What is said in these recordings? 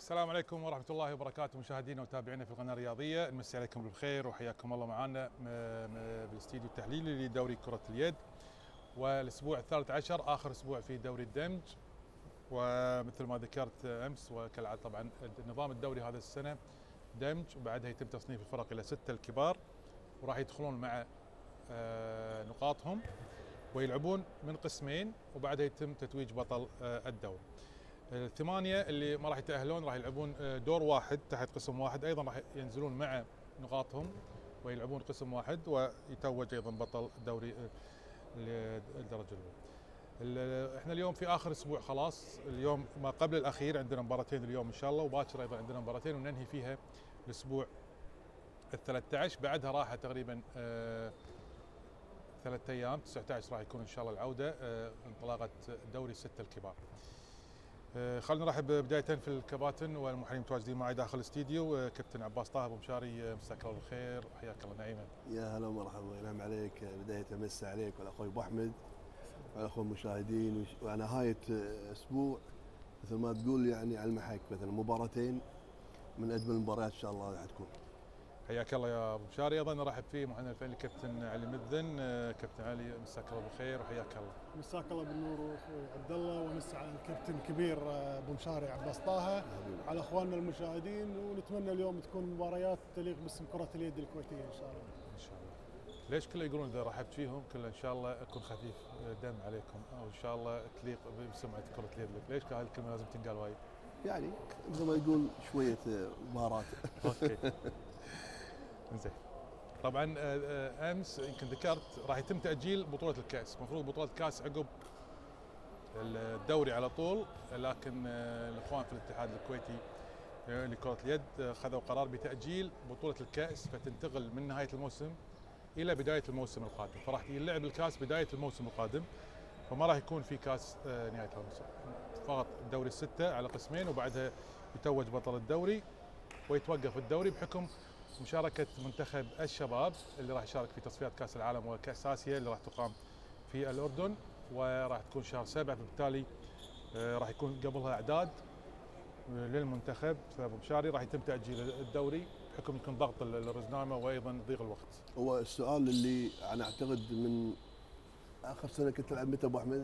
السلام عليكم ورحمة الله وبركاته مشاهدينا ومتابعينا في القناة الرياضية، نمسي عليكم بالخير وحياكم الله معنا بالاستديو التحليلي لدوري كرة اليد، والأسبوع الثالث عشر آخر أسبوع في دوري الدمج. ومثل ما ذكرت أمس وكالعادة طبعا نظام الدوري هذا السنة دمج، وبعدها يتم تصنيف الفرق إلى 6 الكبار، وراح يدخلون مع نقاطهم ويلعبون من قسمين، وبعدها يتم تتويج بطل الدوري. الثمانية اللي ما راح يتأهلون راح يلعبون دور واحد تحت قسم واحد، أيضا راح ينزلون مع نقاطهم ويلعبون قسم واحد، ويتوج أيضا بطل الدوري الدرجة الأولى. احنا اليوم في آخر أسبوع خلاص، اليوم ما قبل الأخير عندنا مباراتين اليوم إن شاء الله، وباكر أيضا عندنا مباراتين وننهي فيها الأسبوع ال13. بعدها راحة تقريبا 3 أيام، 19 راح يكون إن شاء الله العودة انطلاقة دوري الستة الكبار. خلينا نرحب بداية في الكباتن والمحللين المتواجدين معي داخل الاستديو. كابتن عباس طه ابو مشاري، مساك الله بالخير وحياك الله نعيما. يا هلا ومرحبا وينعم عليك. بداية امسي عليك وعلى اخوي ابو احمد وعلى اخوي المشاهدين، ونهاية اسبوع مثل ما تقول يعني على المحك، مثلا مباراتين من اجمل المباريات ان شاء الله راح تكون. حياك الله يا ابو مشاري. ايضا نرحب فيه محللنا الفني الكابتن علي مذن. كابتن علي مساك الله بالخير وحياك الله. مساك الله بالنور اخوي عبد الله، ومسا على الكابتن الكبير ابو مشاري عباس طه، على اخواننا المشاهدين، ونتمنى اليوم تكون مباريات تليق باسم كرة اليد الكويتية ان شاء الله. ان شاء الله. ليش كله يقولون اذا رحبت فيهم كله ان شاء الله يكون خفيف دم عليكم، او ان شاء الله تليق بسمعة كرة اليد لك؟ ليش هاي الكلمة لازم تنقال وايد؟ يعني مثل ما يقول شوية مهارات. اوكي. زين. طبعا امس يمكن ذكرت راح يتم تاجيل بطوله الكاس، المفروض بطوله الكاس عقب الدوري على طول، لكن الاخوان في الاتحاد الكويتي لكره اليد خذوا قرار بتاجيل بطوله الكاس، فتنتقل من نهايه الموسم الى بدايه الموسم القادم، فراح يلعب الكاس بدايه الموسم القادم، فما راح يكون في كاس نهايه الموسم، فقط الدوري السته على قسمين، وبعدها يتوج بطل الدوري ويتوقف الدوري بحكم مشاركة منتخب الشباب اللي راح يشارك في تصفيات كأس العالم وكأس آسيا اللي راح تقام في الأردن، وراح تكون شهر 7، فبالتالي راح يكون قبلها إعداد للمنتخب. فأبو مشاري راح يتم تأجيل الدوري بحكم يكون ضغط الرزنامة وأيضا ضيق الوقت. هو السؤال اللي انا اعتقد من اخر سنة كنت العب متى ابو احمد؟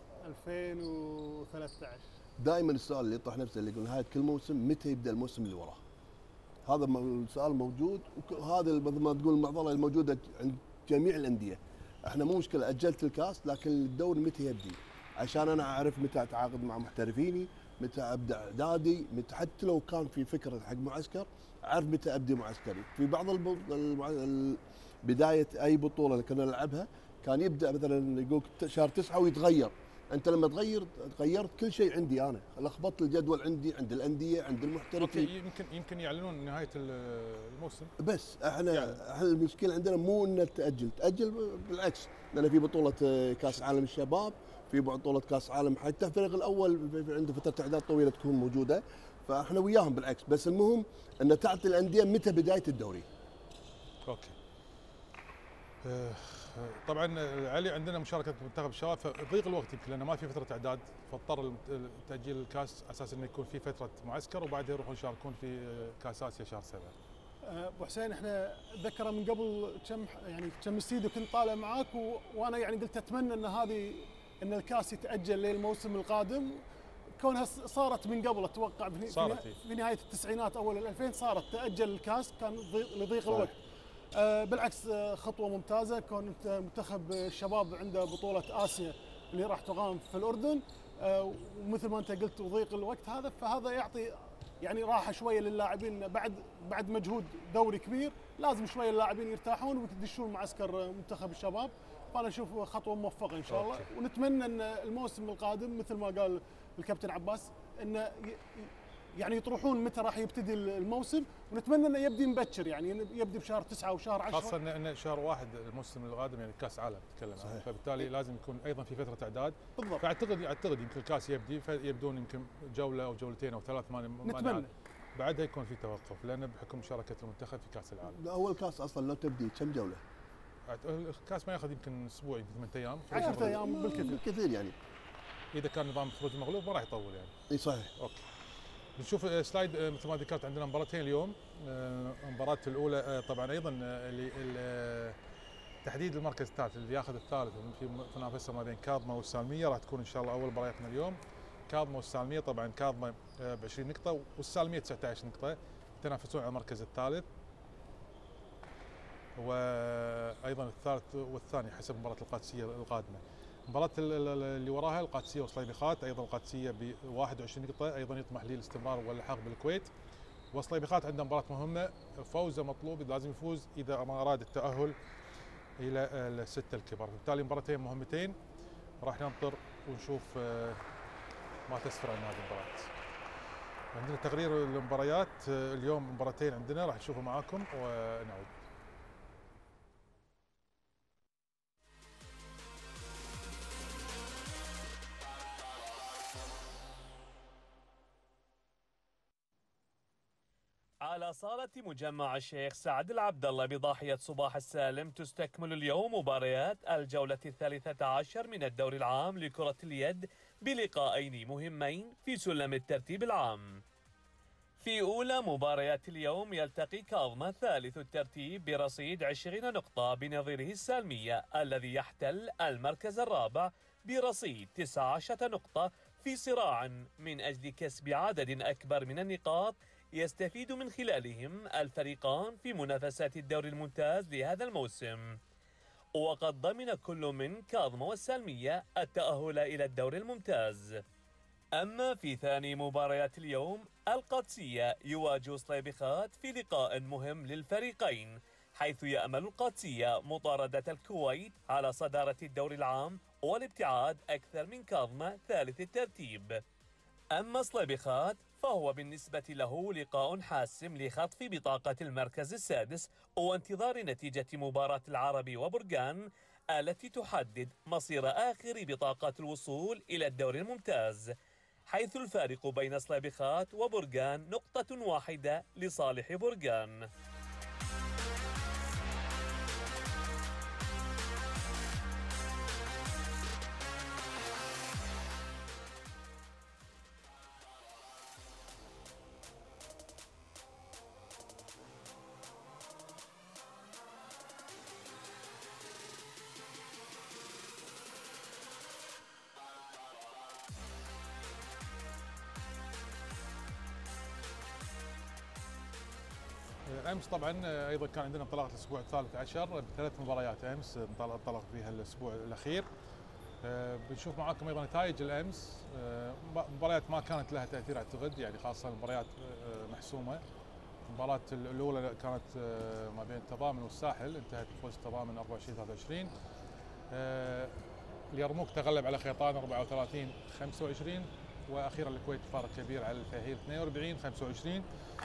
2013. دائما السؤال اللي يطرح نفسه اللي يقول نهاية كل موسم متى يبدا الموسم اللي وراه؟ هذا السؤال موجود، وهذا مثل ما تقول المعضله الموجوده عند جميع الانديه. احنا مو مشكله اجلت الكاس، لكن الدوري متى يبدي؟ عشان انا اعرف متى اتعاقد مع محترفيني، متى ابدا اعدادي، متى حتى لو كان في فكره حق معسكر اعرف متى ابدي معسكري. في بعض بدايه اي بطوله اللي كنا نلعبها كان يبدا مثلا يقول شهر 9 ويتغير. انت لما غيرت كل شيء عندي، انا لخبطت الجدول عندي عند الانديه عند المحترفين. اوكي، يمكن يعلنون نهايه الموسم، بس احنا المشكله عندنا مو ان تاجل بالعكس، لان في بطوله كاس عالم الشباب، في بطوله كاس عالم حتى الفريق الاول عنده فتره اعداد طويله تكون موجوده، فاحنا وياهم بالعكس، بس المهم ان تعطي الانديه متى بدايه الدوري. اوكي. طبعا علي عندنا مشاركه منتخب الشباب، فضيق الوقت يمكن لانه ما في فتره اعداد، فاضطر تاجيل الكاس اساس انه يكون في فتره معسكر، وبعدها يروحون يشاركون في كاس اسيا شهر 7. ابو حسين، احنا اتذكر من قبل كم استديو كنت طالع معاك، وانا يعني قلت اتمنى ان الكاس يتاجل للموسم القادم، كونها صارت من قبل اتوقع في نهايه التسعينات اول 2000 صارت تاجل الكاس، كان لضيق الوقت. بالعكس خطوه ممتازه، كون منتخب الشباب عنده بطوله اسيا اللي راح تقام في الاردن، ومثل ما انت قلت وضيق الوقت هذا، فهذا يعطي يعني راحه شويه للاعبين بعد مجهود دوري كبير، لازم شويه اللاعبين يرتاحون ويدشون معسكر منتخب الشباب. فانا اشوف خطوه موفقه ان شاء الله، ونتمنى ان الموسم القادم مثل ما قال الكابتن عباس انه يعني يطرحون متى راح يبتدي الموسم، ونتمنى انه يبدي مبكر، يعني يبدي بشهر 9 وشهر 10، خاصه ان شهر 1 الموسم القادم يعني كاس عالم تتكلم عنه، فبالتالي لازم يكون ايضا في فتره اعداد. بالضبط. فاعتقد يمكن الكاس يبدون يمكن جوله او جولتين او 3 ما نتمنى بعدها يكون في توقف، لان بحكم مشاركه المنتخب في كاس العالم. اول كاس اصلا لو تبدي كم جوله؟ الكاس ما ياخذ يمكن اسبوع، يمكن 8 ايام 10 ايام بالكثير يعني. اذا كان نظام خروج المغلوب ما راح يطول يعني. اي صحيح. اوكي. بنشوف سلايد مثل ما ذكرت عندنا مباراتين اليوم. المباراة الأولى طبعا أيضا تحديد المركز الثالث اللي ياخذ الثالث في منافسة ما بين كاظمة والسالمية، راح تكون إن شاء الله أول مبارياتنا اليوم كاظمة والسالمية. طبعا كاظمة ب 20 نقطة والسالمية 19 نقطة، يتنافسون على المركز الثالث. وأيضا الثالث والثاني حسب مباراة القادسية القادمة. المباراة اللي وراها القادسية وصليبيخات، أيضا القادسية ب 21 نقطة، أيضا يطمح للاستمرار واللحاق بالكويت. وصليبيخات عنده مباراة مهمة، فوزه مطلوب، لازم يفوز إذا ما أراد التأهل إلى الستة الكبار. بالتالي مباراتين مهمتين، راح ننطر ونشوف ما تسفر عن هذه المباراة. عندنا تقرير المباريات اليوم، مباراتين عندنا راح نشوفه معاكم ونعود. على صالة مجمع الشيخ سعد العبد الله بضاحية صباح السالم تستكمل اليوم مباريات الجولة 13 من الدوري العام لكرة اليد بلقاءين مهمين في سلم الترتيب العام. في أولى مباريات اليوم يلتقي كاظمة ثالث الترتيب برصيد 20 نقطة بنظيره السالمية الذي يحتل المركز الرابع برصيد 19 نقطة، في صراع من أجل كسب عدد أكبر من النقاط يستفيد من خلالهم الفريقان في منافسات الدوري الممتاز لهذا الموسم. وقد ضمن كل من كاظمة والسالمية التأهل إلى الدوري الممتاز. أما في ثاني مباريات اليوم القادسية يواجه صليبيخات في لقاء مهم للفريقين، حيث يأمل القادسية مطاردة الكويت على صدارة الدوري العام والابتعاد أكثر من كاظمة ثالث الترتيب. أما صليبيخات فهو بالنسبة له لقاء حاسم لخطف بطاقة المركز السادس وانتظار نتيجة مباراة العربي وبرقان التي تحدد مصير آخر بطاقات الوصول إلى الدوري الممتاز، حيث الفارق بين صليبيخات وبرقان نقطة واحدة لصالح برقان. امس طبعا ايضا كان عندنا انطلاقه الاسبوع الثالث عشر بثلاث مباريات امس انطلق فيها الاسبوع الاخير. بنشوف معاكم ايضا نتائج الامس. مباريات ما كانت لها تاثير اعتقد، يعني خاصه المباريات محسومه. المباراه الاولى كانت ما بين التضامن والساحل، انتهت بفوز التضامن 24-23. اليرموك تغلب على خيطان 34-25، واخيرا الكويت فارق كبير على الفهيل 42-25.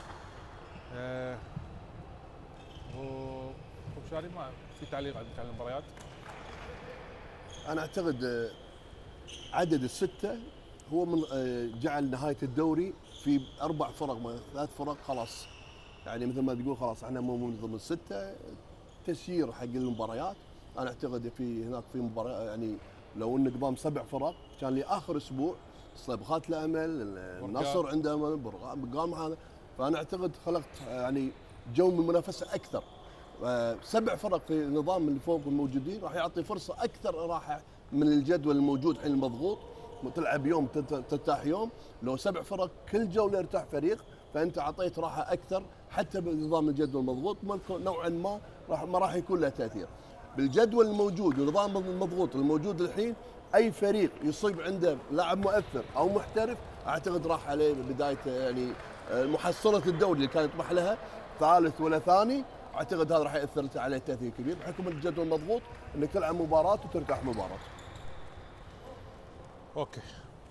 وشاري ما في تعليق عندك على المباريات؟ انا اعتقد عدد السته هو من جعل نهايه الدوري في 4 فرق 3 فرق خلاص، يعني مثل ما تقول خلاص احنا مو من ضمن السته. تسيير حق المباريات انا اعتقد في هناك في مباراه، يعني لو ان قدام 7 فرق كان لي اخر اسبوع صليبيخات الامل، النصر عنده امل، برقان هذا، فانا اعتقد خلقت يعني جو من المنافسه اكثر. 7 فرق في النظام اللي فوق الموجودين راح يعطي فرصه اكثر راحه من الجدول الموجود الحين المضغوط، تلعب يوم ترتاح يوم. لو 7 فرق كل جوله يرتاح فريق، فانت اعطيت راحه اكثر حتى بنظام الجدول المضغوط نوعا ما راح يكون له تاثير. بالجدول الموجود ونظام المضغوط الموجود الحين، اي فريق يصيب عنده لاعب مؤثر او محترف اعتقد راح عليه بدايه يعني محصله الدوري اللي كان يطمح لها ثالث ولا ثاني. اعتقد هذا راح ياثر عليه تاثير كبير بحكم الجدول المضغوط، انك تلعب مباراه وترتاح مباراه. اوكي.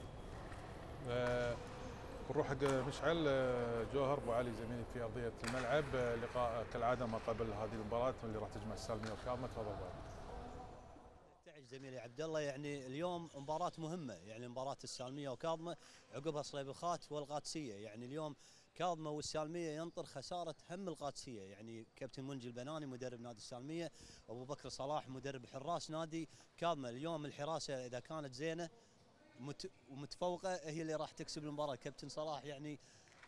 بنروح حق مشعل جوهر ابو علي زميلي في ارضيه الملعب. لقاء كالعاده ما قبل هذه المباراه اللي راح تجمع السالميه وكاظمه. تفضل ابو علي. تعج زميلي عبد الله، يعني اليوم مباراه مهمه، يعني مباراه السالميه وكاظمه عقبها صليبيخات والقادسيه. يعني اليوم كاظمه والسالميه ينطر خساره هم القادسيه، يعني كابتن منجي البناني مدرب نادي السالميه، ابو بكر صلاح مدرب حراس نادي كاظمه. اليوم الحراسه اذا كانت زينه ومتفوقه هي اللي راح تكسب المباراه. كابتن صلاح يعني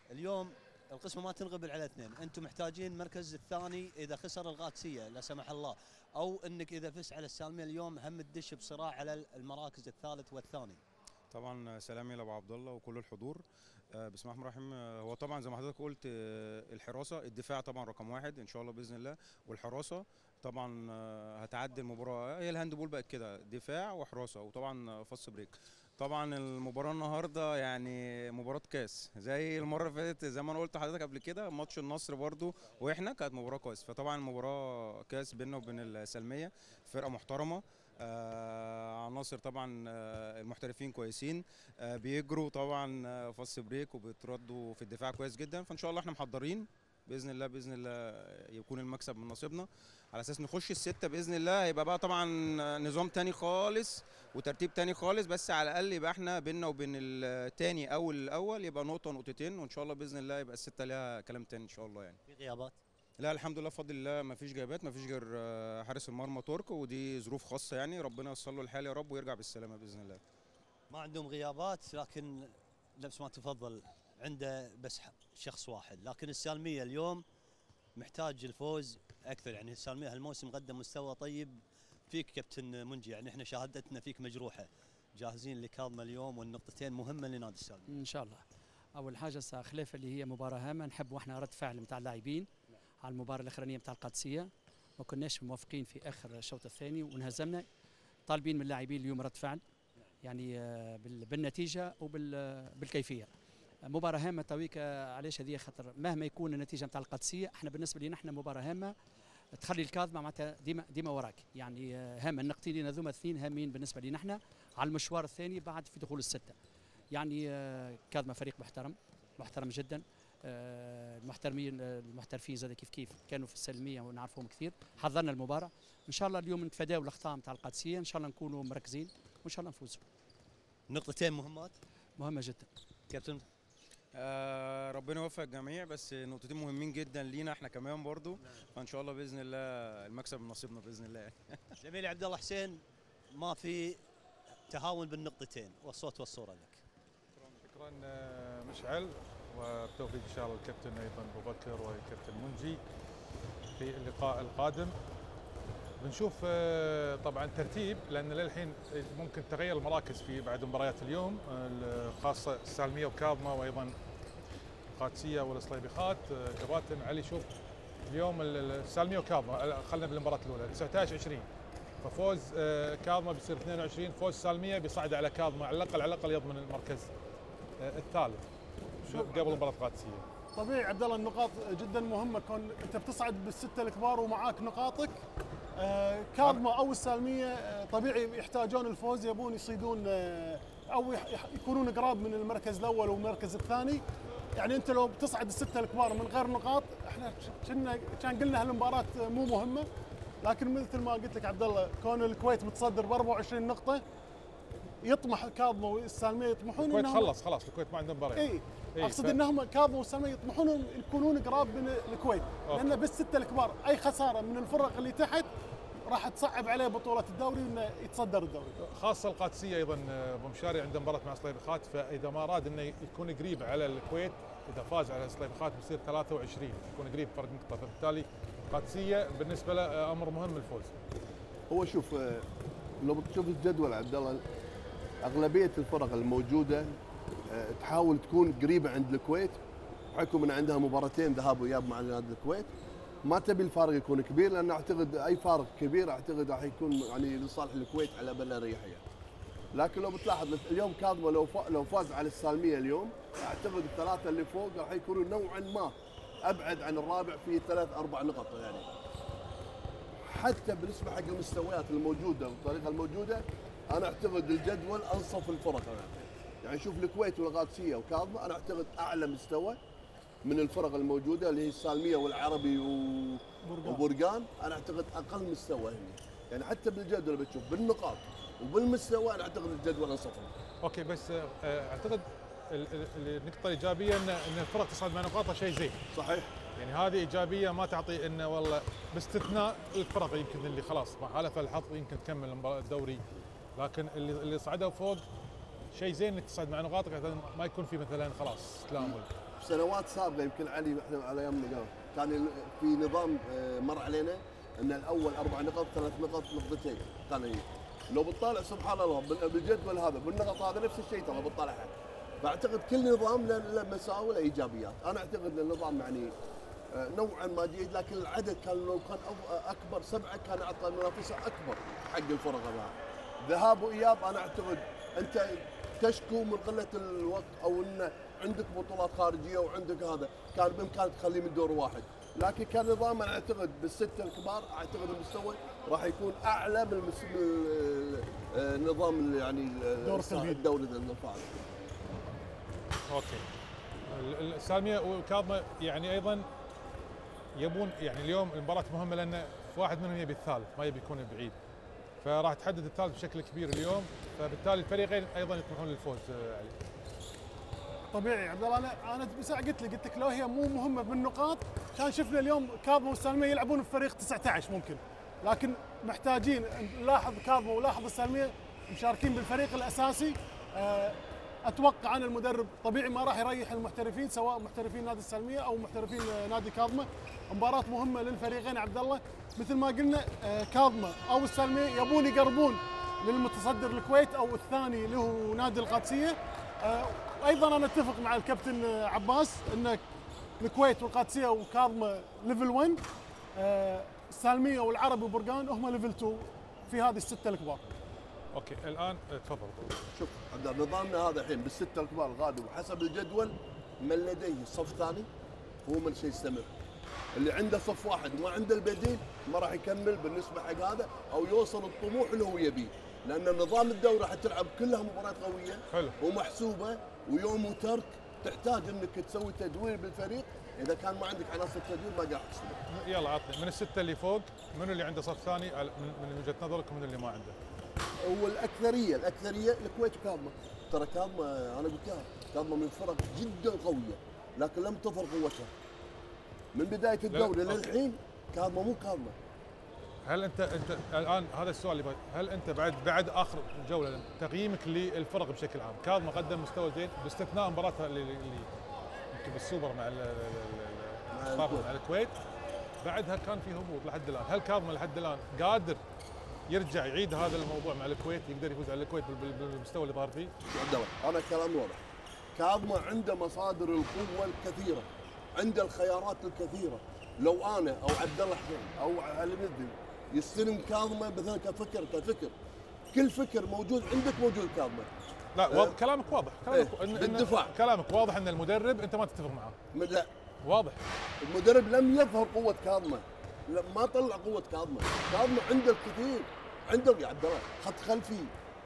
اليوم القسمه ما تنغبل على اثنين، انتم محتاجين المركز الثاني اذا خسر القادسيه لا سمح الله، او انك اذا فزت على السالميه اليوم هم تدش بصراع على المراكز الثالث والثاني. طبعا سلامي لابو عبد الله وكل الحضور. بسم الله الرحمن الرحيم. هو طبعا زي ما حضرتك قلت الحراسه، الدفاع طبعا رقم واحد ان شاء الله باذن الله، والحراسه طبعا هتعدي المباراه. هي الهاندبول بقت كده، دفاع وحراسه وطبعا فاست بريك. طبعا المباراه النهارده يعني مباراه كاس زي المره اللي فاتت، زي ما انا قلت لحضرتك قبل كده ماتش النصر برضو واحنا كانت مباراه كاس، فطبعا المباراه كاس بيننا وبين السلميه، فرقه محترمه. عناصر طبعا المحترفين كويسين، بيجروا طبعا فاست بريك وبيتردوا في الدفاع كويس جدا، فان شاء الله احنا محضرين باذن الله. باذن الله يكون المكسب من نصيبنا على اساس نخش السته باذن الله. هيبقى بقى طبعا نظام تاني خالص وترتيب تاني خالص، بس على الاقل يبقى احنا بيننا وبين التاني او الاول يبقى نقطه نقطتين، وان شاء الله باذن الله يبقى السته ليها كلام تاني ان شاء الله. يعني في غيابات؟ لا الحمد لله بفضل الله ما فيش جايبات، ما فيش غير حارس المرمى ترك، ودي ظروف خاصه يعني، ربنا ييسر له الحال يا رب ويرجع بالسلامه باذن الله. ما عندهم غيابات، لكن نفس ما تفضل عنده بس شخص واحد، لكن السالميه اليوم محتاج الفوز اكثر. يعني السالميه هالموسم قدم مستوى طيب. فيك كابتن منجي، يعني احنا شهادتنا فيك مجروحه، جاهزين لكاظمه اليوم والنقطتين مهمه لنادي السالميه ان شاء الله. اول حاجه خلاف اللي هي مباراه هامه، نحب واحنا رد فعل نتاع اللاعبين على المباراه الاخرانيه نتاع القادسيه، ما كناش موافقين في اخر الشوط الثاني وانهزمنا. طالبين من اللاعبين اليوم رد فعل يعني بالنتيجه وبالكيفيه. مباراه هامه تويك، علاش هذه خاطر مهما يكون النتيجه نتاع القادسيه احنا بالنسبه لنا احنا مباراه هامه تخلي الكاظمه معناتها ديما وراك، يعني هامه النقطتين اللي هذوما اثنين هامين بالنسبه لنا احنا على المشوار الثاني بعد في دخول السته. يعني كاظمه فريق محترم جدا. المحترفين زاد كيف كانوا في السلميه ونعرفهم كثير. حضرنا المباراه ان شاء الله اليوم نتفاداو الاخطاء نتاع القادسيه، ان شاء الله نكونوا مركزين وان شاء الله نفوزوا. نقطتين مهمه جدا كابتن. ربنا يوفق الجميع، بس نقطتين مهمين جدا لينا احنا كمان برضو، فان شاء الله باذن الله المكسب من نصيبنا باذن الله. زميلي عبد الله حسين، ما في تهاون بالنقطتين، والصوت والصوره لك. شكرا مشعل، وبالتوفيق ان شاء الله الكابتن ايضا ابو بكر والكابتن منجي في اللقاء القادم. بنشوف طبعا ترتيب، لان للحين ممكن تغير المراكز في بعد مباريات اليوم، خاصه السالميه وكاظمه وايضا القادسيه والصليبيخات. كباتن علي، شوف اليوم السالميه وكاظمه خلينا بالمباراه الاولى 19-20، ففوز كاظمه بيصير 22، فوز السالميه بيصعد على كاظمه على الاقل يضمن المركز الثالث قبل مباراه القادسيه. طبيعي عبد الله، النقاط جدا مهمه، كون انت بتصعد بالسته الكبار ومعاك نقاطك. كاظمه او السالميه طبيعي يحتاجون الفوز، يبون يصيدون او يكونون قراب من المركز الاول والمركز الثاني. يعني انت لو بتصعد السته الكبار من غير نقاط، احنا كان قلنا هالمباراه مو مهمه، لكن مثل ما قلت لك عبد الله، كون الكويت متصدر ب 24 نقطه، يطمح كاظمه والسالميه يطمحون الكويت خلص الكويت ما عندهم مباراه. اي اقصد انهم كاظمه والسالميه يطمحون يكونون قراب من الكويت، لان بالسته الكبار اي خساره من الفرق اللي تحت راح تصعب عليه بطوله الدوري انه يتصدر الدوري. خاصه القادسيه ايضا ابو مشاري عنده مباراه مع صليبيخات، فاذا ما اراد انه يكون قريب على الكويت، اذا فاز على صليبيخات بيصير 23، يكون قريب فرق نقطه، فبالتالي القادسيه بالنسبه له امر مهم الفوز. هو شوف، لو بتشوف الجدول عبد الله، اغلبيه الفرق الموجوده تحاول تكون قريبه عند الكويت، بحكم ان عندها مباراتين ذهاب واياب مع نادي الكويت. ما تبي الفارق يكون كبير، لان اعتقد اي فارق كبير اعتقد راح يكون يعني لصالح الكويت على بال اريحيه. لكن لو بتلاحظ اليوم كاظمه لو فاز على السالميه اليوم، اعتقد الثلاثه اللي فوق راح يكونوا نوعا ما ابعد عن الرابع في 3-4 نقط يعني. حتى بالنسبه حق المستويات الموجوده والطريقه الموجوده، انا اعتقد الجدول انصف الفرق يعني شوف الكويت والقادسيه وكاظمه، انا اعتقد اعلى مستوى من الفرق الموجوده اللي هي السالميه والعربي وبرقان. انا اعتقد اقل مستوى هنا يعني، حتى بالجدول بتشوف بالنقاط وبالمستوى انا اعتقد الجدول انصفهم. اوكي، بس اعتقد النقطه الايجابيه ان الفرق تصعد مع نقاطها شيء زين. صحيح، يعني هذه ايجابيه ما تعطي انه والله، باستثناء الفرق يمكن اللي خلاص ما حالف الحظ يمكن تكمل الدوري، لكن اللي صعدوا فوق شيء زين انك تصعد مع نقاطك، ما يكون في مثلا خلاص تلامل. بسنوات سابقه يمكن علي احنا على ايامنا كان في نظام مر علينا ان الاول 4 نقط 3 نقط نقطتين كان هي. لو بتطالع سبحان الله بالجدول هذا بالنقط هذا نفس الشيء ترى بتطالعها. فاعتقد كل نظام له مساوئ له ايجابيات، انا اعتقد ان النظام يعني نوعا ما جيد، لكن العدد كان لو كان اكبر 7 كان اعطى منافسه اكبر حق الفرق هذا. ذهاب واياب انا اعتقد انت تشكو من قله الوقت او ان عندك بطولات خارجيه وعندك هذا، كان بامكانك تخليه من دور واحد، لكن كان نظام انا اعتقد بالسته الكبار اعتقد المستوى راح يكون اعلى من النظام يعني الدوري الفعلي. اوكي. السالميه وكاظمه يعني ايضا يبون يعني اليوم المباراه مهمه لان في واحد منهم يبي الثالث ما يبي يكون بعيد، فراح تحدد الثالث بشكل كبير اليوم، فبالتالي الفريقين ايضا يطمحون للفوز. علي طبيعي عبد الله، انا بساعة قلت لك لو هي مو مهمه بالنقاط كان شفنا اليوم كاظمه والسالميه يلعبون في فريق 19 ممكن، لكن محتاجين نلاحظ كاظمه ولاحظ السالميه مشاركين بالفريق الاساسي. اتوقع ان المدرب طبيعي ما راح يريح المحترفين سواء محترفين نادي السالميه او محترفين نادي كاظمه. مباراه مهمه للفريقين عبد الله، مثل ما قلنا كاظمه او السالميه يبون يقربون للمتصدر الكويت او الثاني اللي هو نادي القادسيه. ايضا انا اتفق مع الكابتن عباس ان الكويت والقادسيه وكاظمه ليفل 1، السالميه والعربي وبرقان هم ليفل 2 في هذه السته الكبار. اوكي الان تفضل. شوف نظامنا هذا الحين بالسته الكبار القادم حسب الجدول، من لديه صف ثاني هو من شيء يستمر، اللي عنده صف واحد وما عنده البديل ما راح يكمل بالنسبه حق هذا او يوصل الطموح اللي هو يبيه، لان نظام الدوري راح تلعب كلها مباريات قويه حلو ومحسوبه ويوم وترك، تحتاج انك تسوي تدوير بالفريق، اذا كان ما عندك عناصر تدوير ما قاعد تحسبه. يلا عطني من السته اللي فوق منو اللي عنده صف ثاني من وجهه نظرك ومن اللي ما عنده؟ هو الاكثريه الكويت وكاظمه، ترى كاظمه انا قلت لها كاظمه من فرق جدا قويه لكن لم تظهر قوتها من بدايه الدوري للحين. كاظمه مو كاظمه. هل انت الان هذا السؤال اللي هل انت بعد اخر جوله تقييمك للفرق بشكل عام؟ كاظمه قدم مستوى زين باستثناء مباراتها اللي يمكن بالسوبر مع الكويت، بعدها كان في هبوط لحد الان، هل كاظمه لحد الان قادر يرجع يعيد هذا الموضوع مع الكويت، يقدر يفوز على الكويت بالمستوى اللي ظهر فيه؟ انا كلامي واضح، كاظمه عنده مصادر القوه الكثيره، عنده الخيارات الكثيره، لو انا او عبد الله حسين او علي مدي يستلم كاظمه مثلا كفكر كل فكر موجود عندك موجود كاظمه. لا كلامك واضح، بالدفاع كلامك واضح ان المدرب انت ما تتفق معاه. لا واضح المدرب لم يظهر قوه كاظمه، ما طلع قوه كاظمه عنده الكثير، عنده يا عبد الله خط خلفي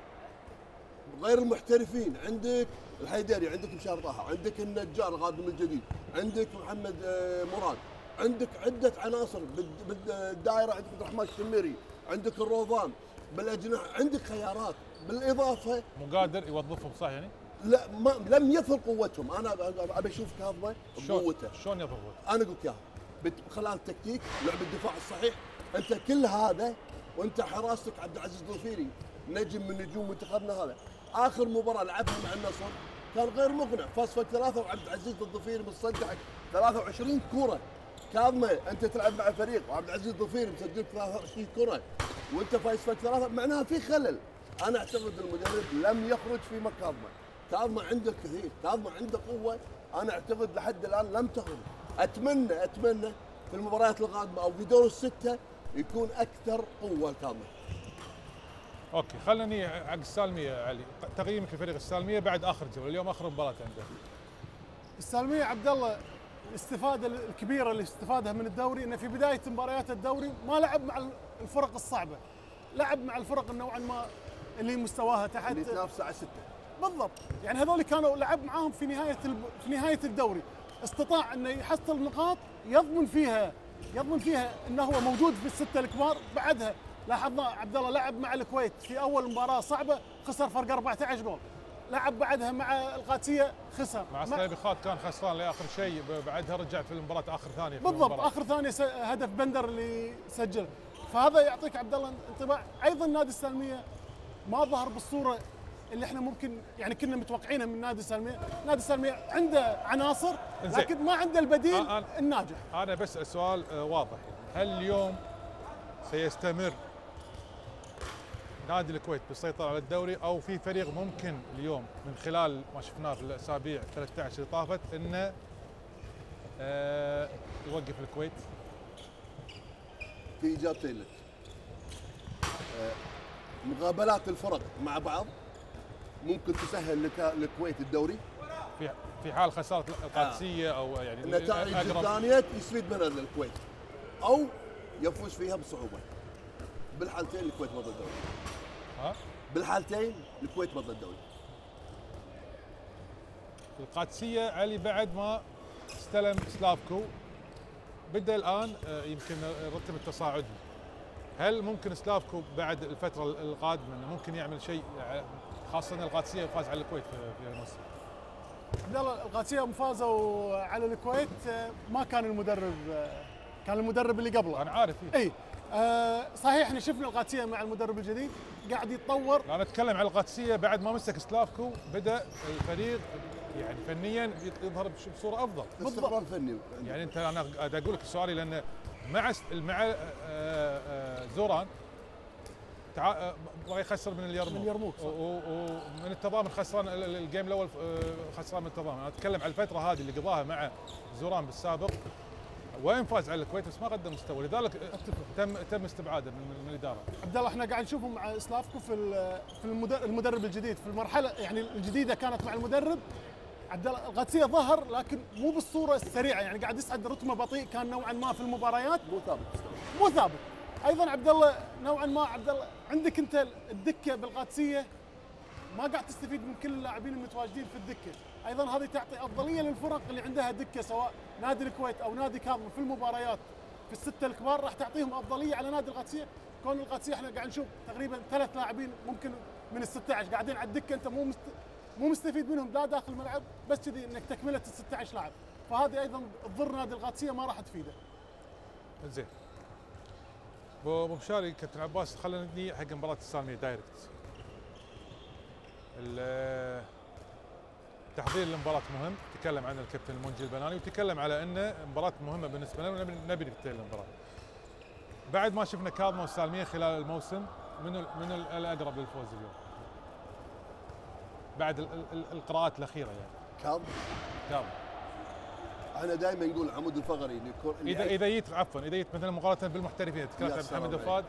غير المحترفين، عندك الحيدري، عندك مشار طه، عندك النجار القادم الجديد، عندك محمد مراد، عندك عده عناصر بالدائره، عندك عبد الرحمن الشميري، عندك الروضان بالاجنحه، عندك خيارات، بالاضافه مو قادر يوظفهم صح يعني؟ لا لم يظهر قوتهم، انا ابي اشوف كاظمه بقوته. شلون يظهر قوته؟ انا قلت اياها خلال التكتيك، لعب الدفاع الصحيح، انت كل هذا وانت حراستك عبد العزيز ضفيري نجم من نجوم منتخبنا هذا، اخر مباراه لعبها مع النصر كان غير مقنع، فاز فوق 3 وعبد العزيز الضفيري مصدعك 23 كره. كاظمه انت تلعب مع فريق وعبد العزيز الضفيري مسجل 23 كره وانت فايز فوق 3، معناها في خلل. انا اعتقد المدرب لم يخرج في كاظمه، كاظمه عنده الكثير، كاظمه عنده قوه، انا اعتقد لحد الان لم تخرج. اتمنى في المباريات القادمه او في دور السته يكون اكثر قوه الكاظمه. اوكي خليني حق السالميه علي، تقييمك لفريق السالميه بعد اخر جوله، اليوم اخر مباراه عنده. السالميه عبد الله الاستفاده الكبيره اللي استفادها من الدوري انه في بدايه مباريات الدوري ما لعب مع الفرق الصعبه، لعب مع الفرق نوعا ما اللي مستواها تحت اللي تنافس على 6 بالضبط، يعني هذول كانوا لعب معاهم في نهايه الدوري، استطاع انه يحصل نقاط يضمن فيها انه هو موجود في السته الكبار. بعدها لاحظنا عبد الله لعب مع الكويت في اول مباراه صعبه خسر فرق 14 جول، لعب بعدها مع القادسيه خسر، مع سليبخات كان خسران لاخر شيء، بعدها رجع في المباراه اخر ثانيه بالضبط، اخر ثانيه هدف بندر اللي سجل، فهذا يعطيك عبد الله انطباع. ايضا نادي السالميه ما ظهر بالصوره اللي احنا ممكن يعني كنا متوقعينها من نادي السالميه. نادي السالميه عنده عناصر لكن ما عنده البديل الناجح. انا بس السؤال واضح، هل اليوم سيستمر نادي الكويت بالسيطرة على الدوري، او في فريق ممكن اليوم من خلال ما شفناه في الاسابيع 13 اللي طافت انه يوقف الكويت؟ في اجابتين لك. مقابلات الفرق مع بعض ممكن تسهل للكويت الدوري في حال خساره القادسيه او يعني النتائج الثانيه يستفيد منها الكويت او يفوز فيها بصعوبه. بالحالتين الكويت بطل الدوري. بالحالتين الكويت بطل الدوري. القادسيه علي بعد ما استلم سلافكو بدا الان يمكن الرتم التصاعدي، هل ممكن سلافكو بعد الفتره القادمه انه ممكن يعمل شيء، خاصه ان القادسيه فاز على الكويت في الموسم؟ لا القادسيه فازوا على الكويت، ما كان المدرب، كان المدرب اللي قبله. انا عارف اي صحيح احنا شفنا القادسيه مع المدرب الجديد قاعد يتطور. انا اتكلم على القادسيه بعد ما مسك سلافكو بدا الفريق يعني فنيا يظهر بصوره افضل. استقرار فني. يعني انت انا اقول لك سؤالي لان مع زوران بغى يخسر من اليرموك ومن التضامن خسران الجيم الاول، خسران من التضامن. انا اتكلم على الفتره هذه اللي قضاها مع زوران بالسابق، وين فاز على الكويت بس ما قدم مستوى، لذلك تم استبعاده من الاداره. عبد الله احنا قاعد نشوفه مع سلافكو في المدرب الجديد في المرحله يعني الجديده كانت مع المدرب عبد الله. القادسيه ظهر لكن مو بالصوره السريعه، يعني قاعد يصعد رتمه بطيء كان نوعا ما في المباريات، مو ثابت. ايضا عبد الله نوعا ما عبد الله عندك انت الدكه بالقادسيه ما قاعد تستفيد من كل اللاعبين المتواجدين في الدكه، ايضا هذه تعطي افضليه للفرق اللي عندها دكه سواء نادي الكويت او نادي كاظم في المباريات في السته الكبار راح تعطيهم افضليه على نادي القادسيه. كون القادسيه احنا قاعد نشوف تقريبا 3 لاعبين ممكن من ال 16 قاعدين على الدكه، انت مو مستفيد منهم لا داخل الملعب، بس كذي انك تكمله ال 16 لاعب، فهذه ايضا تضر نادي القادسيه ما راح تفيده. زين ابو مشاري كابتن عباس، خلينا نبني حق مباراه السالميه دايركت. تحضير المباراه مهم، تكلم عنه الكابتن المنجي البناني وتكلم على انه مباراه مهمه بالنسبه لنا ونبي نقتل المباراه. بعد ما شفنا كاظمه والسالميه خلال الموسم، من الاقرب للفوز اليوم؟ بعد القراءات الاخيره يعني. كاظم. احنا دائما نقول عمود الفقري اذا جيت مثلا مقارنه بالمحترفين، تكلمت عن محمد الفاد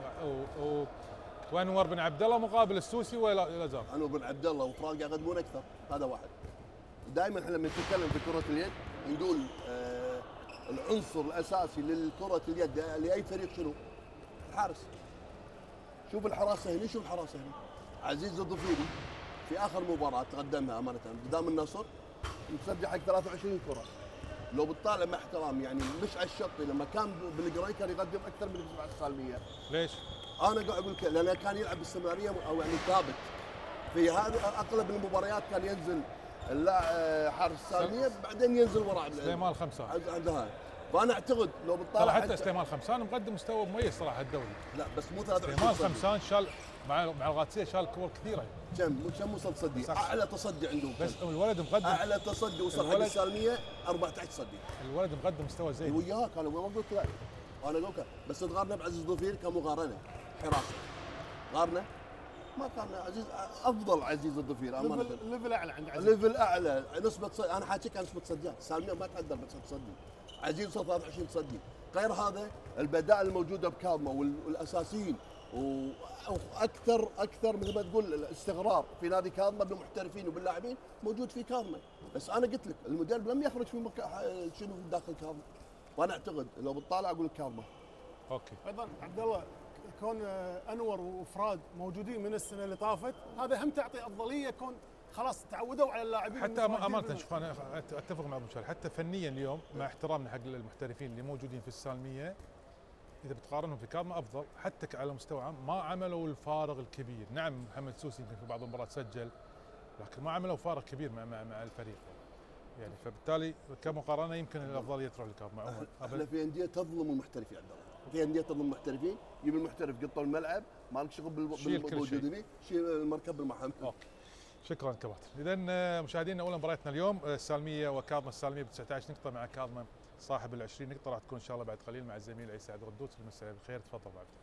وانور بن عبد الله مقابل السوسي ولا زال؟ انور بن عبد الله وفراد قاعد يقدمون اكثر، هذا واحد. دائما احنا لما نتكلم في كره اليد نقول العنصر الاساسي للكره اليد لاي فريق شنو؟ الحارس. شوف الحراسه هنا، شوف الحراسه هنا. عزيز الضفيري في اخر مباراه تقدمها امانه قدام النصر مسجل حق 23 كره. لو بتطالع مع احترام يعني مش على الشطي، لما كان بالقري كان يقدم اكثر من السالميه. ليش؟ انا قاعد اقول لك لانه كان يلعب باستمراريه او يعني ثابت. في هذه اغلب المباريات كان ينزل حارس السالميه بعدين ينزل وراء سليمان خمسان عندها. فانا اعتقد لو بتطالع حتى سليمان خمسان مقدم مستوى مميز صراحه الدوري. لا بس مو 23. سليمان خمسان شال مع القادسيه شال كور كثيره. كم وصل تصدي؟ اعلى تصدي عندهم. بس الولد مقدم اعلى تصدي وصل حق السالميه 14 تصدي. الولد مقدم مستوى زين. وياك انا ما قلت لا. انا اقول لك بس تقارنه بعزيز ضفير كمقارنه حراسه. قارنه ما كان عزيز افضل عزيز الضفير امانه. ليفل اعلى عند عزيز. ليفل اعلى نسبه انا حاكيك عن نسبه تصديات، السالميه ما تقدر بس تصدي. عزيز وصل 23 تصدي. غير هذا البدائل الموجوده بكاظمه والاساسيين واكثر مثل ما تقول الاستقرار في نادي كاظمه بالمحترفين وباللاعبين موجود في كاظمه، بس انا قلت لك المدرب لم يخرج في شنو داخل كاظمه، وانا اعتقد لو بتطالع اقول لك كاظمه. اوكي. ايضا عبد الله كون انور وفراد موجودين من السنه اللي طافت هذا هم تعطي افضليه، كون خلاص تعودوا على اللاعبين. حتى امانه شوف انا اتفق مع ابو مشاري، حتى فنيا اليوم مع احترامنا حق المحترفين اللي موجودين في السالميه اذا بتقارنهم في كاظمه افضل، حتى على مستوى عام ما عملوا الفارق الكبير. نعم محمد سوسي يمكن في بعض المباريات سجل لكن ما عملوا فارق كبير مع الفريق يعني، فبالتالي كمقارنه يمكن الافضليه تروح لكاظمه. احنا في انديه تظلم المحترفين عبد الله. في انديه تضم محترفين، يجيب المحترف قطه الملعب، مالك شغل شيل كل شيء. بالموجودين، شيل المركب بالمحمل. اوكي شكرا كباتن. اذا مشاهدينا اولى مبارياتنا اليوم السالميه وكاظمه. السالميه ب 19 نقطه مع كاظمه صاحب ال 20 نقطه، راح تكون ان شاء الله بعد قليل مع الزميل عيسى عبد القدوس. المساء بالخير، تفضل بعد.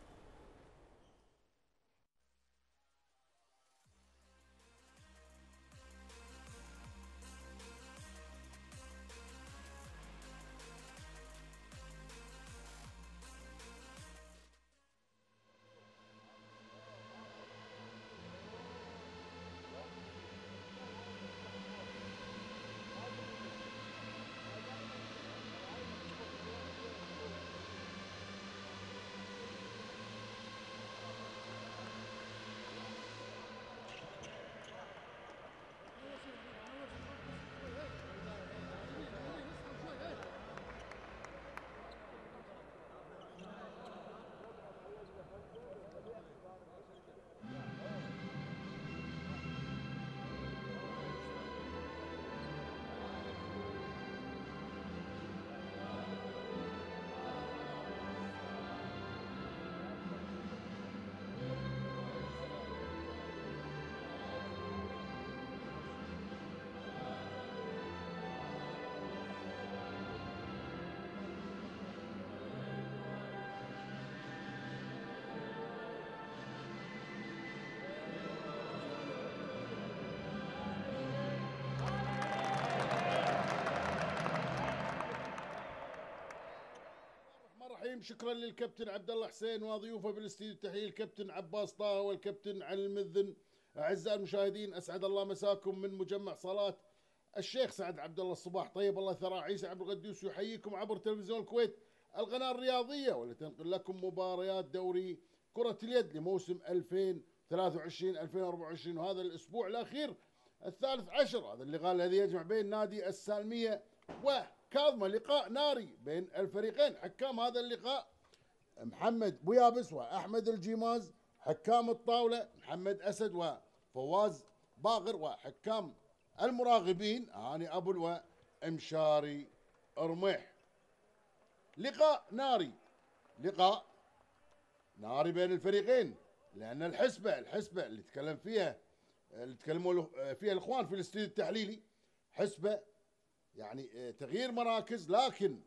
الرحيم. شكرا للكابتن عبد الله حسين وضيوفه بالاستديو التحليل الكابتن عباس طه والكابتن علي المذن. اعزائي المشاهدين، اسعد الله مساكم من مجمع صالات الشيخ سعد عبد الله الصباح. طيب الله ثراه عيسى عبد القدوس يحييكم عبر تلفزيون الكويت القناه الرياضيه، والتي لكم مباريات دوري كره اليد لموسم 2023 2024، وهذا الاسبوع الاخير الثالث عشر. هذا اللقاء الذي يجمع بين نادي السالميه وكاظمه، لقاء ناري بين الفريقين. حكام هذا اللقاء محمد بويابس واحمد الجيماز، حكام الطاوله محمد اسد وفواز باغر، وحكام المراقبين هاني ابو وامشاري رميح. لقاء ناري، لقاء ناري بين الفريقين، لان الحسبه اللي تكلم فيها، اللي تكلموا فيها الاخوان في الاستوديو التحليلي، حسبه يعني تغيير مراكز، لكن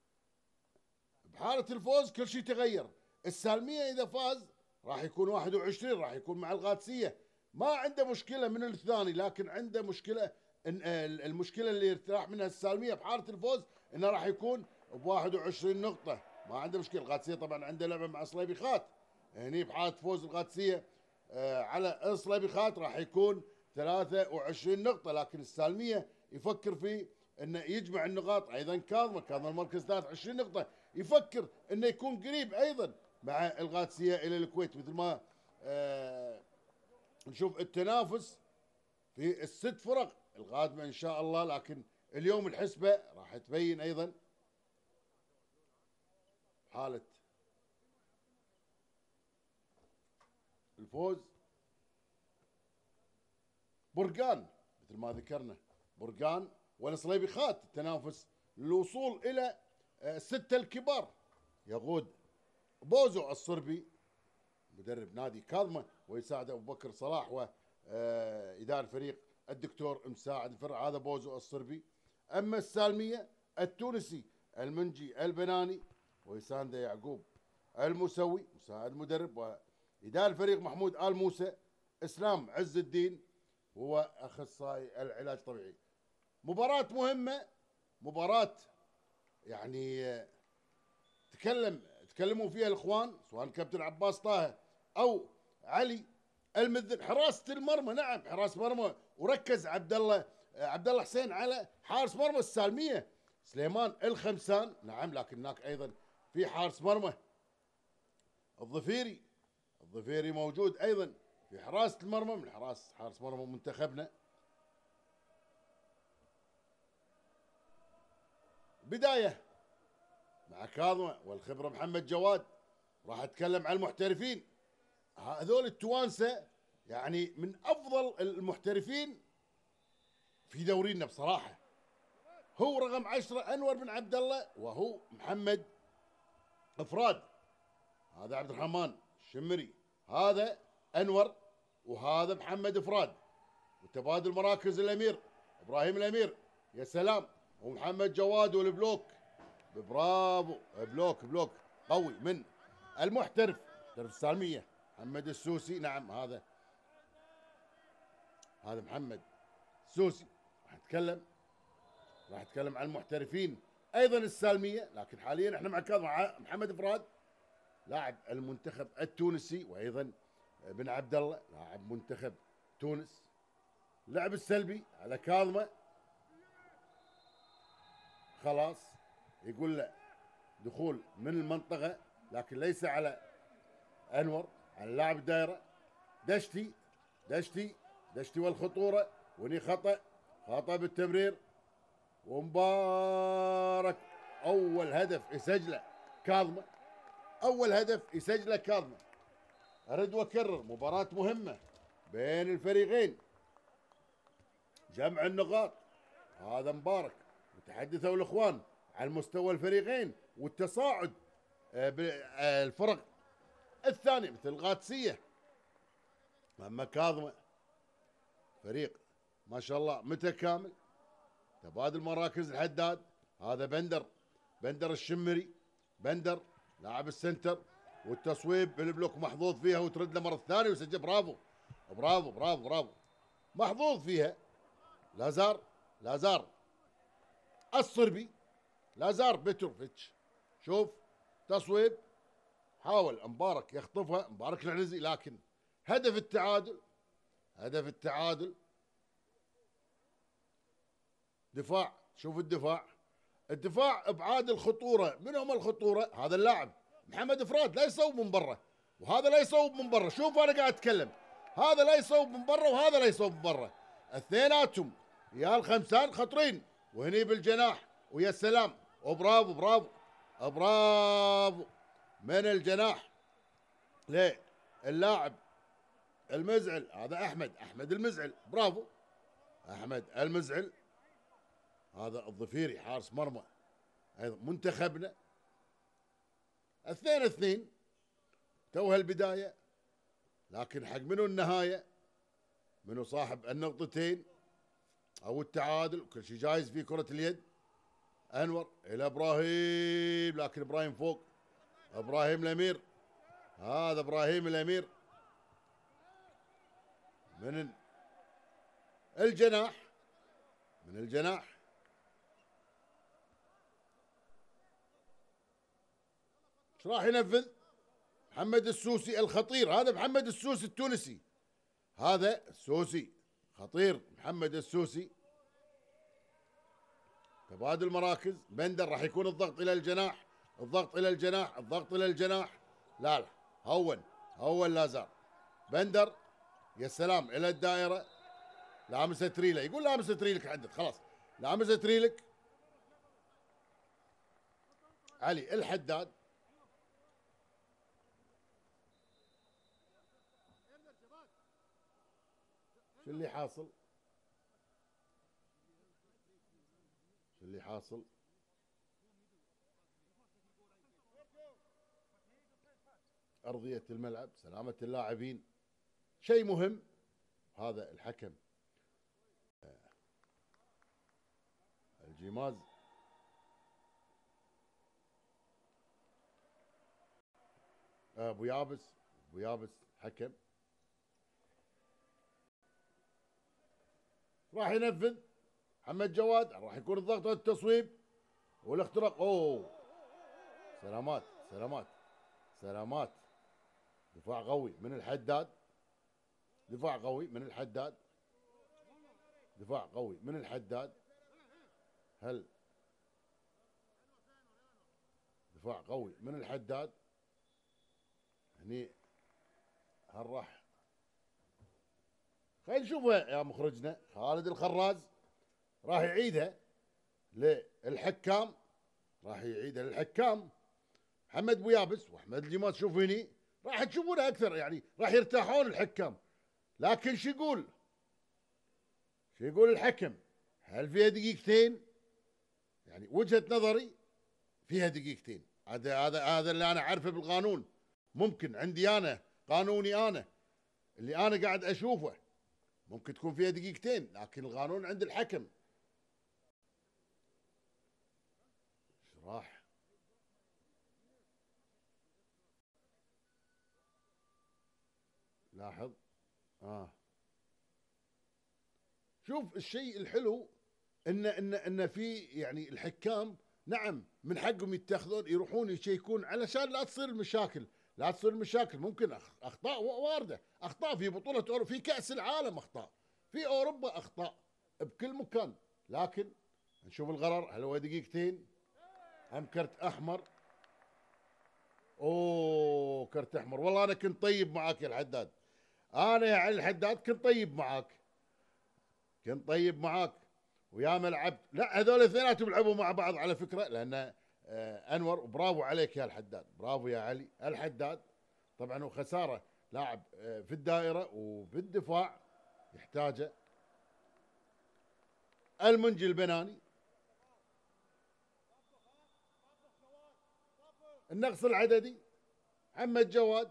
بحاله الفوز كل شيء تغير. السالميه اذا فاز راح يكون 21، راح يكون مع القادسيه، ما عنده مشكله من الثاني، لكن عنده مشكله إن المشكله اللي ارتاح منها السالميه بحاله الفوز انه راح يكون ب 21 نقطه، ما عنده مشكله. القادسيه طبعا عنده لعبه مع صليبيخات، هني بحاله فوز القادسيه على صليبيخات راح يكون 23 نقطه، لكن السالميه يفكر في انه يجمع النقاط. ايضا كاظمه المركز 23 نقطه، يفكر انه يكون قريب ايضا مع القادسيه الى الكويت. مثل ما نشوف التنافس في الست فرق القادمه ان شاء الله، لكن اليوم الحسبه راح تبين ايضا حاله الفوز. برقان مثل ما ذكرنا، برقان والصليبيخات التنافس للوصول الى السته الكبار، يقود بوزو الصربي مدرب نادي كاظمه، ويساعد ابو بكر صلاح واداره الفريق الدكتور مساعد الفرع، هذا بوزو الصربي. اما السالميه التونسي المنجي البناني، ويسانده يعقوب المسوي مساعد مدرب، واداره الفريق محمود آل موسى. اسلام عز الدين هو اخصائي العلاج الطبيعي. مباراة مهمة، مباراة يعني تكلموا فيها الاخوان سواء الكابتن عباس طه او علي المذن. حراسة المرمى، نعم حراسة مرمى، وركز عبد الله حسين على حارس مرمى السالمية سليمان الخمسان، نعم، لكن هناك ايضا في حارس مرمى الظفيري موجود ايضا في حراسة المرمى، من حارس مرمى منتخبنا. بداية مع كاظمة والخبرة محمد جواد، راح اتكلم عن المحترفين. هذول التوانسة يعني من افضل المحترفين في دورينا بصراحة. هو رقم 10 انور بن عبد الله، وهو محمد افراد هذا عبد الرحمن الشمري، هذا انور، وهذا محمد فراد. وتبادل مراكز الامير ابراهيم الامير، يا سلام، ومحمد جواد والبلوك. برافو، بلوك قوي من المحترف، محترف السالميه محمد السوسي. نعم هذا محمد السوسي. راح اتكلم عن المحترفين ايضا السالميه، لكن حاليا احنا مع محمد فراد لاعب المنتخب التونسي، وايضا بن عبد الله لاعب منتخب تونس. لعب السلبي على كاظمه، خلاص يقول له دخول من المنطقه، لكن ليس على انور، على لاعب الدائره. دشتي والخطوره، وني خطا بالتمرير. ومبارك اول هدف يسجله كاظمه، ارد واكرر، مباراه مهمه بين الفريقين، جمع النقاط. هذا مبارك، وتحدثوا الاخوان عن مستوى الفريقين والتصاعد الفرق الثانيه مثل القادسيه. اما كاظمه فريق ما شاء الله متكامل. تبادل مراكز الحداد، هذا بندر الشمري، بندر لاعب السنتر، والتصويب بالبلوك محظوظ فيها، وترد له مره ثانيه ويسجل. برافو محظوظ فيها. لازار الصربي، لازار بتروفيتش. شوف تصويب، حاول مبارك يخطفها، مبارك العنزي، لكن هدف التعادل. دفاع، شوف الدفاع ابعاد الخطوره. من هم الخطوره؟ هذا اللاعب محمد فراد لا يصوب من برا، وهذا لا يصوب من برا. شوف انا قاعد اتكلم، هذا لا يصوب من برا وهذا لا يصوب من برا، اثنيناتهم يا الخمسان خطرين. وهني بالجناح، ويا سلام، وبرافو من الجناح للاعب المزعل، هذا احمد المزعل. برافو احمد المزعل، هذا الظفيري حارس مرمى ايضا منتخبنا. 2-2 توها البدايه، لكن حق منو النهايه؟ منو صاحب النقطتين او التعادل؟ كل شيء جايز في كره اليد. انور الى ابراهيم، لكن ابراهيم فوق، ابراهيم الامير، هذا ابراهيم الامير من الجناح، ايش راح ينفذ؟ محمد السوسي الخطير، هذا محمد السوسي التونسي، هذا السوسي خطير، محمد السوسي. تبادل مراكز، بندر راح يكون الضغط الى الجناح، لا هون لازار، بندر يا سلام الى الدائره، لامسه تريله، يقول لامسه تريلك عندك، خلاص لامسه تريلك. علي الحداد، شو اللي حاصل؟ أرضية الملعب، سلامة اللاعبين شيء مهم. هذا الحكم الجيماز ابو يابس حكم راح ينفذ. محمد جواد راح يكون الضغط والتصويب والاختراق. سلامات دفاع قوي من الحداد، دفاع قوي من الحداد، دفاع قوي من الحداد. هني هل راح خلينا نشوفها يا مخرجنا خالد الخراز، راح يعيدها للحكام، محمد بويابس واحمد الجماز. شوف هني راح تشوفونها اكثر، يعني راح يرتاحون الحكام. لكن شو يقول الحكم؟ هل فيها دقيقتين؟ يعني وجهة نظري فيها دقيقتين، هذا اللي انا اعرفه بالقانون. ممكن عندي انا قانوني انا اللي انا قاعد اشوفه ممكن تكون فيها دقيقتين، لكن القانون عند الحكم. ايش راح لاحظ. شوف الشيء الحلو ان في يعني الحكام نعم من حقهم يتخذون يروحون يشيكون علشان لا تصير المشاكل، لا تصير المشاكل. ممكن اخطاء وارده، اخطاء في بطوله اوروبا، في كاس العالم اخطاء، في اوروبا اخطاء بكل مكان، لكن نشوف القرار هل هو دقيقتين ام كرت احمر. اوه كرت احمر. والله انا كنت طيب معاك يا الحداد، انا يا علي الحداد كنت طيب معاك، كنت طيب معاك وياما لعبت. لا هذول الاثنيناتهم لعبوا مع بعض على فكره، لان انور وبرافو عليك يا الحداد، برافو يا علي الحداد. طبعا وخساره لاعب في الدائره وفي الدفاع يحتاجه. المنجي البناني. النقص العددي محمد جواد،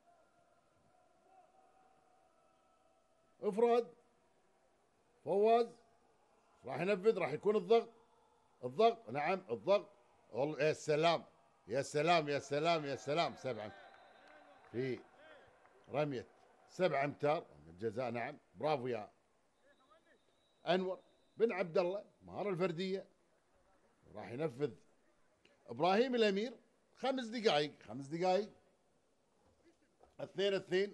افراد فواز راح ينفذ، راح يكون الضغط. الضغط نعم الضغط. والله يا سلام يا سلام يا سلام يا سلام. 7 في رمية 7 امتار من الجزاء. نعم برافو يا انور بن عبد الله. مهارة الفردية راح ينفذ ابراهيم الامير. 5 دقائق 5 دقائق. 2-2.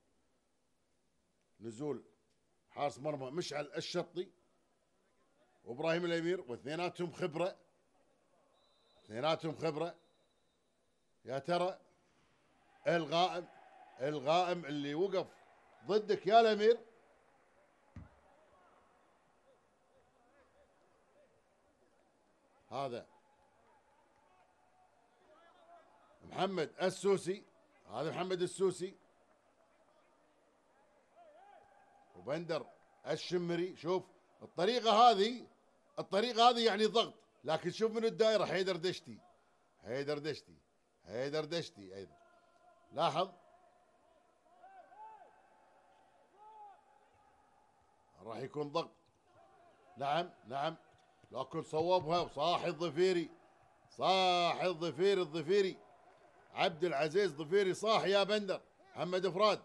نزول حارس مرمى مشعل الشطي وابراهيم الامير، واثنيناتهم خبره، اثنيناتهم خبره. يا ترى الغائم اللي وقف ضدك يا الامير هذا محمد السوسي. هذا محمد السوسي وبندر الشمري. شوف الطريقة هذه، الطريقة هذه يعني ضغط، لكن شوف من الدائرة حيدر دشتي، حيدر دشتي، حيدر دشتي أيضا. لاحظ راح يكون ضغط. نعم نعم، لكن صوبها وصاحي الظفيري، صاحي الظفيري، الظفيري عبد العزيز ظفيري صاح يا بندر. محمد فراد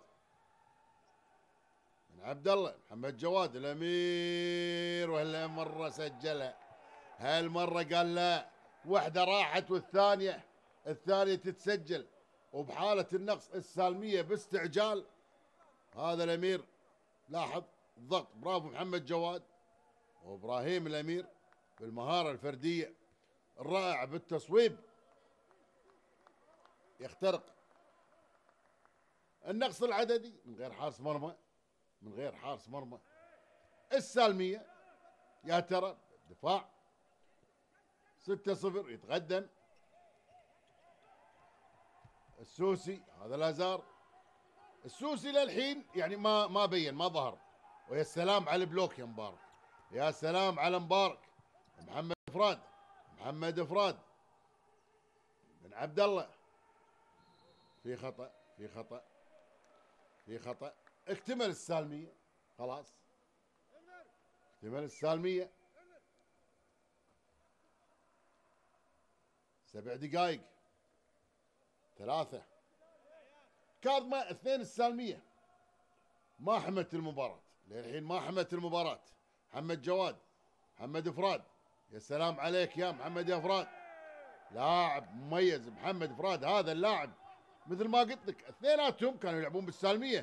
من عبد الله، محمد جواد الامير، وهالمره سجلها، هالمره قال لا، واحده راحت والثانيه تتسجل، وبحاله النقص السالميه باستعجال هذا الامير. لاحظ الضغط، برافو محمد جواد وابراهيم الامير بالمهاره الفرديه الرائعه بالتصويب، يخترق النقص العددي من غير حارس مرمى، من غير حارس مرمى. السالمية يا ترى دفاع 6-0 يتقدم السوسي. هذا الازار، السوسي للحين يعني ما بين، ما ظهر. ويا سلام على البلوك يا مبارك، يا سلام على مبارك. محمد فراد، محمد فراد من عبد الله. في خطأ، في خطأ، في خطأ. اكتمل السالمية خلاص، اكتمل السالمية. 7 دقائق 3 كاظمة 2 السالمية. ما حمت المباراة للحين، ما حمت المباراة. محمد جواد، محمد فراد، يا سلام عليك يا محمد يا فراد، لاعب مميز. محمد فراد هذا اللاعب مثل ما قلت لك اثنيناتهم كانوا يلعبون بالسالمية.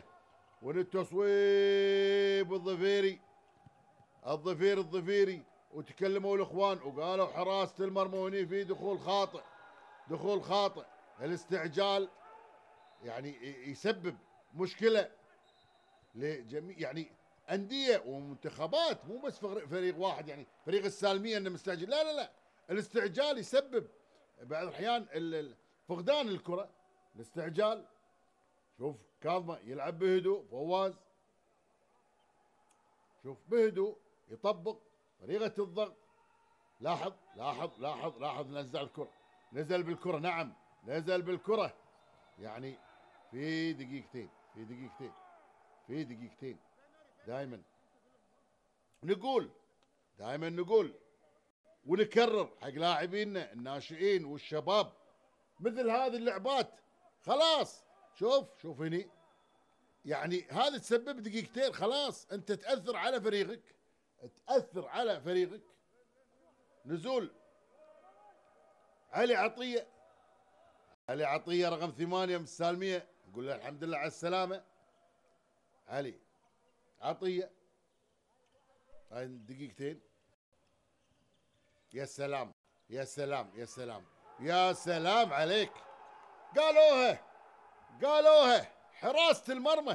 والتصويب الظفيري، الظفيري، وتكلموا الاخوان وقالوا حراسة المرمى هني في دخول خاطئ، دخول خاطئ. الاستعجال يعني يسبب مشكلة لجميع يعني أندية ومنتخبات، مو بس فريق واحد. يعني فريق السالمية انه مستعجل، لا لا لا، الاستعجال يسبب بعض الأحيان فقدان الكرة، الاستعجال. شوف كاظمة يلعب بهدوء، فواز شوف بهدوء يطبق طريقة الضغط. لاحظ لاحظ لاحظ لاحظ، نزل الكرة، نزل بالكرة. نعم نزل بالكرة، يعني في دقيقتين في دقيقتين في دقيقتين. دائما نقول ونكرر حق لاعبينا الناشئين والشباب، مثل هذه اللعبات خلاص. شوف هني، يعني هذا تسبب دقيقتين خلاص، انت تأثر على فريقك. نزول علي عطية رقم 8 من السالمية، نقول له الحمد لله على السلامة. علي عطية، هاي دقيقتين. يا سلام يا سلام يا سلام يا سلام عليك. قالوها حراسة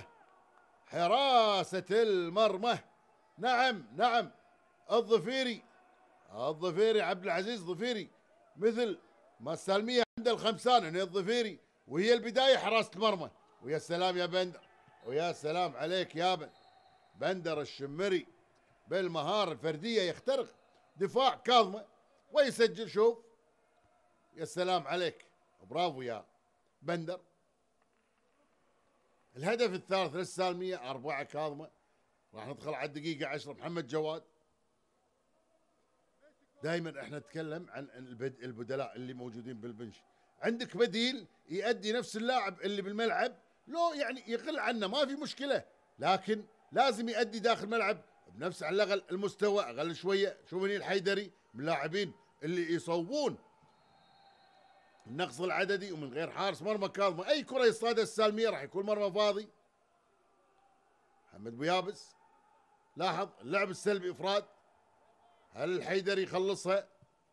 المرمى. نعم الظفيري عبد العزيز ظفيري، مثل ما السالمية عند الخمسان هنا الظفيري، وهي البداية حراسة المرمى. ويا سلام يا بندر، ويا سلام عليك يا بندر الشمري، بالمهارة الفردية يخترق دفاع كاظمة ويسجل. شوف يا سلام عليك، برافو يا بندر. الهدف الثالث للسالمية، 4 كاظمة. راح ندخل على الدقيقة 10. محمد جواد. دائما احنا نتكلم عن البدلاء اللي موجودين بالبنش. عندك بديل يؤدي نفس اللاعب اللي بالملعب، لو يعني يقل عنه ما في مشكلة، لكن لازم يؤدي داخل الملعب بنفس على الأقل المستوى، أقل شوية. شوف هني الحيدري من اللاعبين اللي يصوبون النقص العددي ومن غير حارس مرمى كاظمة. أي كرة يصطادها السالمية راح يكون مرمى فاضي. محمد بويابس، لاحظ اللعب السلبي إفراد. هل الحيدري يخلصها؟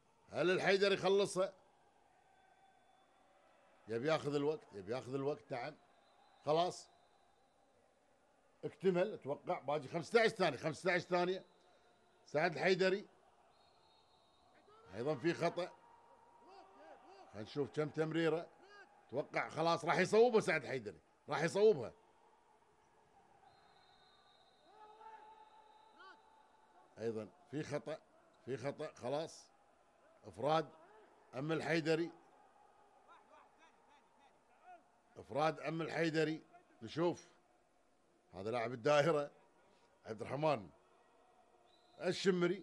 يبي ياخذ الوقت. نعم خلاص اكتمل. اتوقع باقي 15 ثانية. سعد الحيدري ايضا في خطأ. خلينا نشوف كم تمريرة. اتوقع خلاص راح يصوبها سعد الحيدري، راح يصوبها. ايضا في خطأ خلاص. افراد ام الحيدري. نشوف هذا لاعب الدائرة عبد الرحمن الشمري.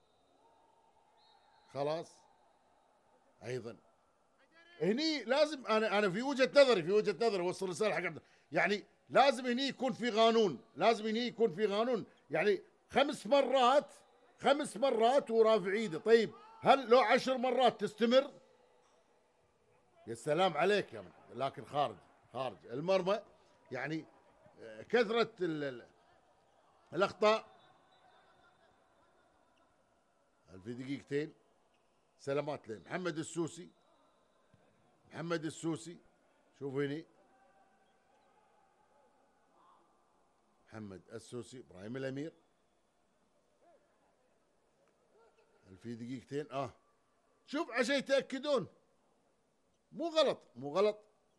خلاص ايضا هني لازم انا في وجهة نظري اوصل رسالة حق عبد، يعني لازم هني يكون في قانون، يعني 5 مرات ورافع ايده. طيب هل لو 10 مرات تستمر؟ يا سلام عليك يا من. لكن خارج المرمى، يعني كثرة الأخطاء. في دقيقتين. سلامات لين محمد السوسي. شوف هني محمد السوسي. إبراهيم الأمير. في دقيقتين. شوف عشان يتأكدون. مو غلط.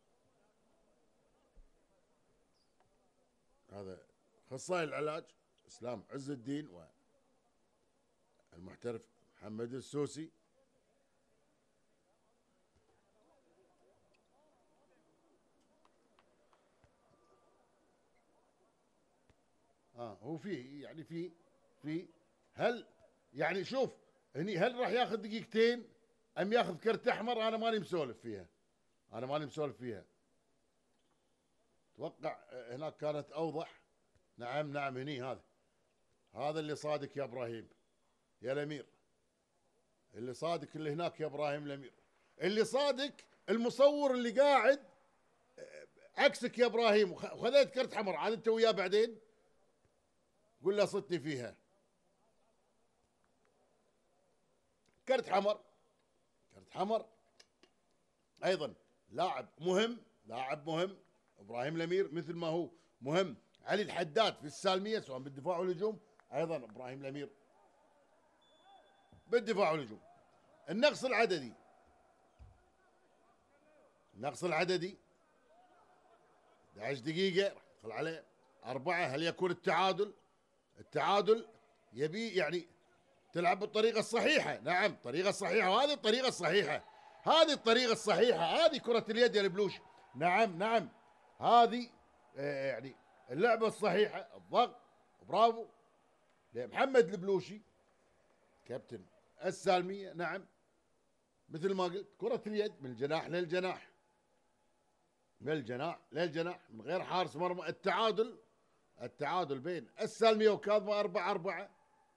هذا اخصائي العلاج اسلام عز الدين والمحترف محمد السوسي. هو في هل يعني شوف هني هل راح ياخذ دقيقتين ام ياخذ كرت احمر؟ انا ماني مسولف فيها. اتوقع هناك كانت اوضح. نعم هني هذا اللي صادق يا ابراهيم يا الامير، اللي صادق اللي هناك يا ابراهيم الامير، اللي صادق المصور اللي قاعد عكسك يا ابراهيم، وخذيت كرت حمر. عاد انت وياه بعدين قول له صدني فيها. كرت حمر. ايضا لاعب مهم ابراهيم الامير، مثل ما هو مهم علي الحداد في السالمية سواء بالدفاع والهجوم. ايضا ابراهيم الامير بالدفاع والهجوم. النقص العددي 11 دقيقة راح ندخل عليه 4. هل يكون التعادل يبي يعني تلعب بالطريقة الصحيحة. نعم الطريقة الصحيحة، وهذه الطريقة الصحيحة، هذه كرة اليد يا البلوش. نعم هذه يعني اللعبه الصحيحه، الضغط، برافو لمحمد البلوشي كابتن السالميه. نعم مثل ما قلت كره اليد من الجناح للجناح، من الجناح للجناح من غير حارس مرمى. التعادل بين السالميه وكاظمه 4-4.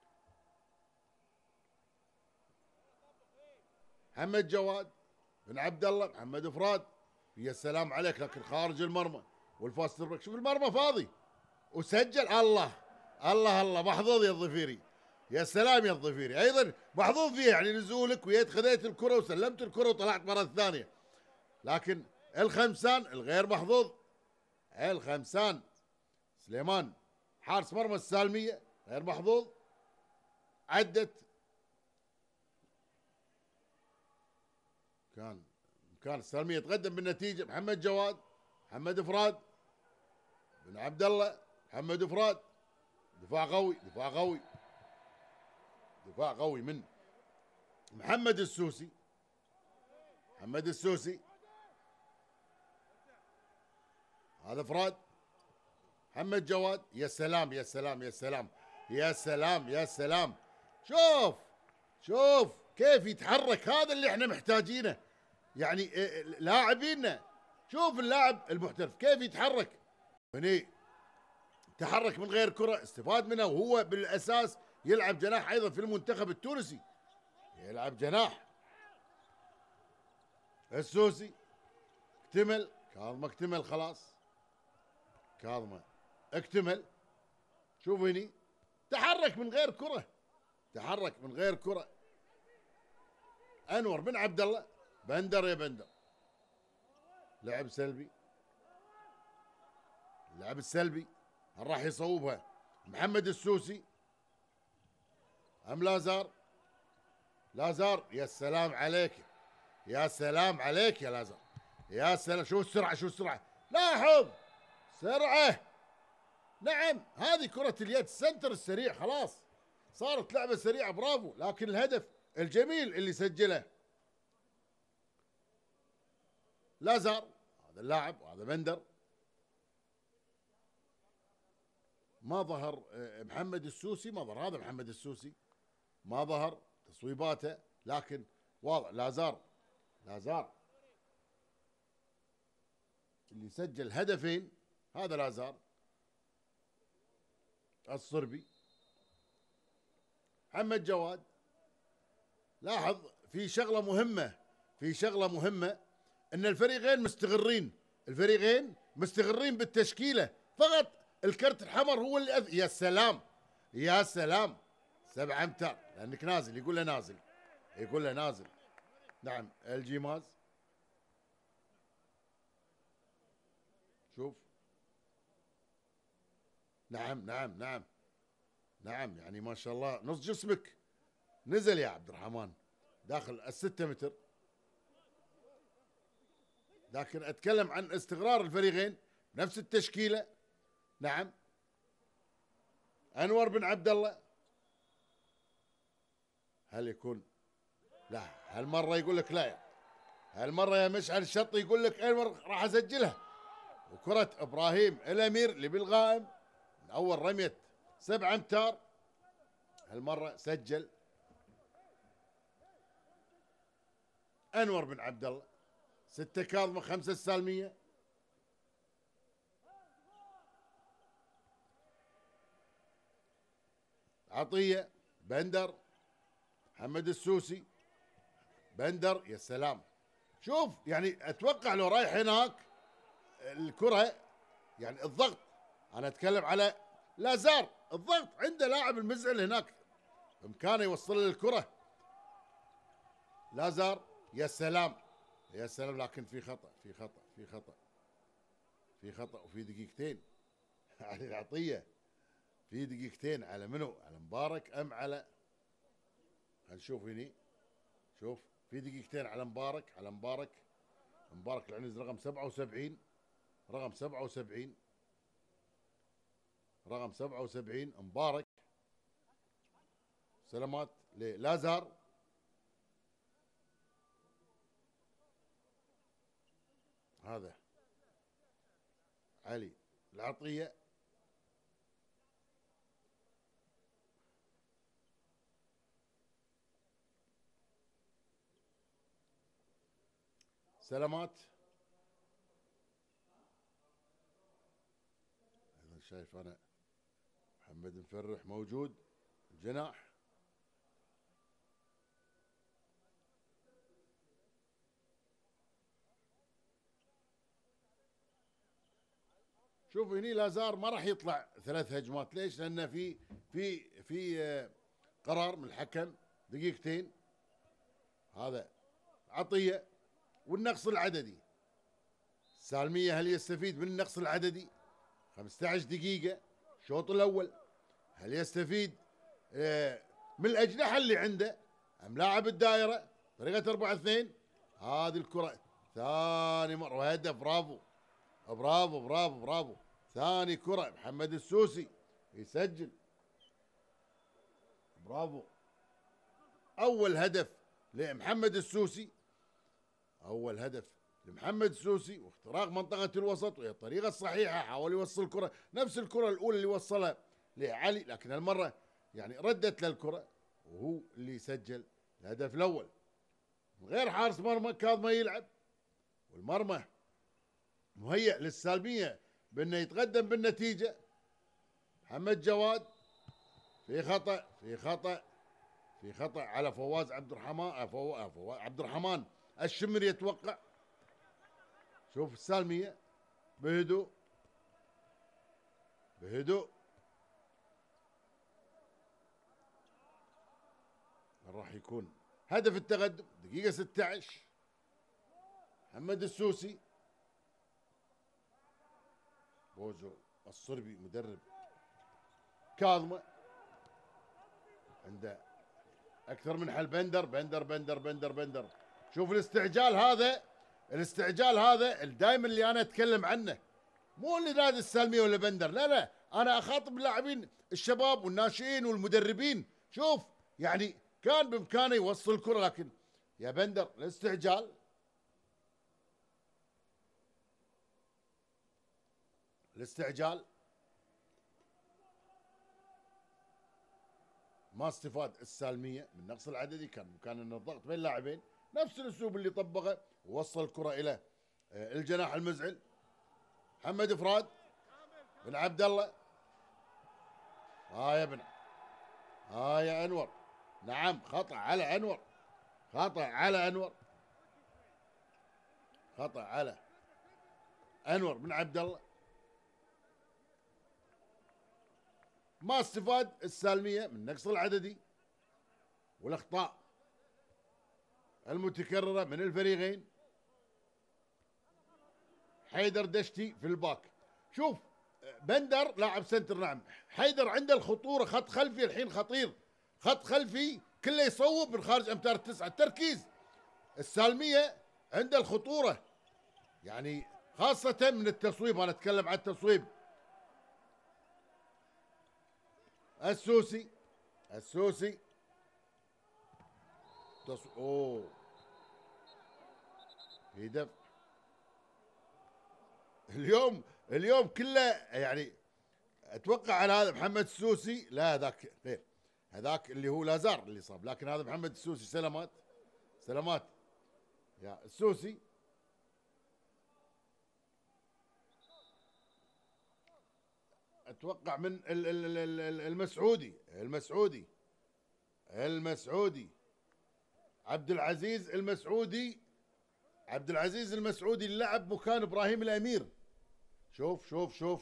محمد جواد بن عبد الله، محمد فراد، يا سلام عليك لكن خارج المرمى والفاست تربك. شوف المرمى فاضي وسجل. الله الله الله محظوظ يا الظفيري، يا سلام يا الظفيري. ايضا محظوظ فيها يعني نزولك ويد خذيت الكره وسلمت الكره وطلعت مره ثانيه. لكن الخمسان الغير محظوظ، الخمسان سليمان حارس مرمى السالميه غير محظوظ. عدت كان السالميه يتقدم بالنتيجه. محمد جواد، محمد فراد بن عبد الله، محمد فراد. دفاع قوي، دفاع قوي، دفاع قوي من محمد السوسي. محمد السوسي هذا فراد. محمد جواد، يا سلام يا سلام يا سلام يا سلام يا سلام. شوف كيف يتحرك، هذا اللي احنا محتاجينه يعني لاعبينا. شوف اللاعب المحترف كيف يتحرك هني، تحرك من غير كرة، استفاد منها وهو بالأساس يلعب جناح أيضا في المنتخب التونسي، يلعب جناح. السوسي اكتمل، كاظمة اكتمل خلاص، كاظمة اكتمل. شوف هني تحرك من غير كرة، تحرك من غير كرة. أنور بن عبد الله، بندر يا بندر، لعب سلبي، اللعب السلبي هل راح يصوبها محمد السوسي ام لازار؟ لازار، يا سلام عليك، يا سلام عليك يا لازار، يا سلام. شو السرعه، شو السرعه، لاحظ سرعه. نعم هذه كرة اليد، السنتر السريع خلاص صارت لعبة سريعة، برافو. لكن الهدف الجميل اللي سجله لازار، هذا اللاعب وهذا بندر. ما ظهر محمد السوسي، ما ظهر هذا محمد السوسي، ما ظهر تصويباته، لكن واضح لازار اللي سجل هدفين، هذا لازار الصربي. محمد جواد، لاحظ في شغلة مهمة، ان الفريقين مستغرين بالتشكيلة، فقط الكرت الحمر هو اللي يا سلام يا سلام. 7 امتار لانك نازل، يقول له نازل. نعم الجيماز، شوف نعم يعني ما شاء الله نص جسمك نزل يا عبد الرحمن داخل ال6 متر. لكن اتكلم عن استقرار الفريقين نفس التشكيله. نعم انور بن عبد الله، هل يكون؟ لا، هالمره يقول لك لا، هالمره يا مشعل الشطي يقول لك انور راح اسجلها. وكره ابراهيم الامير اللي بالغائم من اول رميه 7 امتار، هالمره سجل انور بن عبد الله. 6 كاظمه 5 السالميه. عطيه، بندر، محمد السوسي، بندر، يا سلام. شوف يعني اتوقع لو رايح هناك الكره يعني الضغط، انا اتكلم على لازار، الضغط عنده لاعب المزعل هناك بامكانه يوصل له الكره. لازار، يا سلام يا سلام. لكن في خطأ وفي دقيقتين على العطيه، في دقيقتين على منو؟ على مبارك ام على، هنشوف هني. شوف في دقيقتين على مبارك، مبارك العنز رقم 77، رقم 77 مبارك. سلامات للازار. هذا علي العطية، سلامات. ايضا شايف انا محمد مفرح موجود الجناح. شوف هني لازار ما راح يطلع 3 هجمات، ليش؟ لان في قرار من الحكم دقيقتين، هذا عطية والنقص العددي. السالمية هل يستفيد من النقص العددي؟ 15 دقيقة الشوط الأول، هل يستفيد من الأجنحة اللي عنده أم لاعب الدائرة طريقة 4-2؟ هذه الكرة ثاني مرة وهدف. برافو برافو برافو برافو. ثاني كرة محمد السوسي يسجل، برافو. أول هدف لمحمد السوسي، أول هدف لمحمد السوسي، واختراق منطقة الوسط، وهي الطريقة الصحيحة. حاول يوصل الكرة نفس الكرة الأولى اللي وصلها لعلي، لكن هالمرة يعني ردت للكرة وهو اللي سجل الهدف الأول من غير حارس مرمى. كاظمة يلعب والمرمى مهيئ للسالمية بأنه يتقدم بالنتيجة. محمد جواد في خطأ في خطأ في خطأ على فواز عبد الرحمن. عبد الرحمن الشمري يتوقع. شوف السالمية بهدوء بهدوء. راح يكون هدف التقدم دقيقة 16. محمد السوسي، بوزو الصربي مدرب كاظمة عنده اكثر من حل. بندر بندر بندر بندر بندر. شوف الاستعجال هذا، الاستعجال هذا دائما اللي انا اتكلم عنه، مو اللي نادي السالمية ولا بندر، لا لا، انا اخاطب اللاعبين الشباب والناشئين والمدربين. شوف يعني كان بامكانه يوصل الكرة، لكن يا بندر الاستعجال. الاستعجال ما استفاد السالمية من النقص العددي، كان ان الضغط بين اللاعبين نفس الاسلوب اللي طبقه، ووصل الكرة الى الجناح المزعل محمد فراد بن عبد الله. يا ابن يا انور، نعم خطأ على انور، خطأ على انور، خطأ على انور بن عبد الله. ما استفاد السالمية من النقص العددي والاخطاء المتكررة من الفريقين. حيدر دشتي في الباك. شوف بندر لاعب سنتر، نعم. حيدر عنده الخطورة، خط خلفي الحين خطير، خط خلفي كله يصوب من خارج امتار التسعة. التركيز السالمية عنده الخطورة، يعني خاصة من التصويب، انا اتكلم عن التصويب. السوسي السوسي اوه في دفع. اليوم كله يعني اتوقع على هذا محمد السوسي، لا هذاك غير، هذاك اللي هو لازار اللي صاب، لكن هذا محمد السوسي. سلامات سلامات يا السوسي. اتوقع من المسعودي عبد العزيز المسعودي اللي لعب مكان ابراهيم الامير. شوف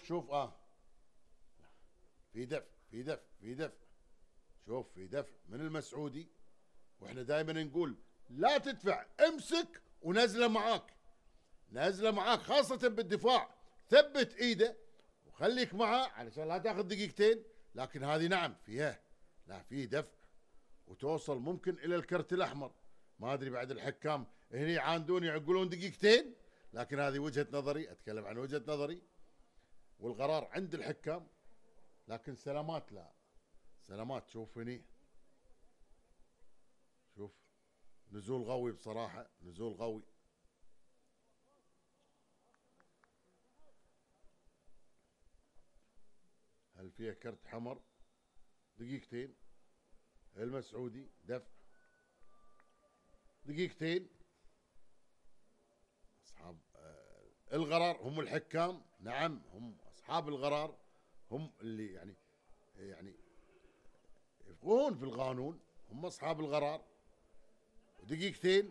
في دفع شوف في دفع من المسعودي. واحنا دائما نقول لا تدفع، امسك ونزله معاك خاصة بالدفاع، ثبت ايده وخليك معاه علشان لا تاخذ دقيقتين. لكن هذه نعم فيها، لا في دفع وتوصل ممكن الى الكرت الاحمر. ما ادري بعد الحكام هني يعاندون يقولون دقيقتين، لكن هذه وجهة نظري، اتكلم عن وجهة نظري والقرار عند الحكام. لكن سلامات لا، سلامات شوف هني، شوف نزول قوي بصراحة، نزول قوي. هل فيها كرت حمر؟ دقيقتين. المسعودي دفع. دقيقتين. أصحاب القرار هم الحكام، نعم هم أصحاب القرار، هم اللي يعني يفقهون في القانون، هم أصحاب القرار. ودقيقتين،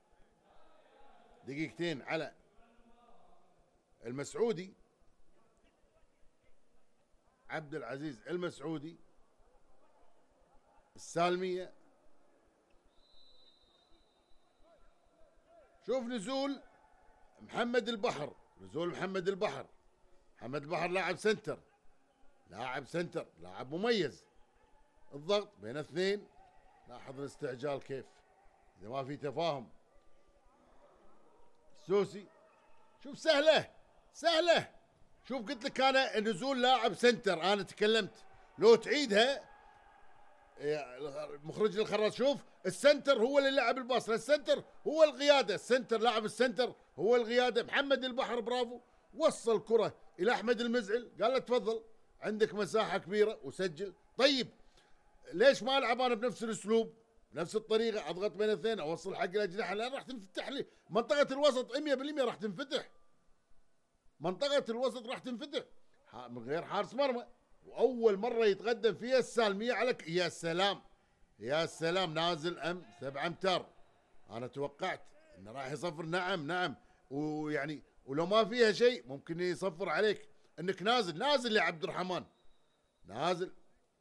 دقيقتين على المسعودي، عبد العزيز المسعودي. السالمية، شوف نزول محمد البحر، نزول محمد البحر. محمد البحر لاعب سنتر، لاعب سنتر، لاعب مميز. الضغط بين اثنين، لاحظ الاستعجال كيف، اذا ما في تفاهم. السوسي، شوف سهله سهله. شوف قلت لك انا نزول لاعب سنتر، انا تكلمت. لو تعيدها يا مخرج الخراج، شوف السنتر هو اللي لعب الباص، السنتر هو القياده، السنتر لاعب السنتر هو القياده. محمد البحر برافو، وصل كره الى احمد المزعل، قال له تفضل عندك مساحه كبيره وسجل. طيب ليش ما العب انا بنفس الاسلوب، بنفس الطريقه، اضغط بين اثنين، اوصل حق الاجنحه، لان راح تنفتح لي منطقه الوسط 100% راح تنفتح. منطقه الوسط راح تنفتح من غير حارس مرمى، واول مره يتقدم فيها السالميه عليك. يا سلام يا سلام، نازل 7 امتار. انا توقعت انه راح يصفر. نعم نعم، ويعني ولو ما فيها شيء ممكن يصفر عليك انك نازل. نازل يا عبد الرحمن، نازل.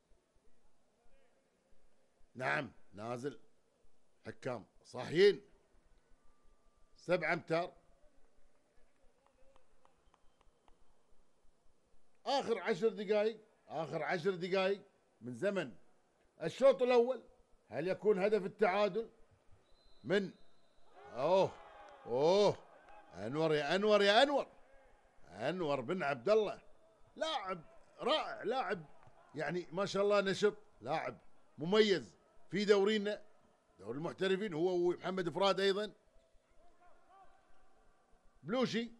نعم نازل. حكام صاحيين. 7 امتار. اخر 10 دقائق، اخر 10 دقائق من زمن الشوط الاول. هل يكون هدف التعادل من اوه انور يا انور يا انور، انور بن عبد الله، لاعب رائع، لاعب يعني ما شاء الله نشط، لاعب مميز في دورينا دوري المحترفين، هو ومحمد فراد ايضا. بلوشي،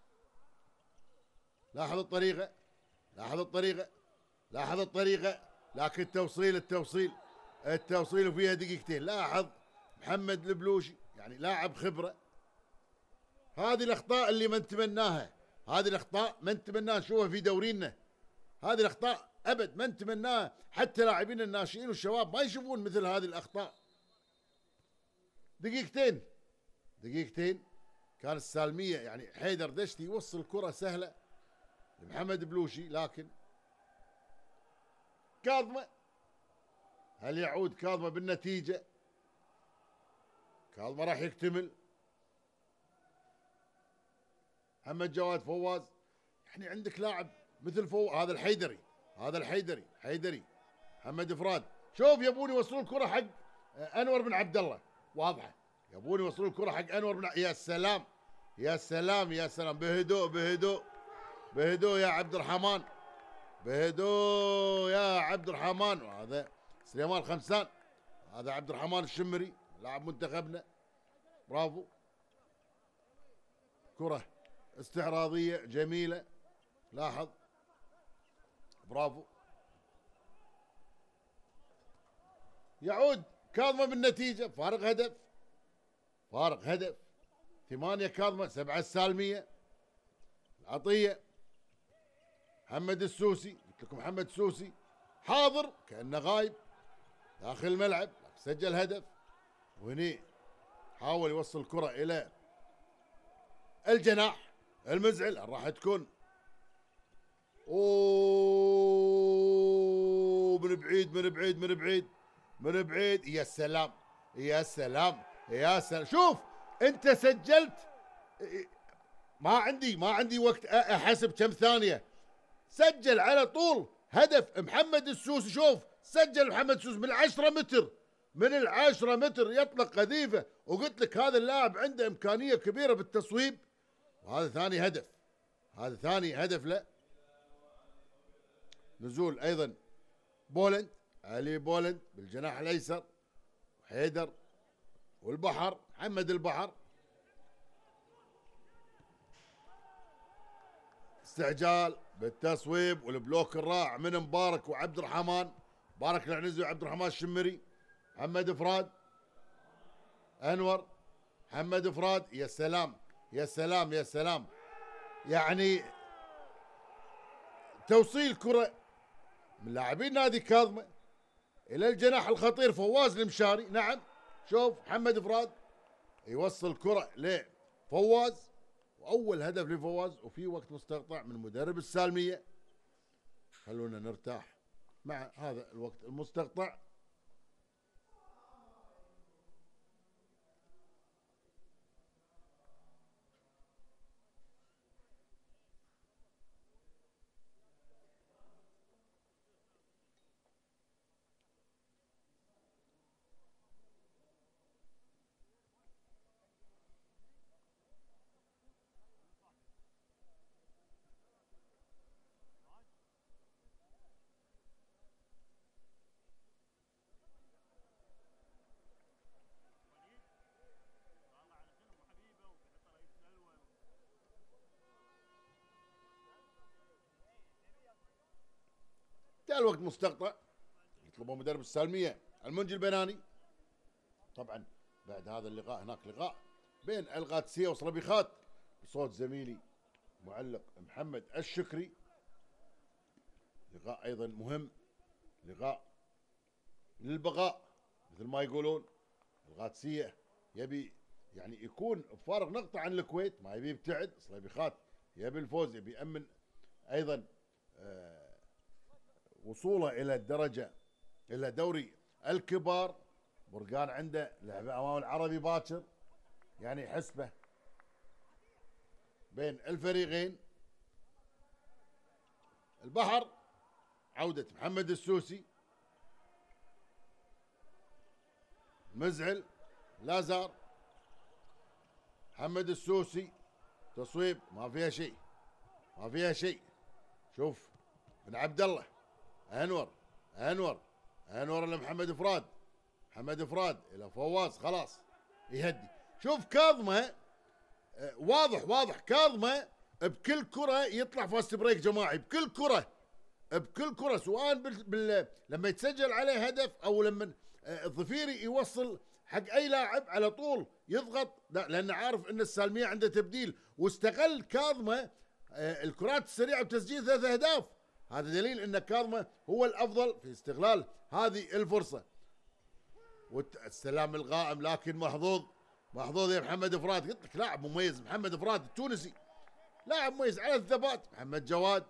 لاحظ الطريقه، لاحظ الطريقه، لاحظ الطريقه، لكن التوصيل وفيها دقيقتين. لاحظ محمد البلوشي يعني لاعب خبره. هذه الاخطاء اللي ما نتمناها، هذه الاخطاء ما نتمناها نشوفها في دورينا. هذه الاخطاء ابد ما نتمناها، حتى لاعبين الناشئين والشباب ما يشوفون مثل هذه الاخطاء. دقيقتين، دقيقتين كان السالميه يعني حيدر دشتي يوصل كره سهله لمحمد بلوشي، لكن كاظمه، هل يعود كاظمه بالنتيجه؟ كاظمه راح يكتمل. محمد جواد فواز، يعني عندك لاعب مثل هذا الحيدري، هذا الحيدري محمد فراد. شوف يبون يوصلون الكره حق انور بن عبد الله، واضحه يبون يوصلون الكره حق انور بن يا سلام يا سلام يا سلام، بهدوء بهدوء بهدوء يا عبد الرحمن، بهدوء يا عبد الرحمن. وهذا سليمان خمسان، هذا عبد الرحمن الشمري لاعب منتخبنا، برافو. كرة استعراضية جميلة، لاحظ، برافو. يعود كاظمة بالنتيجة، فارق هدف، فارق هدف. 8 كاظمة 7 السالمية. العطية محمد السوسي، قلت لكم محمد السوسي حاضر كأنه غايب داخل الملعب، سجل هدف. وهني حاول يوصل الكرة إلى الجناح المزعل، راح تكون من بعيد من بعيد من بعيد من بعيد. يا سلام يا سلام يا سلام، شوف انت سجلت، ما عندي وقت احسب كم ثانية، سجل على طول هدف محمد السوسي. شوف سجل محمد السوسي من 10 متر، من 10 متر يطلق قذيفة، وقلت لك هذا اللاعب عنده إمكانية كبيرة بالتصويب. وهذا ثاني هدف، هذا ثاني هدف له. نزول أيضا بولند، علي بولند بالجناح الأيسر، حيدر والبحر، محمد البحر. استعجال بالتصويب والبلوك الرائع من مبارك وعبد الرحمن، مبارك العنزي وعبد الرحمن الشمري. محمد فراد، انور، محمد فراد، يا سلام يا سلام يا سلام، يعني توصيل كرة من لاعبين نادي كاظمة الى الجناح الخطير فواز المشاري. نعم شوف محمد فراد يوصل كرة لفواز، واول هدف لفواز وفي وقت مستقطع من مدرب السالمية. خلونا نرتاح مع هذا الوقت المستقطع. جاء الوقت مستقطع يطلبه مدرب السالمية المنجي البناني. طبعا بعد هذا اللقاء هناك لقاء بين القادسية وصلبيخات بصوت زميلي معلق محمد الشكري، لقاء ايضا مهم، لقاء للبقاء مثل ما يقولون. القادسية يبي يعني يكون بفارق نقطة عن الكويت، ما يبي يبتعد. صليبيخات يبي الفوز، يبي يأمن ايضا وصوله الى الدرجة الى دوري الكبار. برقان عنده لعبة امام العربي باكر، يعني حسبة بين الفريقين. البحر عودة محمد السوسي، مزعل، لازار، محمد السوسي، تصويب ما فيها شيء، ما فيها شيء. شوف بن عبد الله، انور لمحمد فراد، محمد فراد الى فواز، خلاص يهدي. شوف كاظمه واضح كاظمه بكل كره يطلع فاست بريك جماعي، بكل كره سواء لما يتسجل عليه هدف او لما الظفيري يوصل حق اي لاعب على طول يضغط، لا لانه عارف ان السالميه عنده تبديل. واستغل كاظمه الكرات السريعه بتسجيل 3 اهداف. هذا دليل ان كاظمه هو الافضل في استغلال هذه الفرصه. والسلام القائم لكن محظوظ يا محمد فراد. قلت لك لاعب مميز محمد فراد التونسي، لاعب مميز على الثبات. محمد جواد،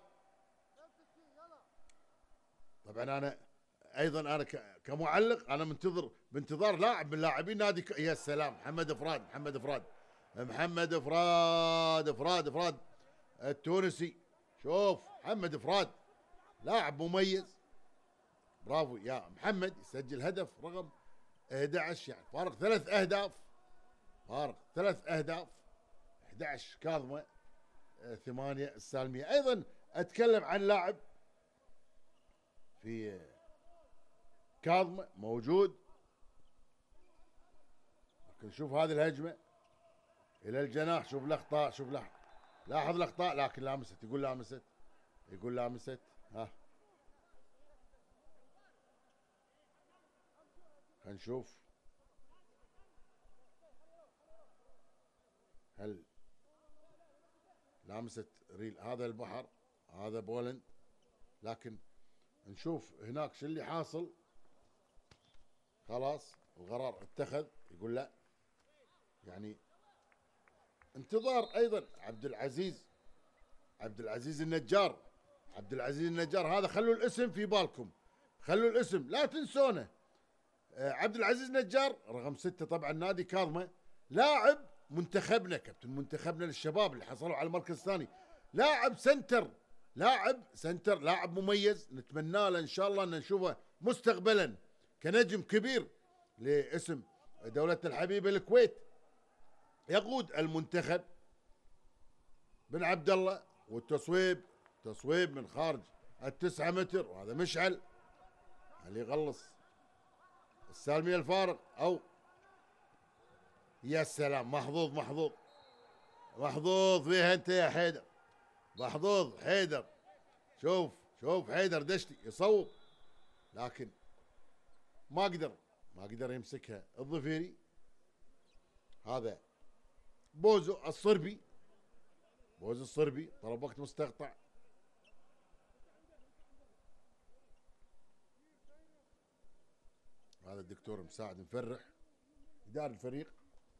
طبعا انا ايضا كمعلق انا بانتظار لاعب من لاعبين نادي يا سلام محمد فراد التونسي. شوف محمد فراد لاعب مميز، برافو يا محمد. يسجل هدف رقم 11، يعني فارق 3 اهداف، 11 كاظمه 8 السالميه. ايضا اتكلم عن لاعب في كاظمه موجود، لكن شوف هذه الهجمه الى الجناح، شوف الاخطاء، لاحظ الاخطاء، لكن يقول لامست ها. خلينا نشوف هل لامست ريل. هذا البحر، هذا بولند، لكن نشوف هناك شو اللي حاصل. خلاص القرار اتخذ، يقول لا. يعني انتظار ايضا عبد العزيز النجار هذا خلوا الاسم في بالكم، خلوا الاسم لا تنسونه. عبد العزيز النجار رقم 6 طبعا نادي كاظمه، لاعب منتخبنا، كابتن منتخبنا للشباب اللي حصلوا على المركز الثاني، لاعب سنتر، لاعب مميز. نتمنى له ان شاء الله ان نشوفه مستقبلا كنجم كبير لاسم دولة الحبيبة الكويت، يقود المنتخب. بن عبد الله والتصويب، تصويب من خارج ال9 متر، وهذا مشعل اللي يغلص السالمية الفارق. او يا سلام محظوظ فيها انت يا حيدر، محظوظ حيدر. شوف حيدر دشتي يصوب، لكن ما قدر يمسكها الظفيري. هذا بوزو الصربي طلب وقت مستقطع. هذا الدكتور مساعد مفرح إداري الفريق.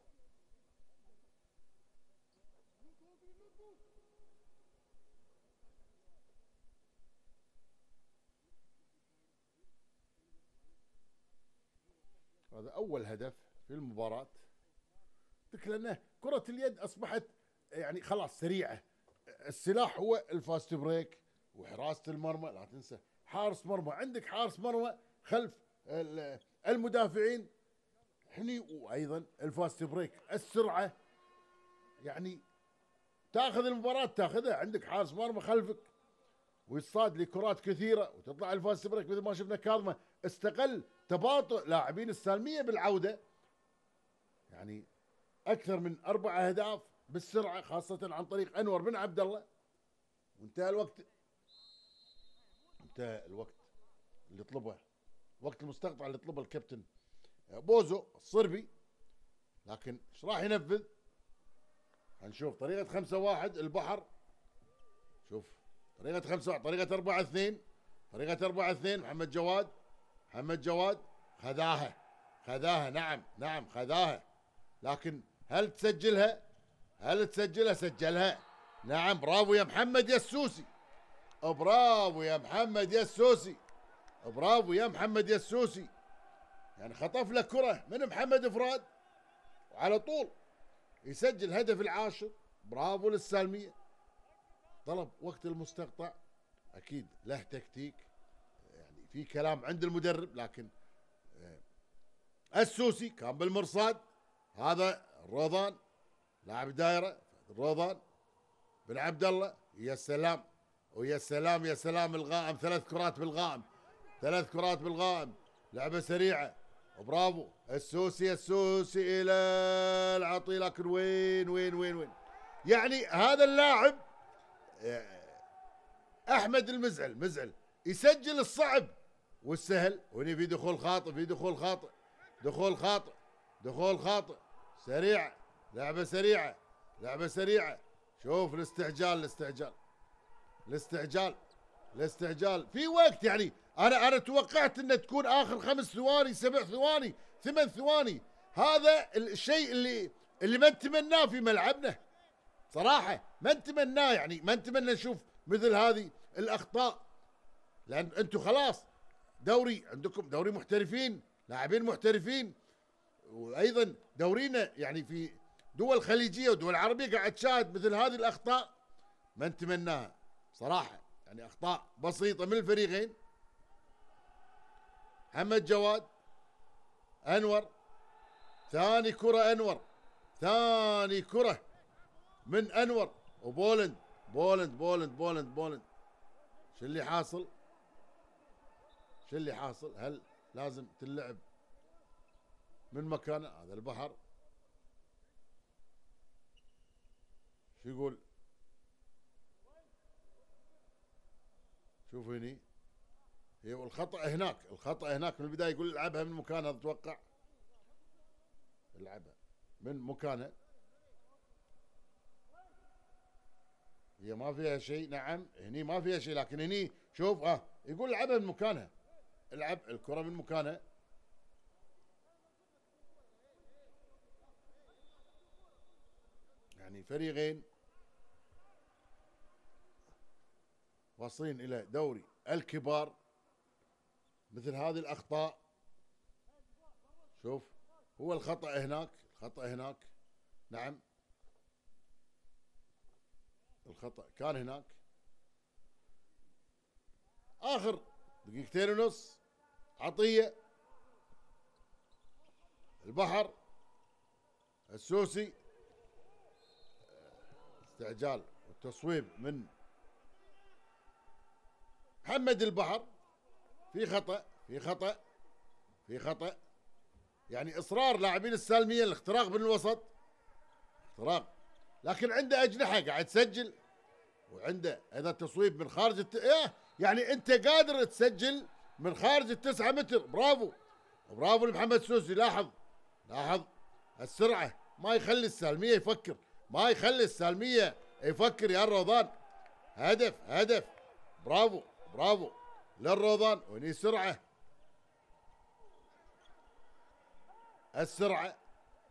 هذا أول هدف في المباراة. لأن كرة اليد أصبحت يعني خلاص سريعة. السلاح هو الفاست بريك وحراسة المرمى. لا تنسى حارس مرمى، عندك حارس مرمى خلف المدافعين هني، وأيضا الفاست بريك السرعة. يعني تاخذ المباراة تاخذها، عندك حارس مرمى خلفك ويصاد لكرات كثيرة وتطلع الفاست بريك. مثل ما شفنا كاظمة استقل تباطؤ لاعبين السالمية بالعودة، يعني أكثر من 4 أهداف بالسرعة، خاصة عن طريق أنور بن عبد الله. وانتهى الوقت اللي طلبه، وقت المستقطع اللي طلبه الكابتن بوزو الصربي. لكن ايش راح ينفذ؟ هنشوف طريقة 5-1 البحر. شوف طريقة 5-1، طريقة 4-2، طريقة 4-2. محمد جواد خذاها. نعم خذاها، لكن هل تسجلها؟ سجلها. نعم، برافو يا محمد يا السوسي. يعني خطف له كرة من محمد فراد وعلى طول يسجل هدف العاشر. برافو للسالمية. طلب وقت المستقطع، أكيد له تكتيك، يعني في كلام عند المدرب، لكن السوسي كان بالمرصاد. هذا الروضان لاعب دائرة، الروضان بن عبد الله. يا سلام ويا سلام الغائم، 3 كرات بالغائم. لعبة سريعة وبرافو السوسي إلى العطي، لكن وين يعني هذا اللاعب أحمد المزعل يسجل الصعب والسهل. وهنا في دخول خاطئ سريع. لعبة سريعة. شوف الاستعجال في وقت. يعني انا توقعت ان تكون اخر 5 ثواني 7 ثواني 8 ثواني. هذا الشيء اللي ما نتمناه في ملعبنا صراحة، ما نتمناه. يعني ما نتمنى نشوف مثل هذه الاخطاء، لان انتم خلاص عندكم دوري محترفين، لاعبين محترفين، وايضا دورينا يعني في دول خليجية ودول عربية قاعد تشاهد مثل هذه الاخطاء ما نتمناها صراحة. يعني اخطاء بسيطة من الفريقين. محمد جواد، انور، ثاني كرة من انور، وبولند. شو اللي حاصل؟ هل لازم تلعب من مكانه؟ هذا البحر شو يقول؟ شوف هني هي الخطأ هناك من البداية. يقول العبها من مكانها، اتوقع العبها من مكانها، هي ما فيها شيء. نعم هني ما فيها شيء، لكن هني شوف يقول العبها من مكانها، العب الكرة من مكانها. يعني فريقين واصلين الى دوري الكبار، مثل هذه الاخطاء. شوف هو الخطأ هناك. نعم الخطأ كان هناك. اخر 2.5 دقيقة عطية البحر السوسي. استعجال والتصويب من محمد البحر. في خطأ يعني اصرار لاعبين السالمية الاختراق من الوسط، لكن عنده اجنحة قاعد تسجل. وعنده اذا تصويب من خارج يعني انت قادر تسجل من خارج ال9 متر. برافو برافو لمحمد سوسي. لاحظ السرعه، ما يخلي السالميه يفكر، ما يخلي السالميه يفكر يا الروضان. هدف برافو للروضان. وهني سرعه، السرعه.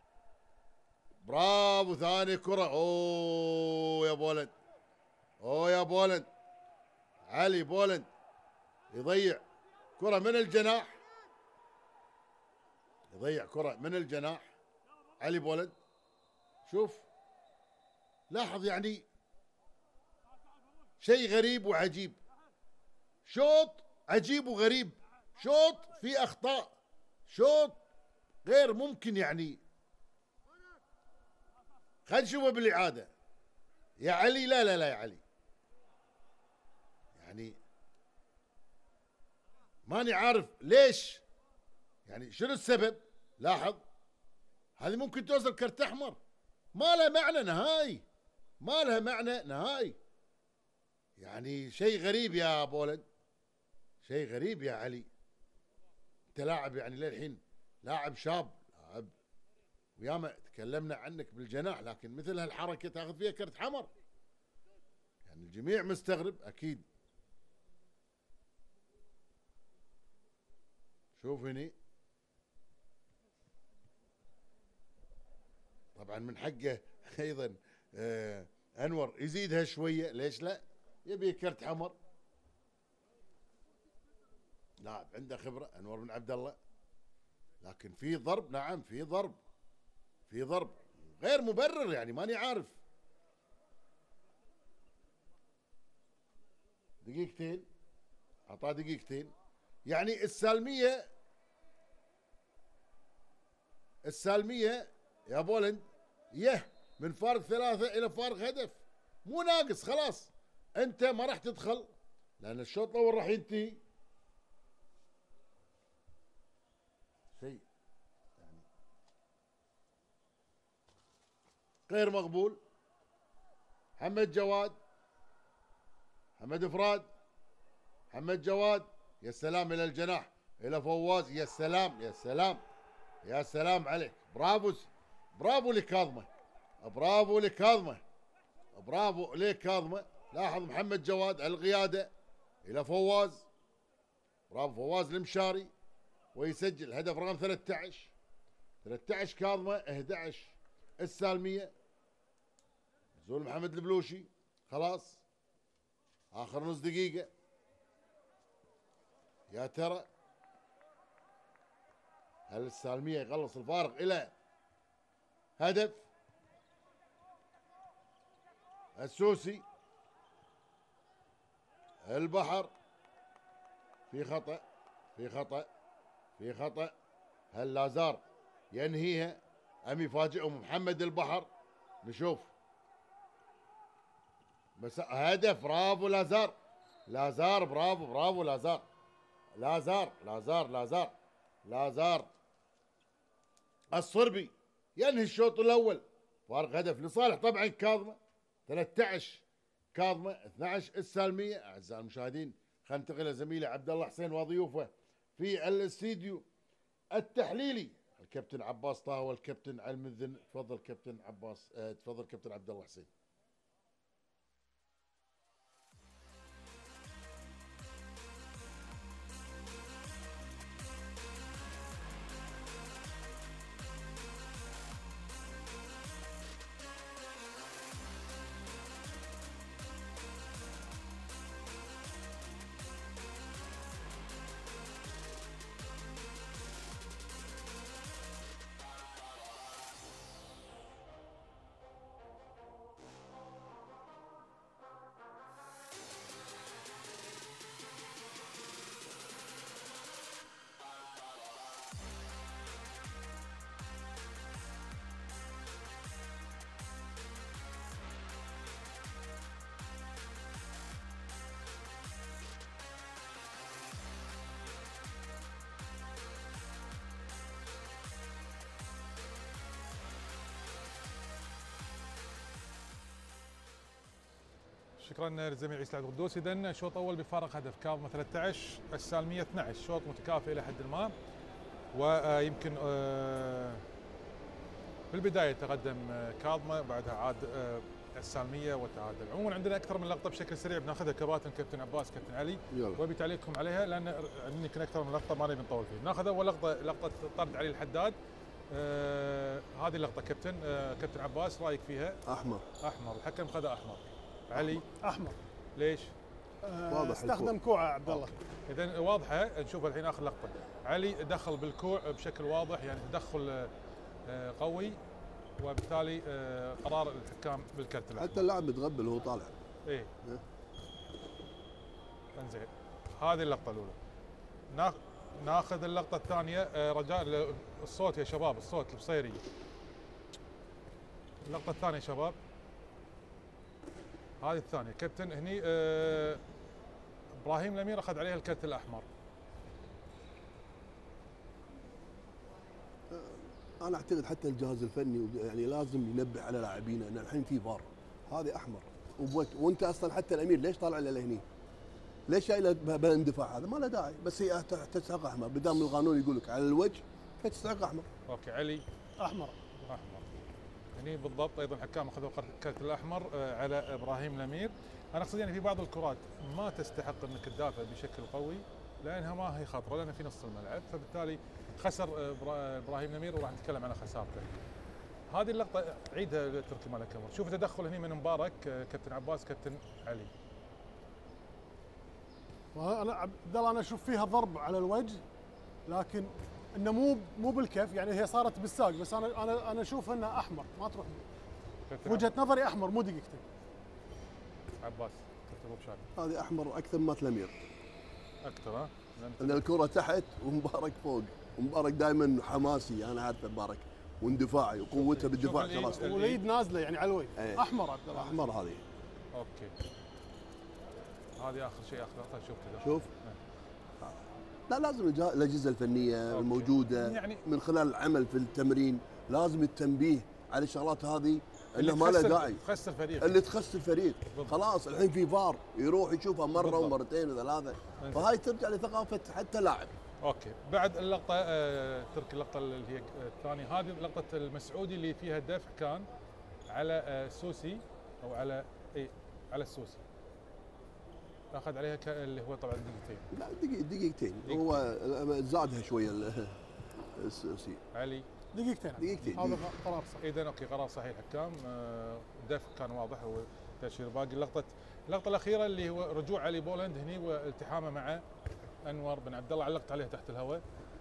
برافو ثاني كره. اوه يا بولند، علي بولند يضيع كره من الجناح، علي بولند. شوف لاحظ، يعني شيء غريب وعجيب، شوط عجيب وغريب، شوط فيه اخطاء، شوط غير ممكن. يعني خلينا نشوفه بالاعاده يا علي. لا يا علي، يعني ماني عارف ليش، يعني شنو السبب. لاحظ هذه ممكن توصل كرت احمر، ما لها معنى نهائي، يعني شيء غريب يا بولد، شيء غريب يا علي. انت لاعب يعني للحين لاعب شاب، لاعب وياما تكلمنا عنك بالجناح، لكن مثل هالحركه تاخذ فيها كرت حمر، يعني الجميع مستغرب اكيد. شوف هني طبعا من حقه ايضا انور يزيدها شويه، ليش لا؟ يبي كرت حمر، لاعب عنده خبره انور بن عبد الله، لكن في ضرب. نعم في ضرب غير مبرر، يعني ماني عارف. دقيقتين، اعطاه دقيقتين. يعني السالميه يا بولند من فارق 3 الى فارق هدف، مو ناقص. خلاص انت ما راح تدخل لان الشوط الاول راح ينتهي. شيء يعني غير مقبول. محمد جواد، محمد فراد، محمد جواد، يا سلام الى الجناح الى فواز. يا سلام عليك. برافو لكاظمه. لاحظ محمد جواد على القياده الى فواز. برافو فواز المشاري، ويسجل هدف رقم 13 كاظمه، 11 السالميه. نزول محمد البلوشي. خلاص اخر نص دقيقه، يا ترى هل السالميه يخلص الفارق الى هدف؟ السوسي، البحر، في خطأ. هل لازار ينهيها ام يفاجئهم محمد البحر؟ نشوف. بس هدف. برافو لازار، برافو لازار الصربي ينهي الشوط الاول. فارق هدف لصالح طبعا كاظمه. 13 كاظمه، 12 السالميه. اعزائي المشاهدين خلينا ننتقل الى زميلي عبد الله حسين وضيوفه في الاستديو التحليلي، الكابتن عباس طه والكابتن علي المذن. تفضل كابتن عباس، تفضل كابتن عبد الله حسين. شكرا للزميل عيسى القدوس. اذا شوط اول بفارق هدف، كاظمه 13 السالميه 12، شوط متكافئ الى حد ما. ويمكن في البدايه تقدم كاظمه، بعدها عاد السالميه وتعادل. عموما عندنا اكثر من لقطه بشكل سريع بناخذها كباتن، كابتن عباس كابتن علي، وابي تعليقكم عليها لان عندنا يمكن اكثر من لقطه ما نبي نطول فيها. ناخذ اول لقطه طرد علي الحداد. هذه اللقطه كابتن كابتن عباس رايك فيها؟ احمر الحكم خذ احمر. علي احمر. ليش؟ واضح استخدم كوع عبد الله. اذا واضحه. نشوف الحين اخر لقطه. علي دخل بالكوع بشكل واضح، يعني تدخل قوي، وبالتالي قرار الحكام بالكرت الاحمر. حتى اللاعب متغبل وهو طالع. ايه انزين. هذه اللقطه الاولى. ناخذ اللقطه الثانيه. رجاء الصوت يا شباب، الصوت البصيري. اللقطه الثانيه شباب، هذه الثانيه كابتن. هني ابراهيم الامير اخذ عليها الكرت الاحمر. انا اعتقد حتى الجهاز الفني يعني لازم ينبه على لاعبينا ان الحين في فار، هذه احمر وانت اصلا حتى الامير ليش طالع له لهني؟ ليش شايله بالاندفاع؟ هذا ما له داعي، بس هي تستحق احمر، بدام القانون يقول لك على الوجه فتستحق احمر. اوكي علي. احمر. هني بالضبط ايضا حكام اخذوا الكرت الاحمر على ابراهيم الامير. انا اقصد يعني في بعض الكرات ما تستحق انك تدافع بشكل قوي لانها ما هي خطره، لانها في نص الملعب، فبالتالي خسر ابراهيم الامير وراح نتكلم على خسارته. هذه اللقطه عيدها تركي مالك امر. شوف تدخل هني من مبارك كابتن عباس كابتن علي. وانا عبد الله انا اشوف فيها ضرب على الوجه، لكن انه مو بالكف، يعني هي صارت بالساق، بس انا اشوف انها احمر ما تروح. وجهه نظري احمر مو دقيقتين. عباس كابتن ابو بشار. هذه احمر اكثر ما الامير. اكثر ها؟ ان الكره تحت ومبارك فوق، ومبارك دائما حماسي، انا عارفه مبارك واندفاعي وقوته بالدفاع خلاص. واليد نازله يعني على الوجه. ايه. احمر عبد الله. احمر هذه. اوكي. هذه اخر شيء، اخر لقطه. شوف كذا. شوف. لا لازم الاجهزه الفنيه الموجوده يعني من خلال العمل في التمرين لازم التنبيه على الشغلات هذه انه ما له داعي. تخسر فريق. اللي تخسر فريق. خلاص الحين في فار يروح يشوفها مره ومرتين وثلاثه، فهاي ترجع لثقافه حتى لاعب. اوكي. بعد اللقطه ترك اللقطه اللي هي الثانيه، هذه لقطه المسعودي اللي فيها دفع كان على السوسي او على على السوسي، اخذ عليها اللي هو طبعا دقيقتين. لا دقيقتين هو زادها شويه السوسي. علي دقيقتين. هذا قرار صحيح. اذا اوكي قرار صحيح الحكام. الدفع كان واضح وتاشير باقي. اللقطه الاخيره اللي هو رجوع علي بولند هني والتحامه مع انور بن عبد الله، علقت عليها تحت الهواء.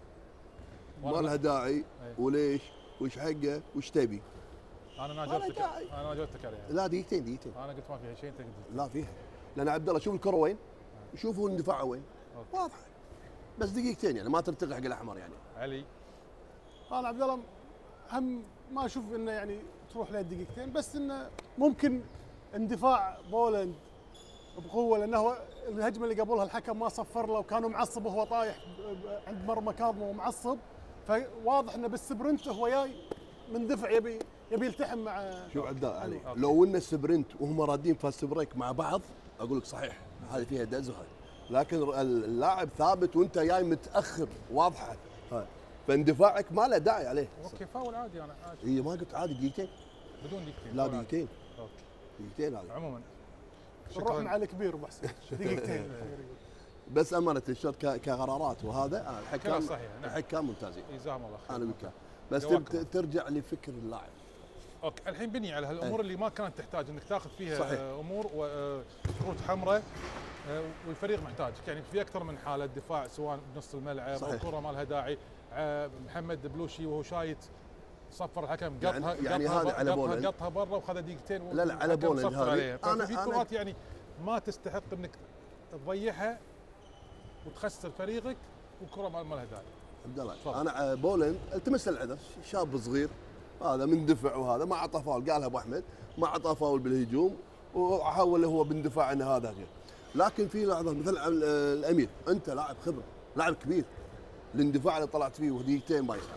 ما لها داعي. وليش؟ وش حقه؟ وش تبي؟ انا ناجرتك عليها. لا دقيقتين. انا قلت ما فيها شيء، انت قلت لا فيها. لان عبد الله شوف الكره وين؟ شوفوا اندفاعه وين؟ واضحه. بس دقيقتين يعني ما ترتقي حق الاحمر يعني. علي. انا عبد الله هم ما اشوف انه يعني تروح له دقيقتين، بس انه ممكن اندفاع بولند بقوه، لانه هو الهجمه اللي قبلها الحكم ما صفر له وكانوا معصب وهو طايح عند مرمى كاظمه ومعصب، فواضح انه بالسبرنت هو جاي مندفع يبي يلتحم مع. شوف عبد الله لو ان السبرنت وهم رادين فاست بريك مع بعض اقول لك صحيح هذه فيها دز وهذه، لكن اللاعب ثابت وانت جاي متاخر واضحه، فاندفاعك ما له داعي عليه. اوكي فاول عادي. انا عادي. هي ما قلت عادي دقيقتين؟ بدون دقيقتين. لا دقيقتين. اوكي دقيقتين هذا. عموما نروح مع الكبير ابو حسين. دقيقتين. بس امانه الشوط كقرارات وهذا الحكام صحيح. الحكام ممتازين. جزاهم الله خير. انا وياك. بس ترجع لفكر اللاعب. اوكي الحين بني على هالامور اللي ما كانت تحتاج انك تاخذ فيها صحيح. امور وشروط حمراء، والفريق محتاج يعني في اكثر من حاله دفاع سواء بنص الملعب او كره ما لها داعي. محمد بلوشي وهو شايت صفر الحكم يعني هذا على بولند قطها برا وخذ دقيقتين. لا على بولند هذه في كرات يعني ما تستحق انك تضيعها وتخسر فريقك وكره ما لها داعي. عبد الله انا بولند التمس العذر، شاب صغير هذا مندفع وهذا ما اعطى فاول، قالها ابو احمد ما اعطى فاول بالهجوم وحاول هو باندفاع ان هذا غير. لكن في لحظه مثل الامير انت لاعب خبره لاعب كبير، الاندفاع اللي طلعت فيه ودقيقتين ما يصير.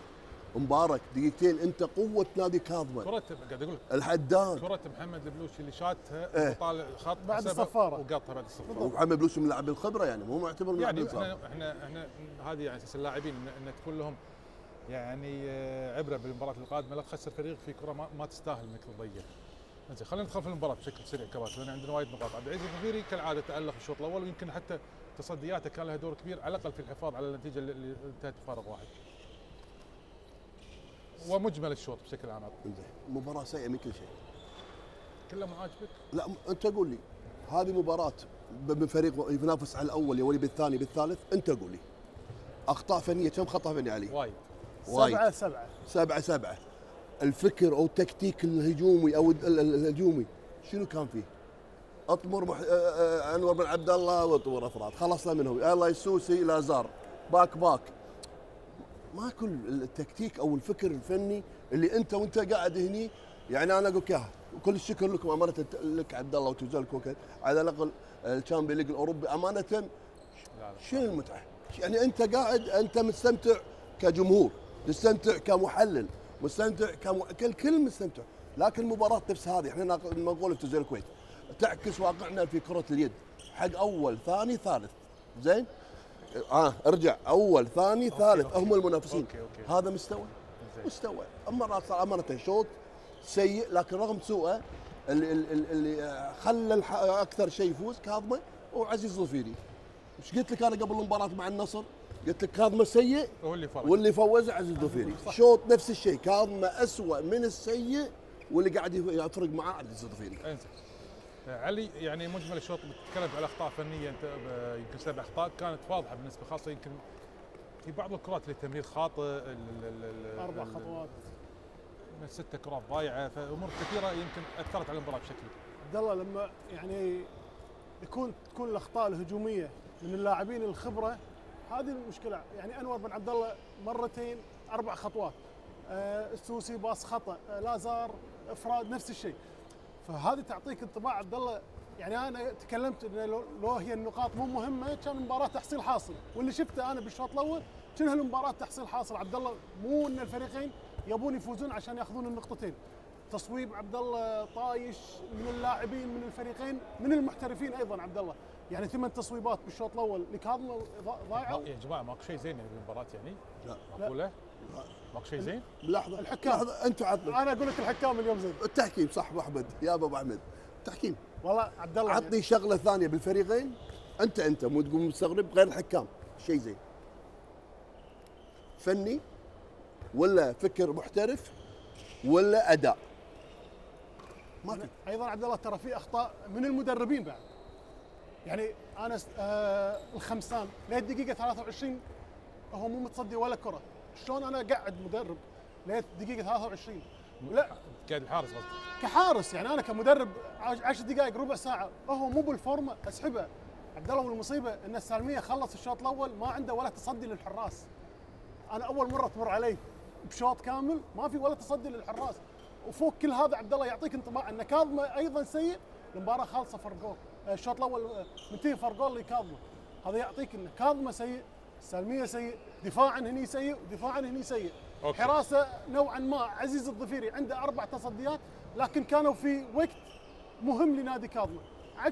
مبارك دقيقتين، انت قوه نادي كاظمه. كرة قاعد اقول لك الحداد كرة محمد البلوشي اللي شاتها طال خط بعد حسبها الصفارة. وقطها بعد الصفاره. ومحمد بلوشي من لاعب الخبره، يعني مو معتبر من لاعب يعني الخبرة. احنا هذه يعني اساس اللاعبين ان تكون لهم يعني عبره بالمباراه القادمه، لا تخسر فريق في كره ما تستاهل انك تضيع. زين خلينا ندخل في المباراه بشكل سريع كباتن، لان عندنا وايد نقاط. عبد العزيز الظفيري كالعاده تالق الشوط الاول، ويمكن حتى تصدياته كان لها دور كبير على الاقل في الحفاظ على النتيجه اللي انتهت بفارق واحد. ومجمل الشوط بشكل عام زين مباراه سيئه من كل شيء. كله ما عاجبك؟ لا انت قول لي هذه مباراه من فريق ينافس على الاول يا ولي بالثاني بالثالث، انت قول لي اخطاء فنيه كم خطا فني عليه؟ وايد 7 الفكر او التكتيك الهجومي او الهجومي شنو كان فيه؟ اطمر انور بن عبد الله واطمر افراد، خلصنا منهم، يلا السوسي لازار باك ما كل التكتيك او الفكر الفني اللي انت قاعد هني. يعني انا اقول لك اياها، وكل الشكر لكم امانه لك عبد الله وتوزلك وكذا على الاقل الشامبيون ليج الاوروبي امانه. شنو المتعه؟ يعني انت قاعد انت مستمتع كجمهور، مستمتع كمحلل، مستمتع كل مستمتع، لكن المباراه نفس هذه احنا نقول في زي الكويت تعكس واقعنا في كره اليد حق اول ثاني ثالث. زين ارجع اول ثاني ثالث هم المنافسين. أوكي. هذا مستوى اما امانه شوط سيء، لكن رغم سوءه اللي خلى اكثر شيء يفوز كاظمه وعزيز الظفيري. ايش قلت لك انا قبل المباراه مع النصر؟ قلت لك كاظمه سيء واللي فوزه عزيز الظفيري. شوط نفس الشيء، كاظمه اسوء من السيء واللي قاعد يفرق معاه عزيز الظفيري. علي يعني مجمل الشوط بتتكلم على اخطاء فنيه، انت يمكن 7 اخطاء كانت واضحه بالنسبه، خاصه يمكن في بعض الكرات اللي تمرير خاطئ 4 خطوات من 6 كرات ضايعه، فامور كثيره يمكن اثرت على المباراه بشكل. عبد الله لما يعني تكون الاخطاء الهجوميه من اللاعبين الخبره، هذه المشكله. يعني انور بن عبد الله مرتين 4 خطوات، السوسي باص خطا، لازار افراد نفس الشيء. فهذه تعطيك انطباع عبد الله. يعني انا تكلمت انه لو هي النقاط مو مهمه كان المباراه تحصيل حاصل، واللي شفته انا بالشوط الاول كانها المباراه تحصيل حاصل. عبد الله مو ان الفريقين يبون يفوزون عشان ياخذون النقطتين. تصويب عبد الله طايش من اللاعبين من الفريقين من المحترفين ايضا عبد الله. يعني 8 تصويبات بالشوط الاول لكاظمه ضايعه. يا جماعه ماكو شيء زين بالمباراه يعني؟ لا معقوله؟ ماكو شيء زين؟ لحظه الحكام انتم عطنا. انا اقول لك الحكام اليوم زين. التحكيم صح ابو احمد، يا ابو احمد التحكيم والله عبد الله عطني يعني شغله ثانيه بالفريقين. انت مو تقوم مستغرب غير الحكام شيء زين فني ولا فكر محترف ولا اداء؟ ما في. ايضا عبد الله ترى في اخطاء من المدربين بعد. يعني انا الخمسان للدقيقه 23 هو مو متصدي ولا كره، شلون انا قاعد مدرب للدقيقه 23 لا قاعد الحارس قصدي كحارس. يعني انا كمدرب 10 دقائق ربع ساعه هو مو بالفورمه اسحبه. عبد الله والمصيبه ان السالميه خلص الشوط الاول ما عنده ولا تصدي للحراس. انا اول مره تمر علي بشوط كامل ما في ولا تصدي للحراس. وفوق كل هذا عبد الله يعطيك انطباع ان كاظمه ايضا سيء. المباراه خالصه فرق جول، الشوط الاول منتهي فرق جول لكاظمه. هذا يعطيك ان كاظمه سيء، السالميه سيء، دفاعا هني سيء ودفاعا هني سيء. حراسه نوعا ما عزيز الظفيري عنده 4 تصديات لكن كانوا في وقت مهم لنادي كاظمه،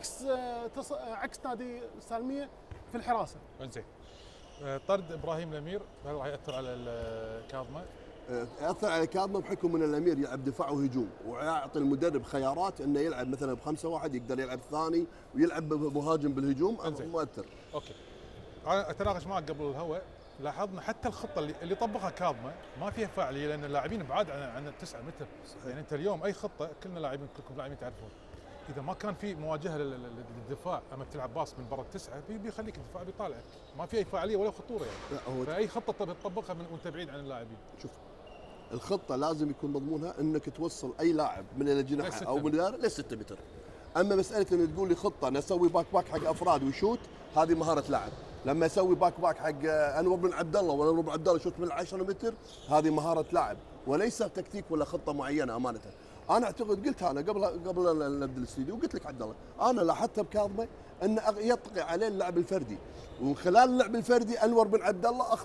عكس نادي السالميه في الحراسه. انزين طرد ابراهيم الامير هل راح ياثر على كاظمه؟ ياثر على كاظمه بحكم ان الامير يلعب دفاع وهجوم، ويعطي المدرب خيارات انه يلعب مثلا ب5-1 يقدر يلعب ثاني ويلعب مهاجم بالهجوم. مؤثر. اوكي انا اتناقش معك قبل الهواء، لاحظنا حتى الخطه اللي طبقها كاظمه ما فيها فاعليه لان اللاعبين بعاد عن 9 متر. صحيح. يعني انت اليوم اي خطه كلنا لاعبين كلكم لاعبين تعرفون اذا ما كان في مواجهه للدفاع اما بتلعب باص من برا التسعه بيخليك الدفاع بيطالعك، ما في اي فاعليه ولا خطوره يعني. فاي خطه تطبقها وانت بعيد عن اللاعبين. شوف الخطه لازم يكون مضمونها انك توصل اي لاعب من الجناح او من الدائره ل 6 متر. اما مساله ان تقول لي خطه انا اسوي باك حق افراد ويشوت، هذه مهاره لاعب. لما اسوي باك حق انور بن عبد الله وانور بن عبد الله يشوت من 10 متر، هذه مهاره لاعب وليس تكتيك ولا خطه معينه امانه. انا اعتقد قلت انا قبل نبدا الاستديو قلت لك عبد الله انا لاحظتها بكاظمه ان يطغي عليه اللعب الفردي، ومن خلال اللعب الفردي انور بن عبد الله اخطا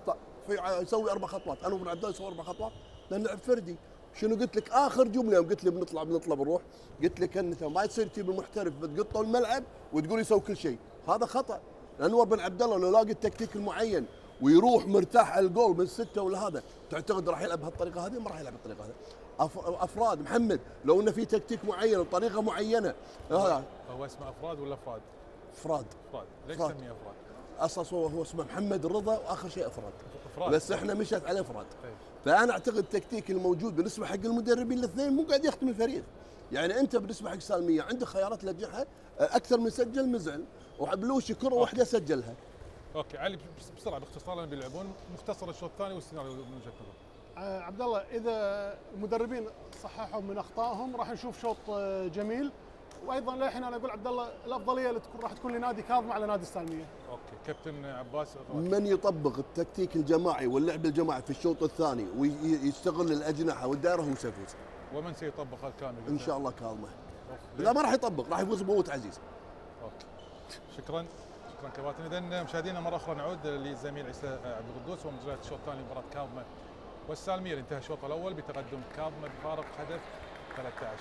يسوي 4 خطوات، انا وابن عبد الله نسوي 4 خطوات لان لعب فردي. شنو قلت لك اخر جمله يوم قلت لي بنطلع بنروح، قلت لك انت ما يصير تجيب المحترف بتقطه الملعب وتقول يسوي كل شيء، هذا خطا. انور بن عبد الله لو لاقي التكتيك المعين ويروح مرتاح على الجول من 6 ولا هذا، تعتقد راح يلعب بهالطريقه هذه؟ ما راح يلعب بالطريقه هذه. افراد محمد لو انه في تكتيك معين وطريقه معينه هذا هو اسمه افراد ولا افراد؟ افراد. ليش أفراد. تسميه افراد؟ اساس هو اسمه محمد الرضا واخر شيء افراد. افراد بس احنا مشت على افراد. طيب. فانا اعتقد التكتيك الموجود بالنسبه حق المدربين الاثنين مو قاعد يخدم الفريق. يعني انت بالنسبه حق سالميه عندك خيارات لجحها اكثر من سجل مزعل، وبلوشي كره واحده سجلها. اوكي علي بسرعه باختصار لان بيلعبون مختصر الشوط الثاني والسيناريو من وجهه نظر. عبد الله اذا المدربين صححوا من اخطائهم راح نشوف شوط جميل، وايضا للحين انا اقول عبد الله الافضليه اللي تكون راح تكون لنادي كاظمه على نادي السالميه. اوكي كابتن عباس. من يطبق التكتيك الجماعي واللعب الجماعي في الشوط الثاني ويستغل الاجنحه والدائره هو سيفوز. ومن سيطبق الكامل؟ ان شاء الله كاظمه. لا ما راح يطبق، راح يفوز بموت عزيز. اوكي شكرا كباتن. اذا مشاهدينا مره اخرى نعود للزميل عيسى عبد القدوس ومجريات الشوط الثاني لمباراه كاظمه والسالميه. انتهى الشوط الاول بتقدم كاظمه بفارق هدف 13-12.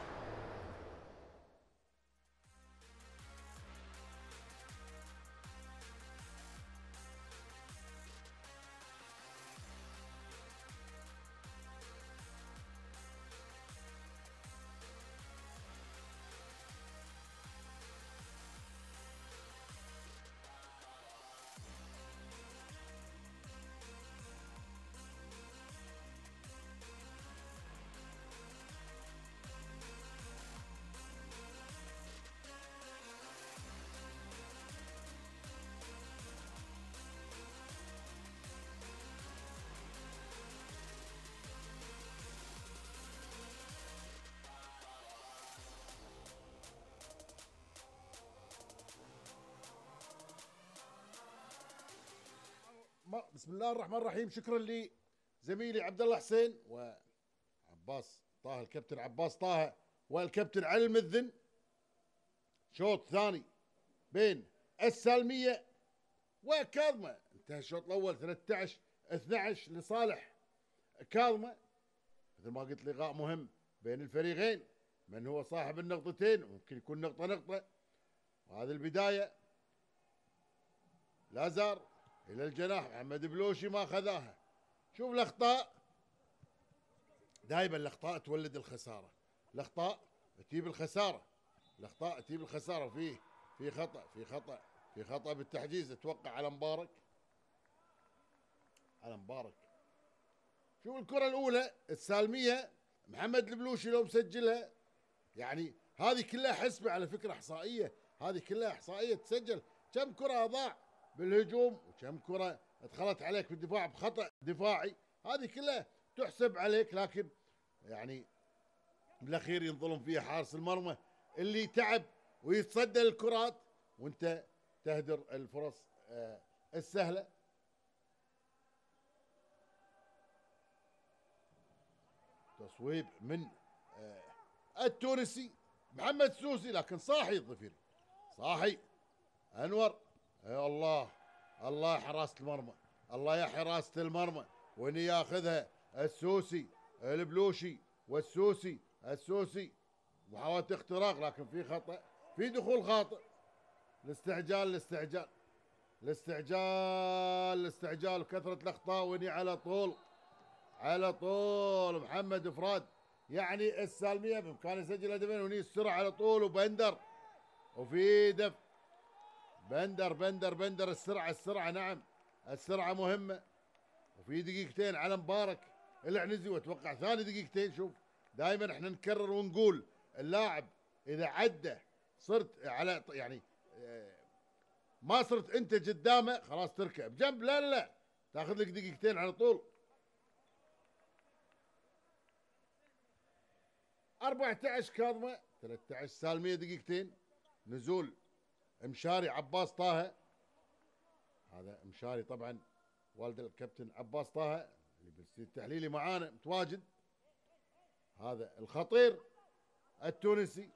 بسم الله الرحمن الرحيم. شكرا لزميلي عبد الله حسين وعباس طه، الكابتن عباس طه والكابتن علي المذن. شوط ثاني بين السالميه وكاظمه، انتهى الشوط الاول 13-12 لصالح كاظمه. مثل ما قلت لقاء مهم بين الفريقين، من هو صاحب النقطتين وممكن يكون نقطه. وهذه البدايه لازار الى الجناح، محمد بلوشي ما خذاها. شوف الاخطاء، دائما الاخطاء تولد الخساره، الاخطاء تجيب الخساره، الاخطاء تجيب الخساره. في خطا بالتحجيز اتوقع على مبارك. شوف الكره الاولى السالميه، محمد البلوشي لو مسجلها، يعني هذه كلها حسبه على فكره احصائيه، هذه كلها احصائيه تسجل كم كره ضاع بالهجوم وكم كره دخلت عليك بالدفاع بخطا دفاعي، هذه كلها تحسب عليك. لكن يعني بالاخير ينظلم فيها حارس المرمى اللي تعب ويتصدى للكرات وانت تهدر الفرص السهله. تصويب من التونسي محمد سوسي، لكن صاحي الظفيري، صاحي انور. يا الله الله حراسه المرمى، الله يا حراسه المرمى، وين ياخذها السوسي البلوشي السوسي محاولة اختراق، لكن في خطأ، في دخول خاطئ. الاستعجال وكثرة الأخطاء، وني على طول محمد فراد. يعني السالمية بإمكانه يسجل هدفين، وني السرعة على طول، وبندر وفي دف بندر السرعة نعم السرعة مهمة. وفي دقيقتين على مبارك العنزي، واتوقع ثاني دقيقتين. شوف دائما احنا نكرر ونقول اللاعب اذا عدى صرت على يعني ما صرت انت قدامه خلاص تركب جنب، لا تاخذ لك دقيقتين على طول. 14 كاظمه 13 سالميه، دقيقتين. نزول مشاري عباس طه، هذا مشاري طبعا والد الكابتن عباس طه اللي بالاستوديو التحليلي معانا متواجد. هذا الخطير التونسي،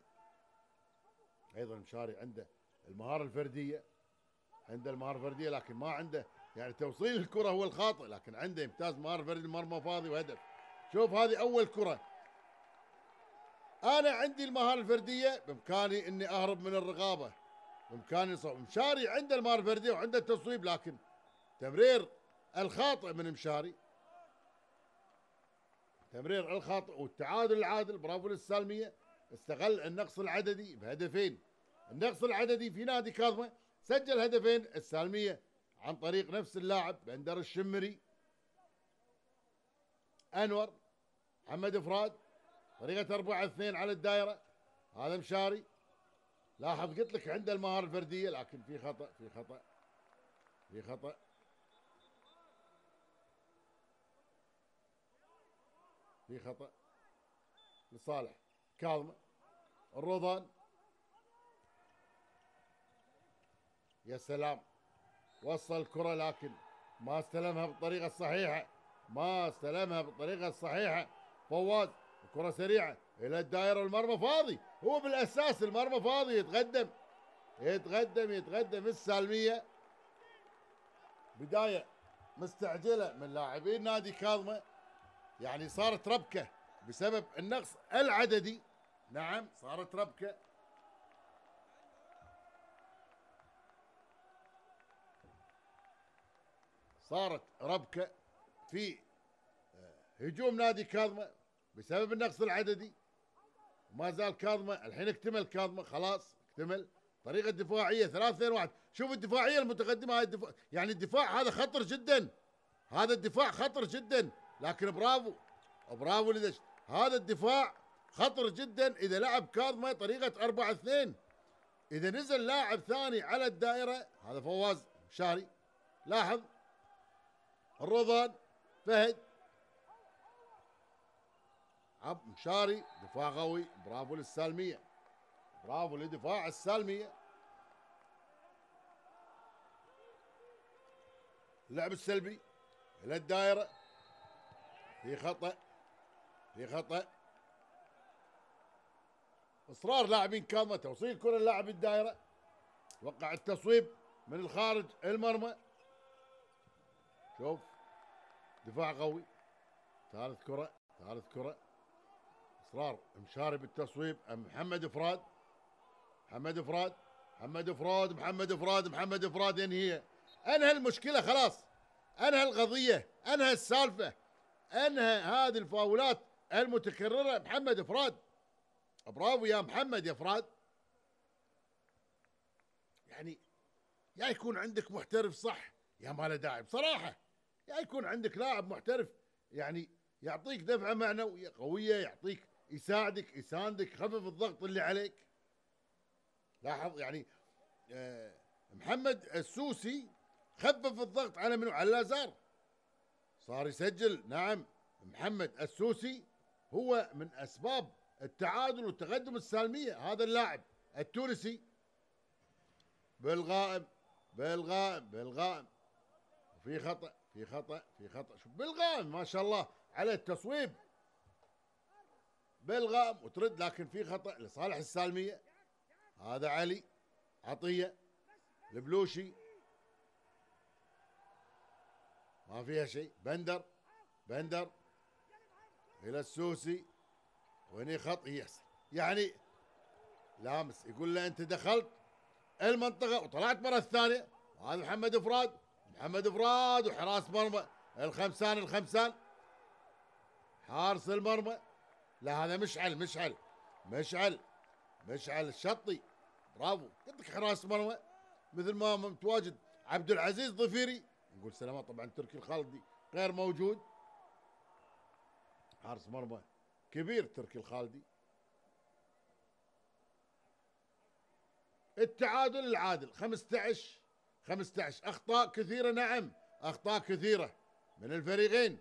ايضا مشاري عنده المهاره الفرديه، لكن ما عنده يعني توصيل الكرة هو الخاطئ، لكن عنده امتاز مار فردي، المرمى فاضي وهدف. شوف هذه أول كرة. أنا عندي المهارة الفردية، بإمكاني إني أهرب من الرقابة، بإمكاني مشاري عنده المهارة الفردية وعنده التصويب، لكن تمرير الخاطئ من مشاري، تمرير الخاطئ والتعادل العادل. برافو للسالمية، استغل النقص العددي بهدفين. النقص العددي في نادي كاظمة سجل هدفين، السالمية عن طريق نفس اللاعب بندر الشمري، أنور محمد فراد، طريقة 4-2 على الدائرة. هذا مشاري، لاحظ قلت لك عنده المهارة الفردية، لكن في خطأ في خطأ في خطأ. في خطأ لصالح كاظمة. الروضان، يا سلام، وصل الكرة لكن ما استلمها بالطريقة الصحيحة، ما استلمها بالطريقة الصحيحة. فواز، الكرة سريعة إلى الدائرة والمرمى فاضي، هو بالأساس المرمى فاضي. يتقدم يتقدم يتقدم السالمية. بداية مستعجلة من لاعبين نادي كاظمة، يعني صارت ربكة بسبب النقص العددي. نعم صارت ربكة. صارت ربكة في هجوم نادي كاظمة بسبب النقص العددي، وما زال كاظمة الحين اكتمل كاظمة، خلاص اكتمل طريقة دفاعية 3-2-1. شوف الدفاعية المتقدمة، هاي الدفاع، يعني الدفاع هذا خطر جدا، هذا الدفاع خطر جدا، لكن برافو برافو لدش. هذا الدفاع خطر جدا إذا لعب كاظمة طريقة 4-2. إذا نزل لاعب ثاني على الدائرة، هذا فواز مشاري، لاحظ الروضان فهد عب مشاري، دفاع قوي. برافو للسالمية، برافو لدفاع السالمية. اللعب السلبي إلى الدائرة، في خطأ في خطأ. إصرار لاعبين كاظمة توصيل كرة للاعب الدائرة، وقع التصويب من الخارج المرمى. شوف دفاع قوي. ثالث كرة ثالث كرة. إصرار مشاري بالتصويب، محمد فراد محمد فراد محمد فراد محمد فراد محمد فراد ينهيها. انهى المشكلة خلاص، انهى القضية، انهى السالفة، انهى هذه الفاولات المتكررة. محمد فراد، برافو يا محمد يا فراد. يعني يا يكون عندك محترف صح يا ما له داعي بصراحة، يا يكون عندك لاعب محترف يعني يعطيك دفعة معنوية قوية، يعطيك يساعدك يساندك، يخفف الضغط اللي عليك. لاحظ يعني محمد السوسي خفف الضغط على منو؟ على لازار، صار يسجل. نعم محمد السوسي هو من أسباب التعادل والتقدم السالمية، هذا اللاعب التونسي. بالغائم بالغائم بالغائم، في خطأ في خطأ في خطأ. شوف بالغائم ما شاء الله على التصويب، بالغائم وترد، لكن في خطأ لصالح السالمية. هذا علي عطية البلوشي، ما فيها شيء. بندر بندر إلى السوسي، وهني خط يعني لامس، يقول له أنت دخلت المنطقة وطلعت مرة الثانية. وهذا محمد فراد محمد فراد، وحراس مرمى الخمسان الخمسان، حارس المرمى. لا هذا مشعل مشعل مشعل مشعل الشطي، برافو. قلت لك حراس مرمى مثل ما متواجد عبد العزيز ظفيري، نقول سلامات. طبعا تركي الخالدي غير موجود، حارس مرمى كبير تركي الخالدي. التعادل العادل 15 اخطاء كثيره، نعم اخطاء كثيره من الفريقين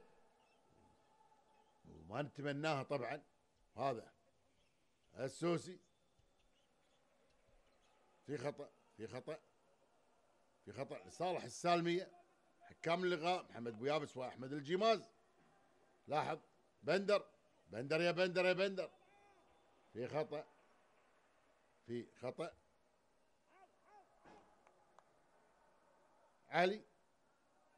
وما نتمناها طبعا. هذا السوسي في خطا في خطا في خطا لصالح السالميه. حكام اللقاء محمد بويابس واحمد الجيماز. لاحظ بندر بندر يا بندر يا بندر، في خطا في خطا. علي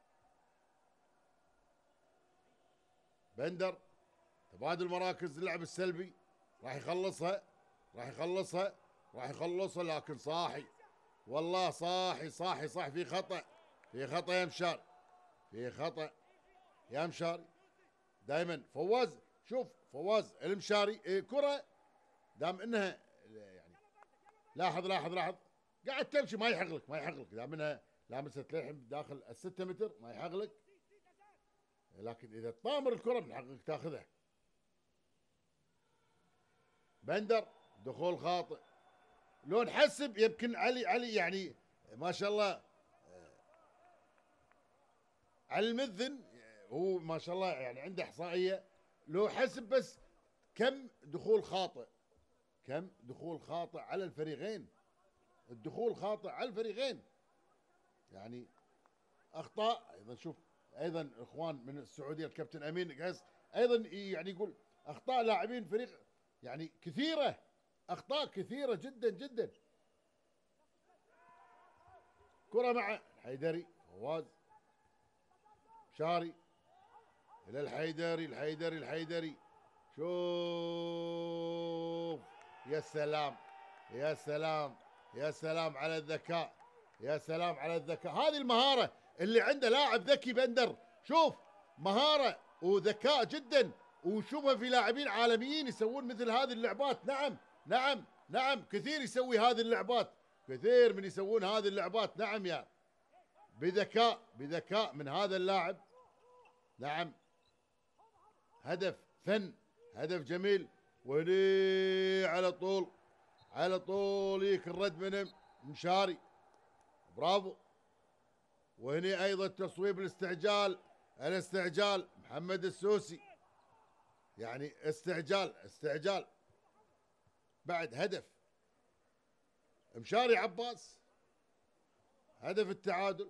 بندر تبادل مراكز اللعب السلبي، راح يخلصها راح يخلصها راح يخلصها، لكن صاحي والله صاحي صاحي صاحي. في خطأ في خطأ يا مشاري، في خطأ يا مشاري. دائما فواز، شوف فواز المشاري كرة دام انها يعني لاحظ لاحظ لاحظ قاعد تمشي ما يحق لك ما يحق لك، دام انها لامست للحين داخل ال6 متر ما يحق لك، لكن اذا تطامر الكرة من حقك تاخذها. بندر دخول خاطئ، لو نحسب يمكن علي يعني ما شاء الله على المذن هو ما شاء الله يعني عنده احصائيه، لو حسب بس كم دخول خاطئ، كم دخول خاطئ على الفريقين، الدخول خاطئ على الفريقين يعني اخطاء. ايضا شوف ايضا اخوان من السعوديه الكابتن امين قيس ايضا يعني يقول اخطاء لاعبين فريق يعني كثيره، اخطاء كثيره جدا جدا. كره مع الحيدري، فواز شاري الى الحيدري، الحيدري شوف يا سلام يا سلام يا سلام على الذكاء، يا سلام على الذكاء. هذه المهارة اللي عنده لاعب ذكي بندر، شوف مهارة وذكاء جدا، وشوفها في لاعبين عالميين يسوون مثل هذه اللعبات. نعم نعم نعم كثير يسوي هذه اللعبات، كثير من يسوون هذه اللعبات. نعم يا بذكاء بذكاء من هذا اللاعب. نعم هدف فن، هدف جميل. وهني على طول على طول يك الرد من مشاري، برافو. وهني ايضا تصويب الاستعجال محمد السوسي، يعني استعجال بعد هدف مشاري عباس، هدف التعادل.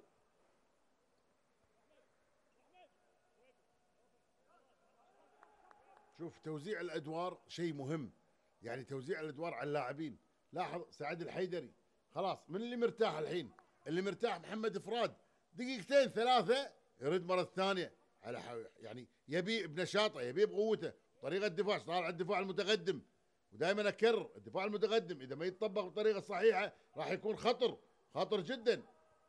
شوف توزيع الادوار شيء مهم، يعني توزيع الادوار على اللاعبين. لاحظ سعد الحيدري خلاص، من اللي مرتاح الحين؟ اللي مرتاح محمد فراد، دقيقتين ثلاثه يرد مره ثانيه على يعني يبي بنشاطه، يبي بقوته، طريقه دفاع صار على الدفاع المتقدم. ودائما اكرر الدفاع المتقدم اذا ما يتطبق بطريقه صحيحه راح يكون خطر جدا.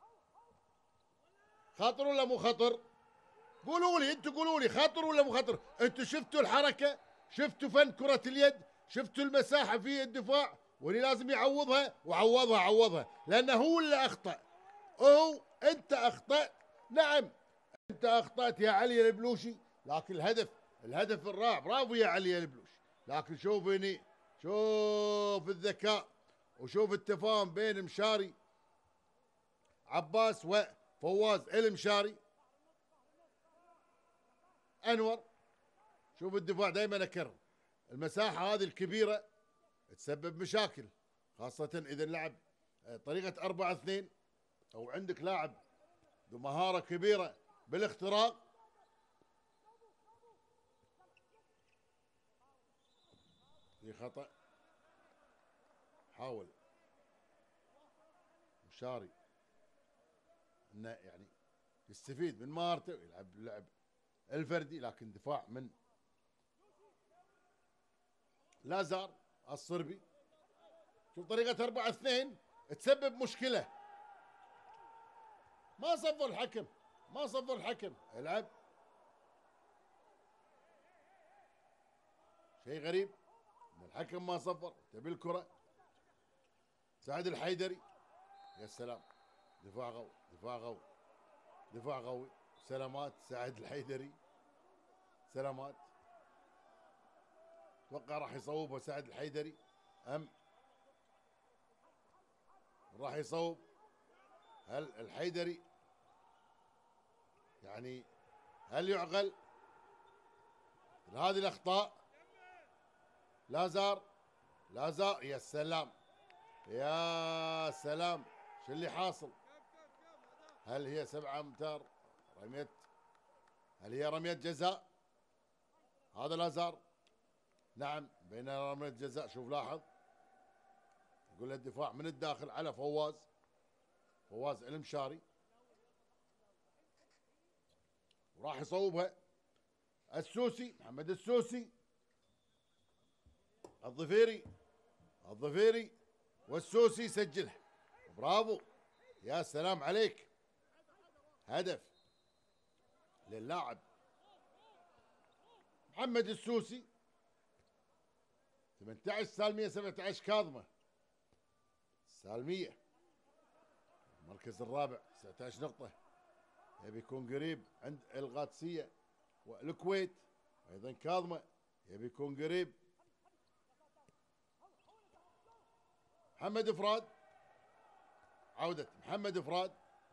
خطر ولا مو خطر؟ قولوا لي انتم، قولوا لي خطر ولا مو خطر؟ انتم شفتوا الحركه، شفتوا فن كره اليد، شفتوا المساحه في الدفاع، واللي لازم يعوضها وعوضها لانه هو اللي اخطا. انت اخطات، نعم انت اخطات يا علي البلوشي، لكن الهدف الرائع، برافو يا علي البلوشي. لكن شوف هني، شوف الذكاء وشوف التفاهم بين مشاري عباس وفواز المشاري. انور شوف الدفاع، دائما اكرر المساحه هذه الكبيره تسبب مشاكل، خاصه اذا لعب طريقه 4-2 او عندك لاعب ذو مهاره كبيره بالاختراق. في خطا، حاول مشاري انه يعني يستفيد من مهارته ويلعب لعب الفردي، لكن دفاع من لازار الصربي. شوف طريقة 4-2 تسبب مشكلة، ما صفر الحكم، العب. شيء غريب ان الحكم ما صفر، تبي الكرة. سعد الحيدري، يا سلام، دفاع قوي. سلامات سعد الحيدري، سلامات. اتوقع راح يصوبها سعد الحيدري ام راح يصوب؟ هل الحيدري يعني هل يعقل هذه الاخطاء؟ لازار، يا سلام يا سلام، شو اللي حاصل؟ هل هي 7 امتار رمية؟ هل هي رمية جزاء؟ هذا لازار، نعم بين رمية جزاء. شوف لاحظ، يقول الدفاع من الداخل على فواز المشاري، وراح يصوبها السوسي، محمد السوسي، الظفيري والسوسي سجلها. برافو، يا سلام عليك. هدف للاعب محمد السوسي. 18 سالمية 17 كاظمة. سالمية المركز الرابع 19 نقطة، يبي يكون قريب عند القادسية والكويت، ايضا كاظمة يبي يكون قريب. محمد افراد، عودة محمد افراد،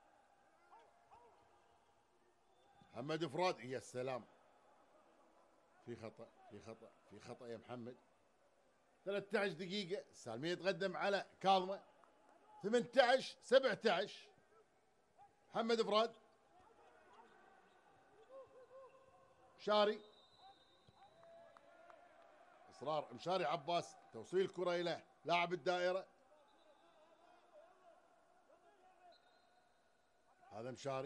محمد افراد، يا سلام. في خطأ في خطأ في خطأ يا محمد. 13 دقيقة، السالمية يتقدم على كاظمة. 18 17. محمد افراد، مشاري، اصرار مشاري عباس، توصيل كرة الى لاعب الدائرة. هذا مشاري.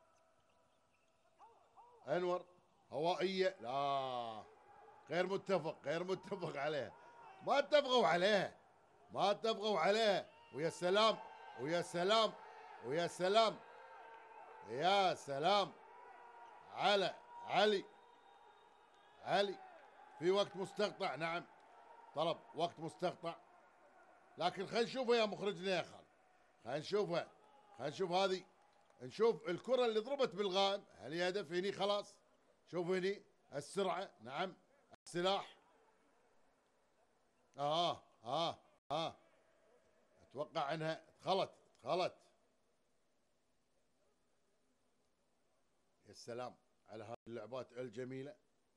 انور، هوائية، لا غير متفق عليها. ما اتفقوا عليها. ويا سلام ويا سلام ويا سلام يا سلام على علي في وقت مستقطع. نعم، طلب وقت مستقطع، لكن خلينا نشوفه يا مخرجنا يا خالد. خلينا نشوف هذه، نشوف الكرة اللي ضربت بالغائم هل هي هدف؟ هني خلاص، شوف هني السرعة، نعم السلاح. اتوقع انها دخلت. يا سلام على هذه اللعبات الجميلة.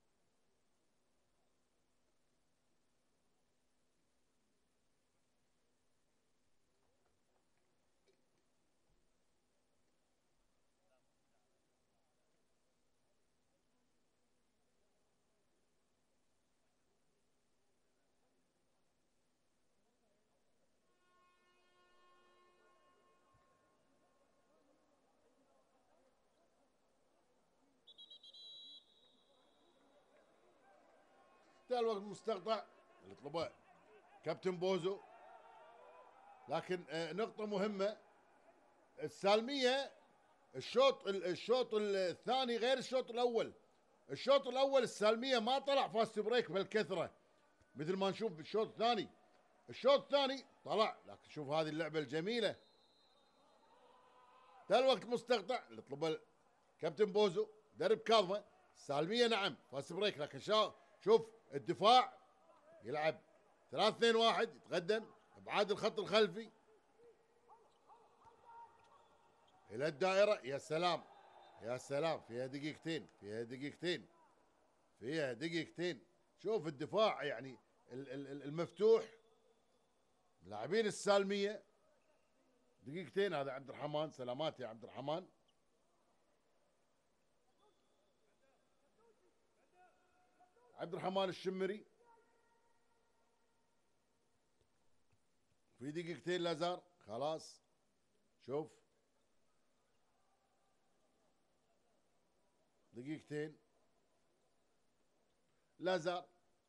الوقت المستقطع اللي طلبه كابتن بوزو، لكن نقطة مهمة، السالمية الشوط الثاني غير الشوط الأول. الشوط الأول السالمية ما طلع فاست بريك بالكثرة مثل ما نشوف بالشوط الثاني. الشوط الثاني طلع، لكن شوف هذه اللعبة الجميلة. الوقت المستقطع اللي طلبه كابتن بوزو درب كاظمة. السالمية نعم فاست بريك، لكن شوف الدفاع يلعب 3-2-1، يتقدم ابعاد الخط الخلفي الى الدائرة. يا سلام يا سلام، فيها دقيقتين. شوف الدفاع يعني المفتوح، لاعبين السالمية دقيقتين. هذا عبد الرحمن، سلامات يا عبد الرحمن. عبد الرحمن الشمري، في دقيقتين لازار، خلاص شوف دقيقتين لازار.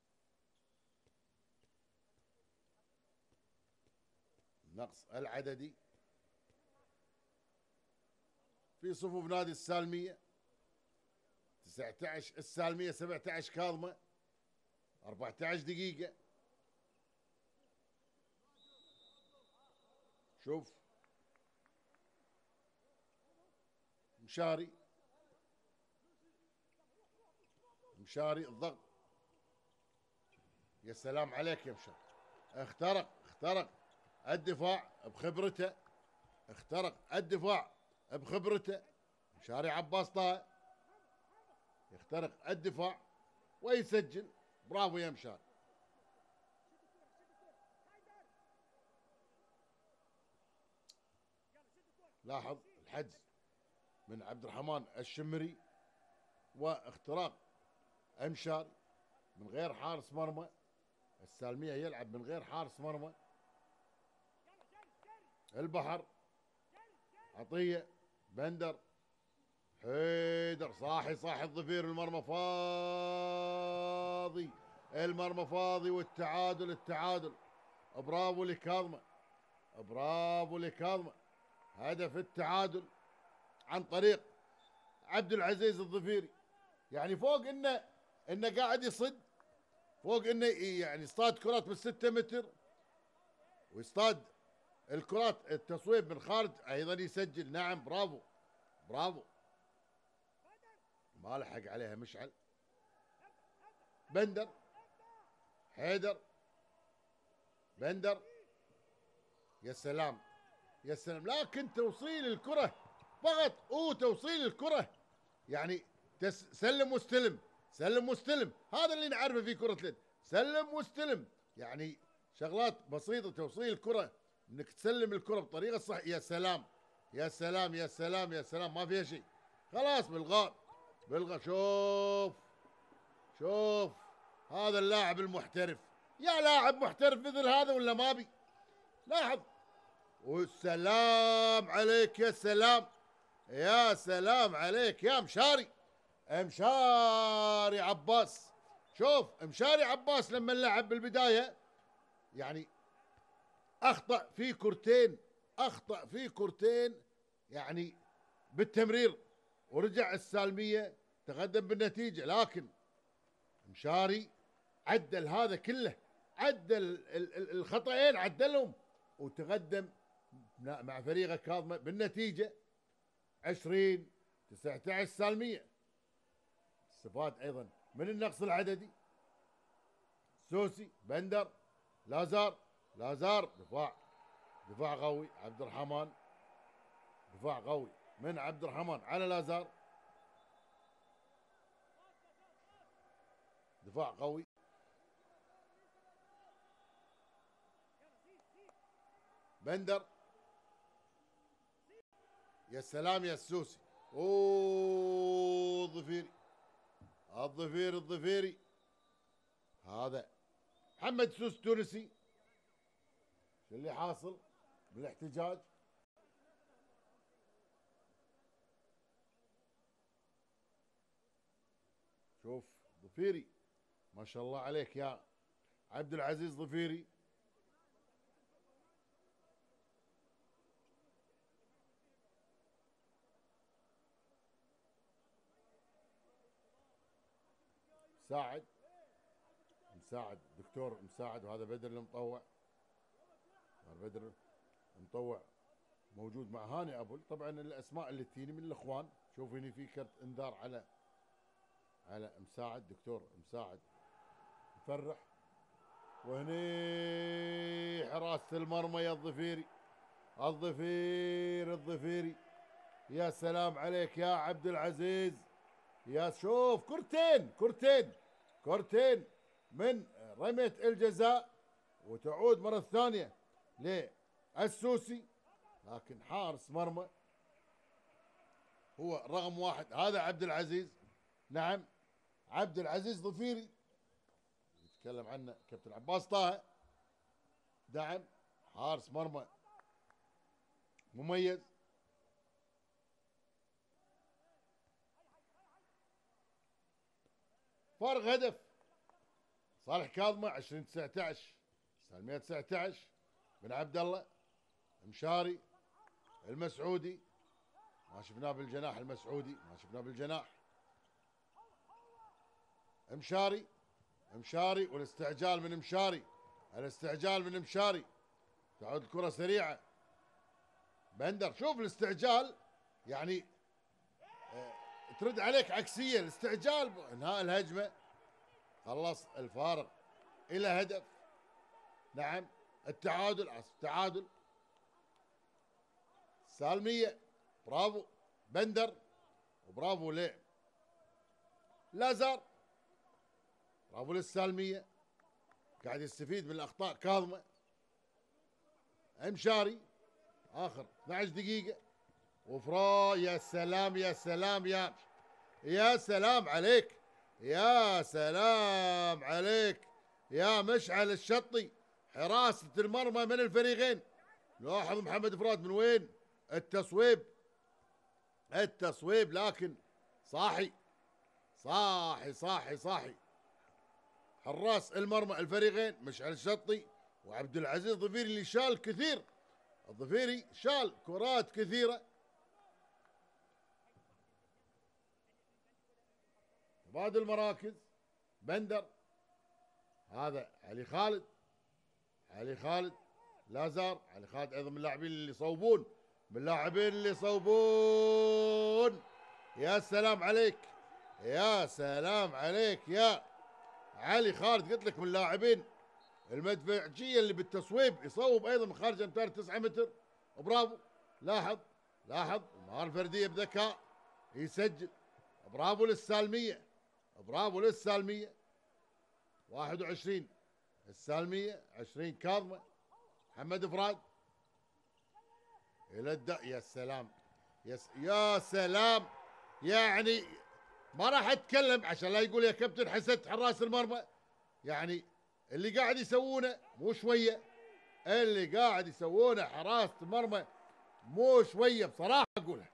النقص العددي في صفوف نادي السالمية. 19 السالمية 17 كاظمة. 14 دقيقة. شوف مشاري الضغط. يا سلام عليك يا مشاري. اخترق الدفاع بخبرته. مشاري عباس طه يخترق الدفاع ويسجل. برافو يا مشاري. لاحظ الحجز من عبد الرحمن الشمري واختراق مشاري من غير حارس مرمى. السالمية يلعب من غير حارس مرمى. البحر، عطية، بندر، حيدر صاحي الظفير، المرمى فاضي، المرمى فاضي، والتعادل. برافو لكاظمة، برافو لكاظمة. هدف التعادل عن طريق عبد العزيز الظفيري. يعني فوق انه قاعد يصد، فوق انه يعني يصطاد كرات من 6 متر، ويصطاد الكرات التصويب من خارج ايضا يسجل. نعم برافو برافو. ما لحق عليها مشعل. بندر، حيدر، بندر، يا سلام يا سلام. لكن توصيل الكرة فقط، توصيل الكرة، يعني سلم واستلم، سلم واستلم، هذا اللي نعرفه في كرة اليد، سلم واستلم. يعني شغلات بسيطة، توصيل الكرة، انك تسلم الكرة بطريقة صح. يا سلام يا سلام يا سلام يا سلام، ما فيها شيء، خلاص بالغاء. شوف هذا اللاعب المحترف، يا لاعب محترف مثل هذا ولا ما بي؟ لاحظ، والسلام عليك، يا سلام يا سلام عليك يا مشاري عباس. شوف مشاري عباس لما لعب بالبداية يعني أخطأ في كرتين يعني بالتمرير، ورجع السالمية تقدم بالنتيجة. لكن مشاري عدل هذا كله، عدل الخطأين، عدلهم وتقدم مع فريقه كاظمة بالنتيجة 20-19 سالمية. استفاد أيضا من النقص العددي. سوسي، بندر، لازار، دفاع قوي، عبد الرحمن، دفاع قوي من عبد الرحمن على لازار، دفاع قوي. بندر، يا سلام يا السوسي. الظفيري هذا محمد سوس تونسي. شو اللي حاصل بالاحتجاج؟ شوف ظفيري، ما شاء الله عليك يا عبد العزيز ظفيري. مساعد دكتور مساعد، وهذا بدر المطوع، بدر المطوع موجود مع هاني ابل. طبعا الاسماء اللي تجيني من الاخوان. شوف هنا في كرت انذار على مساعد، دكتور مساعد مفرح. وهني حراسة المرمى يا الظفيري. يا سلام عليك يا عبد العزيز. يا شوف كرتين من رمية الجزاء، وتعود مرة ثانية للسوسي. لكن حارس مرمى هو رقم 1، هذا عبد العزيز. نعم عبد العزيز ظفيري يتكلم عنه كابتن عباس طه. نعم حارس مرمى مميز. فارق هدف صالح كاظمة 20-19 سالمية 19 بن عبد الله. مشاري المسعودي، ما شفناه بالجناح، المسعودي ما شفناه بالجناح. مشاري والاستعجال من مشاري، تعود الكرة سريعة. بندر، شوف الاستعجال يعني ترد عليك عكسية، الاستعجال انهاء الهجمة. خلص الفارق الى هدف. نعم التعادل سالمية. برافو بندر، وبرافو لازار، برافو للسالمية، قاعد يستفيد من الاخطاء كاظمة. مشاري اخر 12 دقيقة يا سلام يا سلام يا سلام عليك، يا سلام عليك يا مشعل الشطي. حراسة المرمى من الفريقين. لاحظ محمد فراد من وين التصويب التصويب لكن صاحي صاحي صاحي صاحي. حراس المرمى الفريقين مشعل الشطي وعبد العزيز الظفيري اللي شال كثير. الظفيري شال كرات كثيرة. تبادل مراكز. بندر، هذا علي خالد، علي خالد لازار. علي خالد ايضا من اللاعبين اللي يصوبون، من اللاعبين اللي يصوبون. يا سلام عليك، يا سلام عليك يا علي خالد، قلت لك من اللاعبين المدفعجيه اللي بالتصويب، يصوب ايضا من خارج امتار 9 متر. برافو. لاحظ لاحظ المهاره الفرديه بذكاء يسجل. برافو للسالميه، برافو للسالميه. 21 السالميه، 20 كاظمه. محمد فراد الى يا سلام، يا سلام. يعني ما راح اتكلم عشان لا يقول يا كابتن حسدت حراس المرمى. يعني اللي قاعد يسوونه مو شويه، اللي قاعد يسوونه حراسه المرمى مو شويه بصراحه اقولها.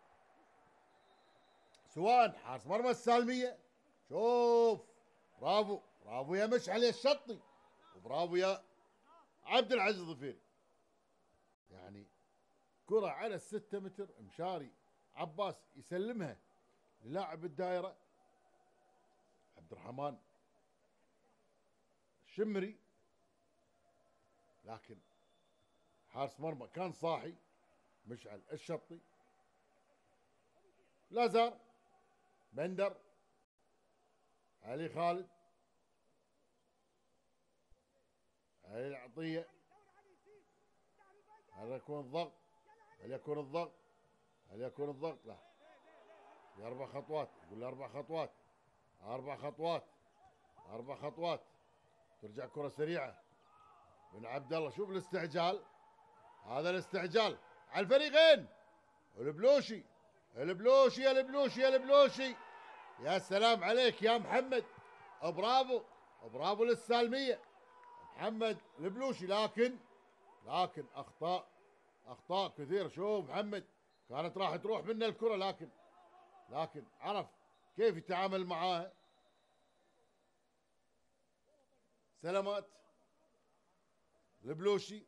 سواء حارس مرمى السالميه، شوف برافو برافو يا مشعل يا الشطي، وبرافو يا عبد العزيز الظفيري. يعني كرة على الستة متر، مشاري عباس يسلمها للاعب الدائرة عبد الرحمن الشمري، لكن حارس مرمى كان صاحي مشعل الشطي. لازار، بندر، علي خالد، علي العطية. هل يكون الضغط؟ هل يكون الضغط؟ هل يكون الضغط؟ لا، في 4 خطوات. يقول لي 4 خطوات، 4 خطوات، 4 خطوات. ترجع كرة سريعة من عبد الله. شوف الاستعجال، هذا الاستعجال على الفريقين. البلوشي، البلوشي يا البلوشي يا البلوشي. يا سلام عليك يا محمد، برافو برافو للسالمية محمد البلوشي. لكن اخطاء كثير. شوف محمد كانت راح تروح منه الكرة، لكن عرف كيف يتعامل معاها. سلامات البلوشي.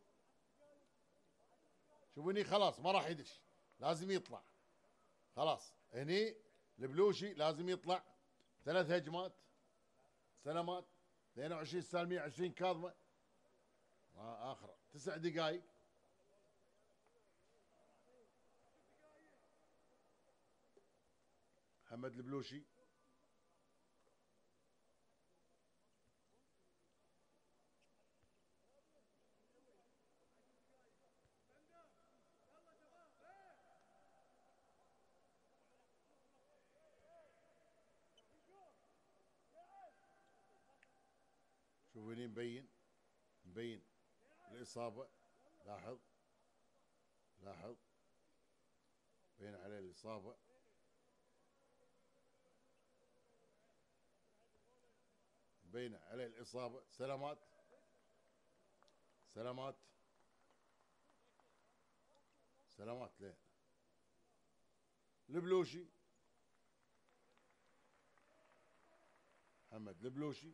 شوف هني خلاص ما راح يدش، لازم يطلع. خلاص هني البلوشي لازم يطلع. 3 هجمات. سلامات 22 سالمية، 20 كاظمة. اخر 9 دقائق. محمد البلوشي. شوف هني مبين الإصابة. لاحظ بين عليه الإصابة. مبين عليه الإصابة. سلامات ليه البلوشي. محمد البلوشي.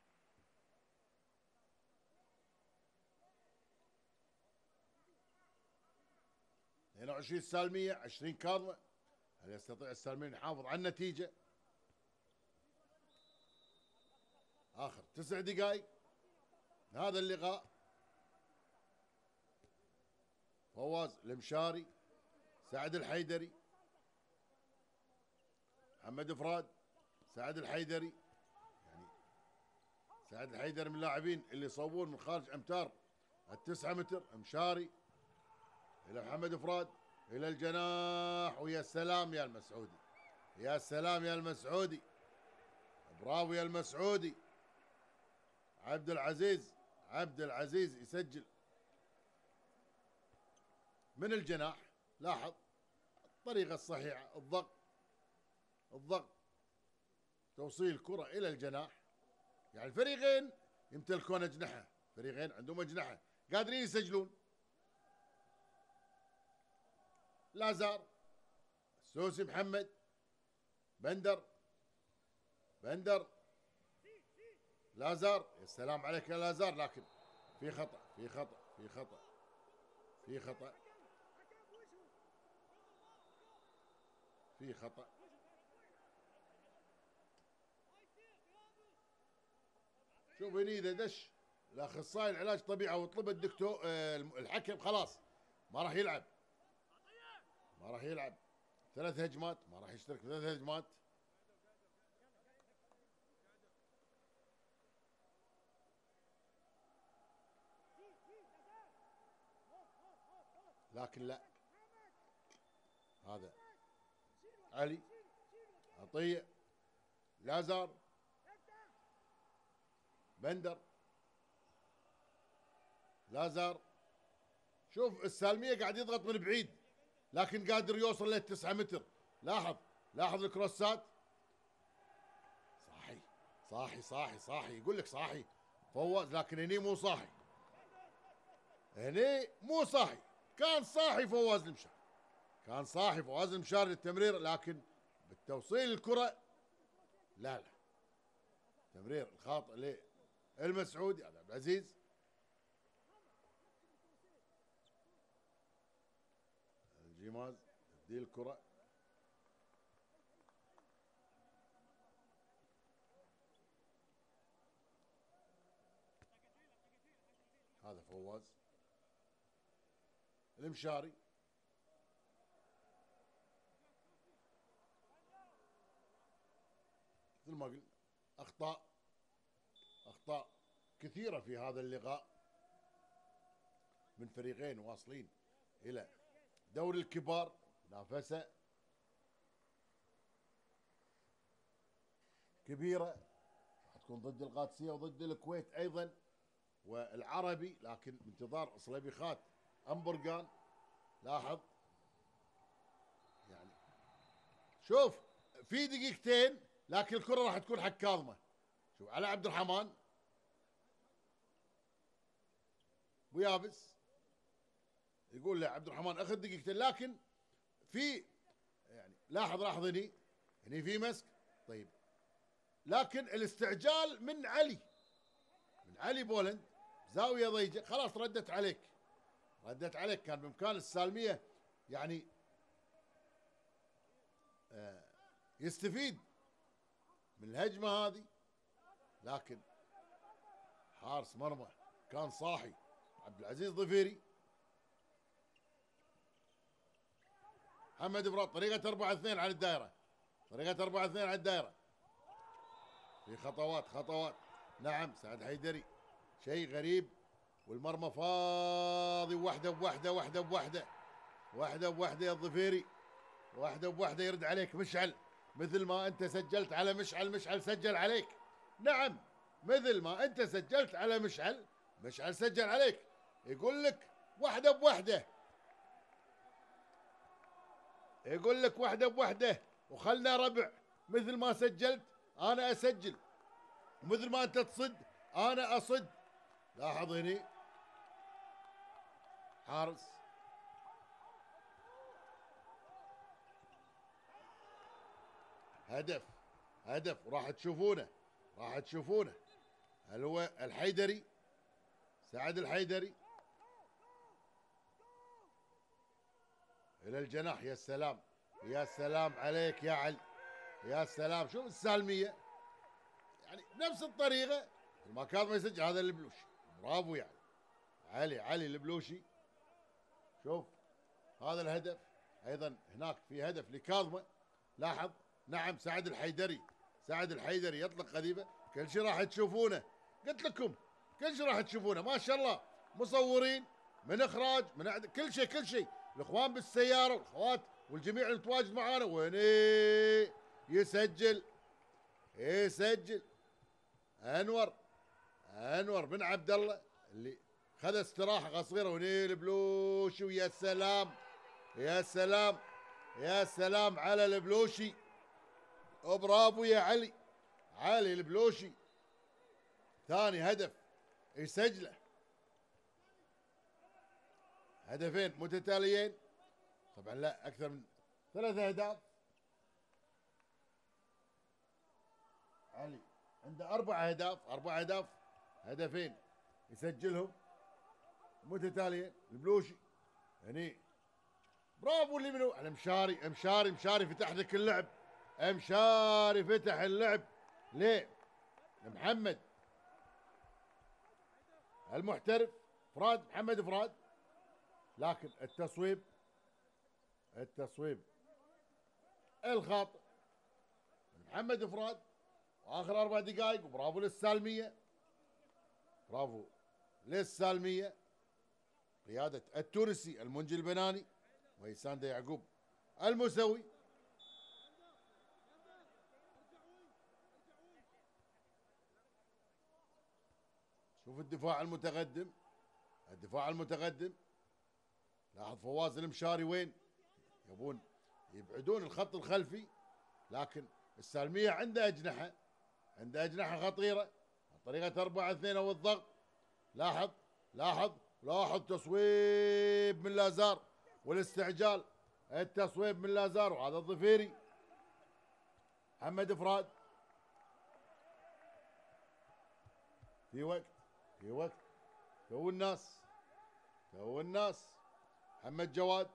هنا 20 سالمية، 20 كاظمة. هل يستطيع السالمين يحافظ على النتيجة؟ آخر 9 دقائق هذا اللقاء. فواز المشاري، سعد الحيدري، محمد فراد، سعد الحيدري. يعني سعد الحيدري من اللاعبين اللي يصوبون من خارج امتار 9 متر. مشاري الى محمد فراد الى الجناح. ويا سلام يا المسعودي، يا سلام يا المسعودي، برافو يا المسعودي. عبد العزيز يسجل من الجناح. لاحظ الطريقة الصحيحة، الضغط، توصيل الكرة إلى الجناح. يعني الفريقين يمتلكون أجنحة، فريقين عندهم أجنحة قادرين يسجلون. لازار سوسي محمد، بندر، لازار. يا سلام عليك يا لازار، لكن في خطأ في خطأ في خطأ في خطأ في خطأ. شوف هني اذا دش الاخصائي العلاج الطبيعي وطلب الدكتور الحكم خلاص ما راح يلعب، ما راح يلعب 3 هجمات، ما راح يشترك في 3 هجمات. لكن لا، هذا علي، عطية، لازار، بندر، لازار. شوف السالمية قاعد يضغط من بعيد لكن قادر يوصل ل 9 متر. لاحظ الكروسات. صاحي يقول لك صاحي فوز، لكن هني مو صاحي، كان صاحي فواز المشار، للتمرير، لكن بالتوصيل الكرة لا تمرير الخاطئ للمسعودي عبد العزيز. الجيماز تبديل الكرة، هذا فواز. المشاري مثل ما قلت أخطاء كثيرة في هذا اللقاء من فريقين واصلين إلى دوري الكبار، منافسة كبيرة راح تكون ضد القادسية وضد الكويت أيضا والعربي، لكن بانتظار صليبيخات أمبرغان. لاحظ يعني شوف في دقيقتين لكن الكرة راح تكون حق كاظمة. شوف على عبد الرحمن بويابس يقول له عبد الرحمن اخذ دقيقتين، لكن في يعني لاحظ هني في مسك. طيب لكن الاستعجال من علي بولند زاوية ضيقة، خلاص ردت عليك. كان بإمكان السالمية يعني يستفيد من الهجمة هذه، لكن حارس مرمى كان صاحي عبد العزيز ضفيري. محمد براد طريقة 4-2 على الدائرة، في خطوات. نعم سعد حيدري، شيء غريب والمرمى فاضي، واحدة بواحدة يا الضفيري، واحدة بواحدة يرد عليك مشعل، مثل ما انت سجلت على مشعل سجل عليك. نعم مثل ما انت سجلت على مشعل سجل عليك. يقول لك واحدة بواحدة، وخلنا ربع، مثل ما سجلت انا اسجل، ومثل ما انت تصد انا اصد. لاحظ هني حارس هدف وراح تشوفونه هل هو الحيدري، سعد الحيدري الى الجناح. يا سلام عليك يا علي، يا سلام. شوف السالمية يعني بنفس الطريقة ما كان ما يسجل. هذا البلوشي برافو يعني علي البلوشي. شوف هذا الهدف ايضا، هناك في هدف لكاظمة. لاحظ نعم سعد الحيدري يطلق قذيفة. كل شيء راح تشوفونه، قلت لكم كل شيء راح تشوفونه. ما شاء الله مصورين من اخراج من كل شيء الاخوان بالسيارة والاخوات والجميع المتواجد معانا. وين يسجل انور بن عبد الله اللي خذ استراحة قصيرة. وني البلوشي، ويا سلام على البلوشي، وبرافو يا علي البلوشي. ثاني هدف يسجله، هدفين متتاليين طبعا، لا اكثر من 3 أهداف. علي عنده 4 أهداف، 4 أهداف، هدفين يسجلهم متتاليين. البلوشي هني برافو اللي منو على مشاري. مشاري فتح لك اللعب، مشاري فتح اللعب ليه؟ محمد المحترف فراد، محمد فراد، لكن التصويب الخاطئ محمد فراد. واخر 4 دقائق، وبرافو للسالميه، برافو للسالميه قياده التونسي المنجي البناني ويسانده يعقوب المسوي. شوف الدفاع المتقدم، لاحظ فواز المشاري وين يبون يبعدون الخط الخلفي، لكن السالميه عنده اجنحه خطيره عن طريقه 4-2 والضغط. لاحظ تصويب من لازار والاستعجال، التصويب من لازار، وهذا الظفيري محمد فراد. في وقت تو الناس محمد جواد،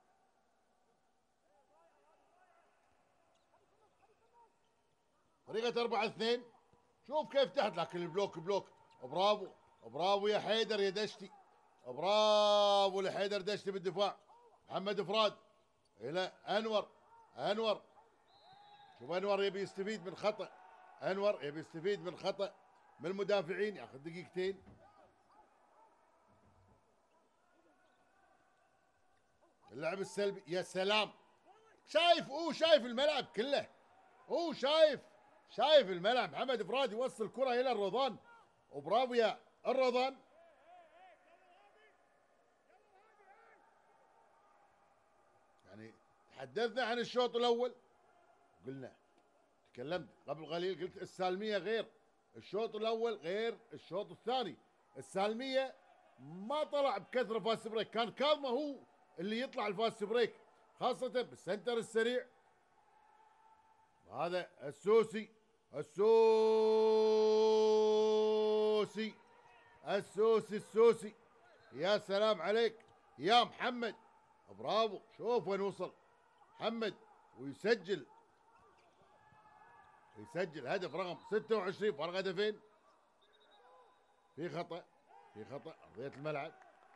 طريقة 4-2. شوف كيف تحت، لكن البلوك برافو يا حيدر يا دشتي، برافو لحيدر دشتي بالدفاع. محمد فراد الى انور. شوف انور يبي يستفيد من خطأ، من المدافعين، ياخذ دقيقتين. اللعب السلبي، يا سلام، شايف الملعب كله، شايف الملعب. محمد فراد يوصل الكرة الى الرضان، وبرافو يا الرضان. يعني تحدثنا عن الشوط الاول، تكلمت قبل قليل، قلت السالمية غير الشوط الاول غير الشوط الثاني. السالمية ما طلع بكثرة فاست بريك، كان كاظمة هو اللي يطلع الفاست بريك، خاصة بالسنتر السريع. هذا السوسي يا سلام عليك يا محمد، برافو. شوف وين وصل محمد، ويسجل هدف رقم 26، فرق هدفين. في خطأ أرضية الملعب.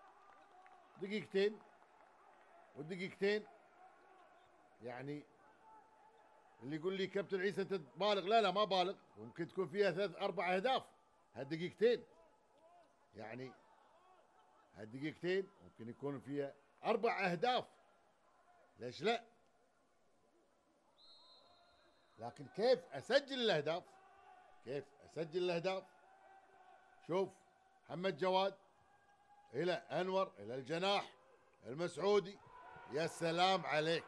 دقيقتين يعني اللي يقول لي كابتن عيسى انت بالغ، لا ما بالغ، ممكن تكون فيها 3-4 اهداف هالدقيقتين، يعني هالدقيقتين ممكن يكون فيها 4 اهداف، ليش لا؟ لكن كيف اسجل الاهداف؟ شوف محمد جواد الى انور، الى الجناح المسعودي. يا سلام عليك،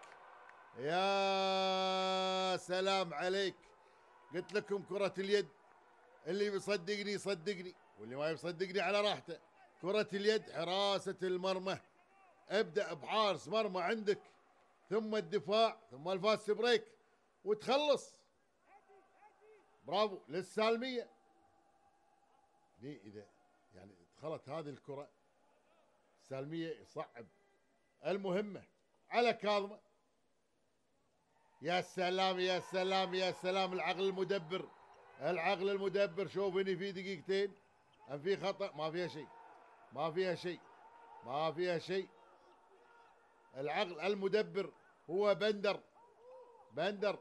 يا سلام عليك. قلت لكم كرة اليد، اللي بيصدقني يصدقني، واللي ما يصدقني على راحته. كرة اليد حراسة المرمى، ابدأ بحارس مرمى عندك، ثم الدفاع، ثم الفاست بريك وتخلص. برافو للسالمية. ليه إذا يعني دخلت هذه الكرة السالمية يصعب المهمة على كاظمة. يا سلام يا سلام يا سلام، العقل المدبر. شوف هني في دقيقتين، أم في خطأ؟ ما فيها شيء. العقل المدبر هو بندر.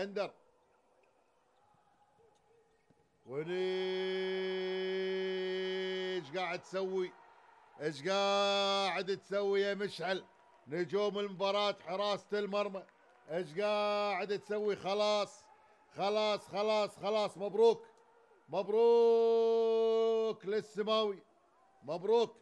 وني ايش قاعد تسوي يا مشعل؟ نجوم المباراة حراسة المرمى، ايش قاعد تسوي؟ خلاص. مبروك للسماوي، مبروك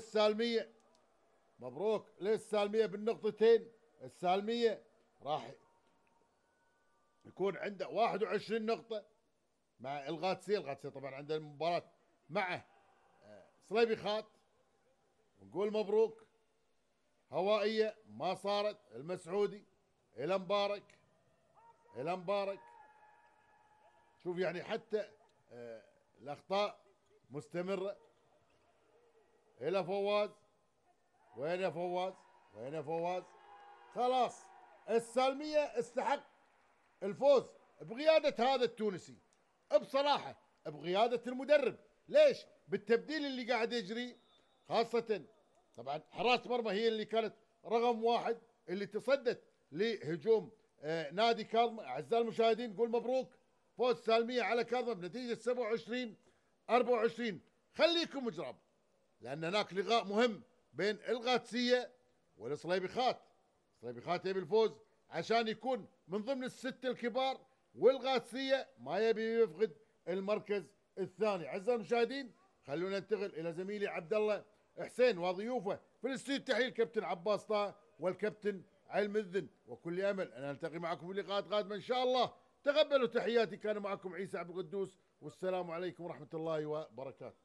للسالمية بالنقطتين. السالمية راح يكون عنده 21 نقطة مع الغاتسية طبعا عنده المباراة مع صليبي خات، ونقول مبروك. هوائية ما صارت، المسعودي الى مبارك، الى مبارك. شوف يعني حتى الاخطاء مستمره. الى فواز، وين يا فواز؟ وين يا فواز؟ خلاص السالميه استحق الفوز بقياده هذا التونسي، بصراحه بقياده المدرب. ليش؟ بالتبديل اللي قاعد يجري، خاصه طبعا حراسه مرمى هي اللي كانت رقم واحد اللي تصدت لهجوم نادي كاظمه. اعزائي المشاهدين نقول مبروك فوز سالميه على كاظمه بنتيجه 27-24. خليكم مجرب لان هناك لقاء مهم بين القادسيه والصليبيخات. الصليبيخات يبي الفوز عشان يكون من ضمن السته الكبار، والقادسيه ما يبي يفقد المركز الثاني. اعزائي المشاهدين خلونا ننتقل الى زميلي عبد الله حسين وضيوفه في الاستوديو التحليل الكابتن عباس طه والكابتن علم الذن، وكل امل ان نلتقي معكم في لقاءات قادمه ان شاء الله. تقبلوا تحياتي، كان معكم عيسى عبد القدوس، والسلام عليكم ورحمه الله وبركاته.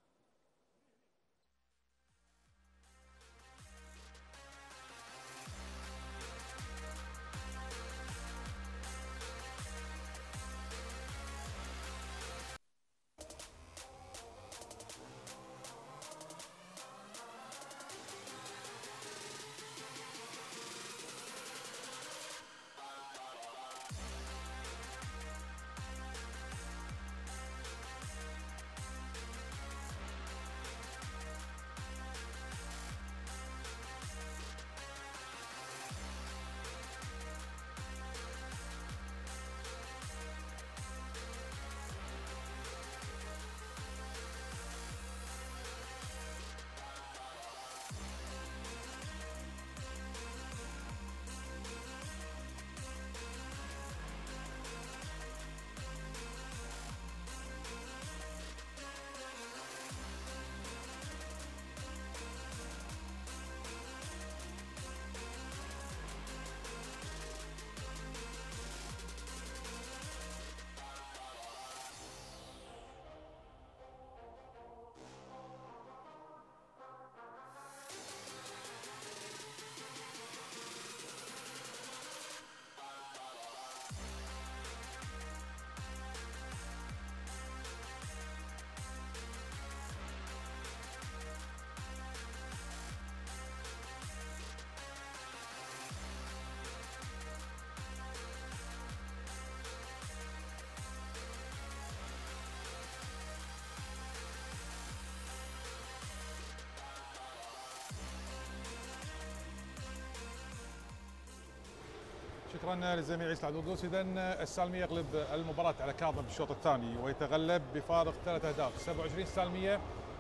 شكرا للزميل عيسى عبد القدوس. اذا السالميه يغلب المباراه على كاظمه بالشوط الثاني ويتغلب بفارق 3 اهداف، 27 سالميه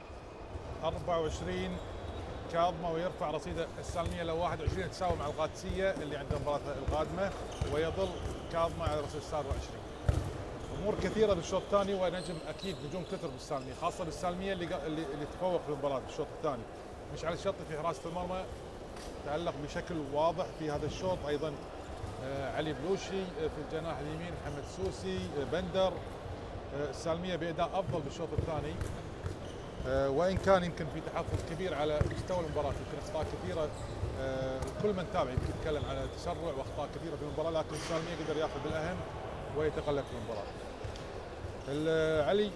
24 كاظمه، ويرفع رصيد السالميه ل 21 يتساوي مع القادسيه اللي عندها المباراه القادمه، ويظل كاظمه على رصيد 27. امور كثيره بالشوط الثاني، ونجم اكيد نجوم كثر بالسالميه، خاصه بالسالميه اللي تفوق في المباراه بالشوط الثاني. مشعل الشطي في حراسه المرمى تألق بشكل واضح في هذا الشوط، ايضا علي بلوشي في الجناح اليمين، محمد سوسي، بندر. السالميه باداء افضل بالشوط الثاني، وان كان يمكن في تحفظ كبير على مستوى المباراه، يمكن اخطاء كثيره. كل من تابع يمكن يتكلم على تسرع واخطاء كثيره في المباراه، لكن السالميه قدر ياخذ بالاهم ويتقلب في المباراه. علي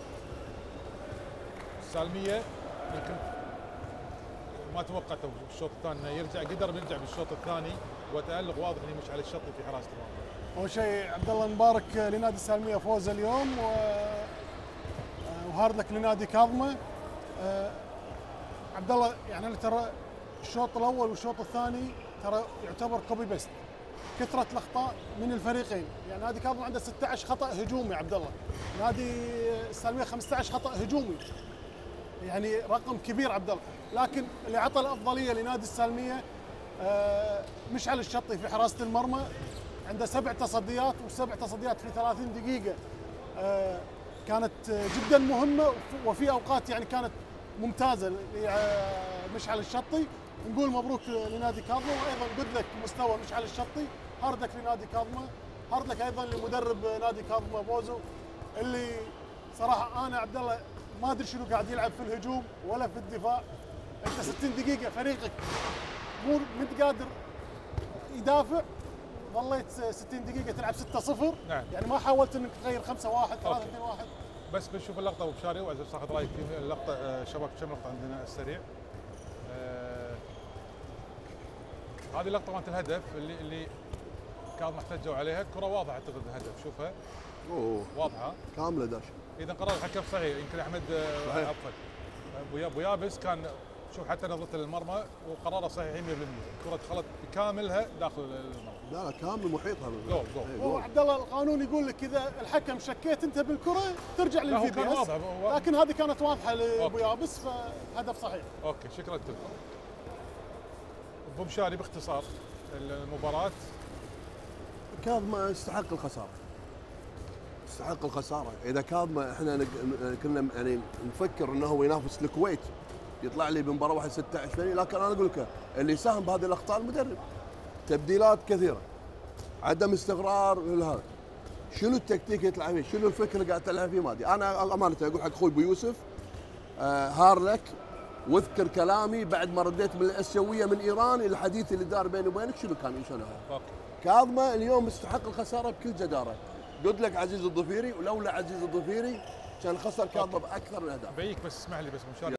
السالميه يمكن ما توقعته بالشوط الثاني انه يرجع، قدر يرجع بالشوط الثاني وتألق واضح لمشعل الشطي في حراسه المرمى. اول شيء عبد الله مبارك لنادي السالميه فوز اليوم، وهارد لك لنادي كاظمه. عبد الله يعني ترى الشوط الاول والشوط الثاني ترى يعتبر كوبي بيست، كثره الاخطاء من الفريقين. يعني نادي كاظمه عنده 16 خطا هجومي عبد الله، نادي السالميه 15 خطا هجومي، يعني رقم كبير عبد الله. لكن اللي عطى الافضليه لنادي السالميه مشعل الشطي في حراسه المرمى، عنده 7 تصديات و7 تصديات في 30 دقيقه كانت جدا مهمه، وفي اوقات يعني كانت ممتازه لمشعل الشطي. نقول مبروك لنادي كاظمه، وايضا قد لك مستوى مشعل الشطي، هارد لك لنادي كاظمه، هارد لك ايضا لمدرب نادي كاظمه بوزو، اللي صراحه انا عبد الله ما ادري شنو قاعد يلعب في الهجوم ولا في الدفاع. انت 60 دقيقه فريقك مو قادر يدافع، ظليت 60 دقيقه تلعب 6-0. نعم. يعني ما حاولت انك تغير 5-1 3-2-1. بس بنشوف اللقطه ابو بشاري وعايز اخذ رايك في اللقطه. شباب كم لقطه عندنا السريع. هذه اللقطه مالت الهدف اللي كان محتجوا عليها. الكره واضحه اعتقد الهدف. شوفها واضحه كامله داش. اذا قرار الحكم صحيح. يمكن احمد عفوا ابو يابس كان شوف حتى نظرته للمرمى وقراره صحيح 100%. الكره دخلت بكاملها داخل المرمى. لا كامل محيطها. جول. هو عبد الله القانون يقول لك اذا الحكم شكيت انت بالكره ترجع للفي بي اس. لكن هذه كانت واضحه لابو يابس فهدف صحيح. اوكي شكرا لك. ابو مشاري باختصار المباراه. كاظمه يستحق الخساره. يستحق الخساره. اذا كاظمه احنا كنا يعني نفكر انه هو ينافس الكويت يطلع لي بمباراه واحد 16 ثانيه. لكن انا اقول لك اللي ساهم بهذه الاخطاء المدرب. تبديلات كثيره. عدم استقرار هذا. شنو التكتيك اللي تلعب فيه؟ شنو الفكر اللي قاعد تلعب فيه؟ ما ادري. انا امانه اقول حق اخوي ابو يوسف هارلك واذكر كلامي بعد ما رديت من الاسيويه من ايران. الحديث اللي دار بيني وبينك شنو كان؟ شنو هو؟ كاظمه اليوم يستحق الخساره بكل جداره. قلت لك عزيز الظفيري ولولا عزيز الظفيري كان خسر كاظمه باكثر من اهداف. بيك بس اسمح لي بس مشاري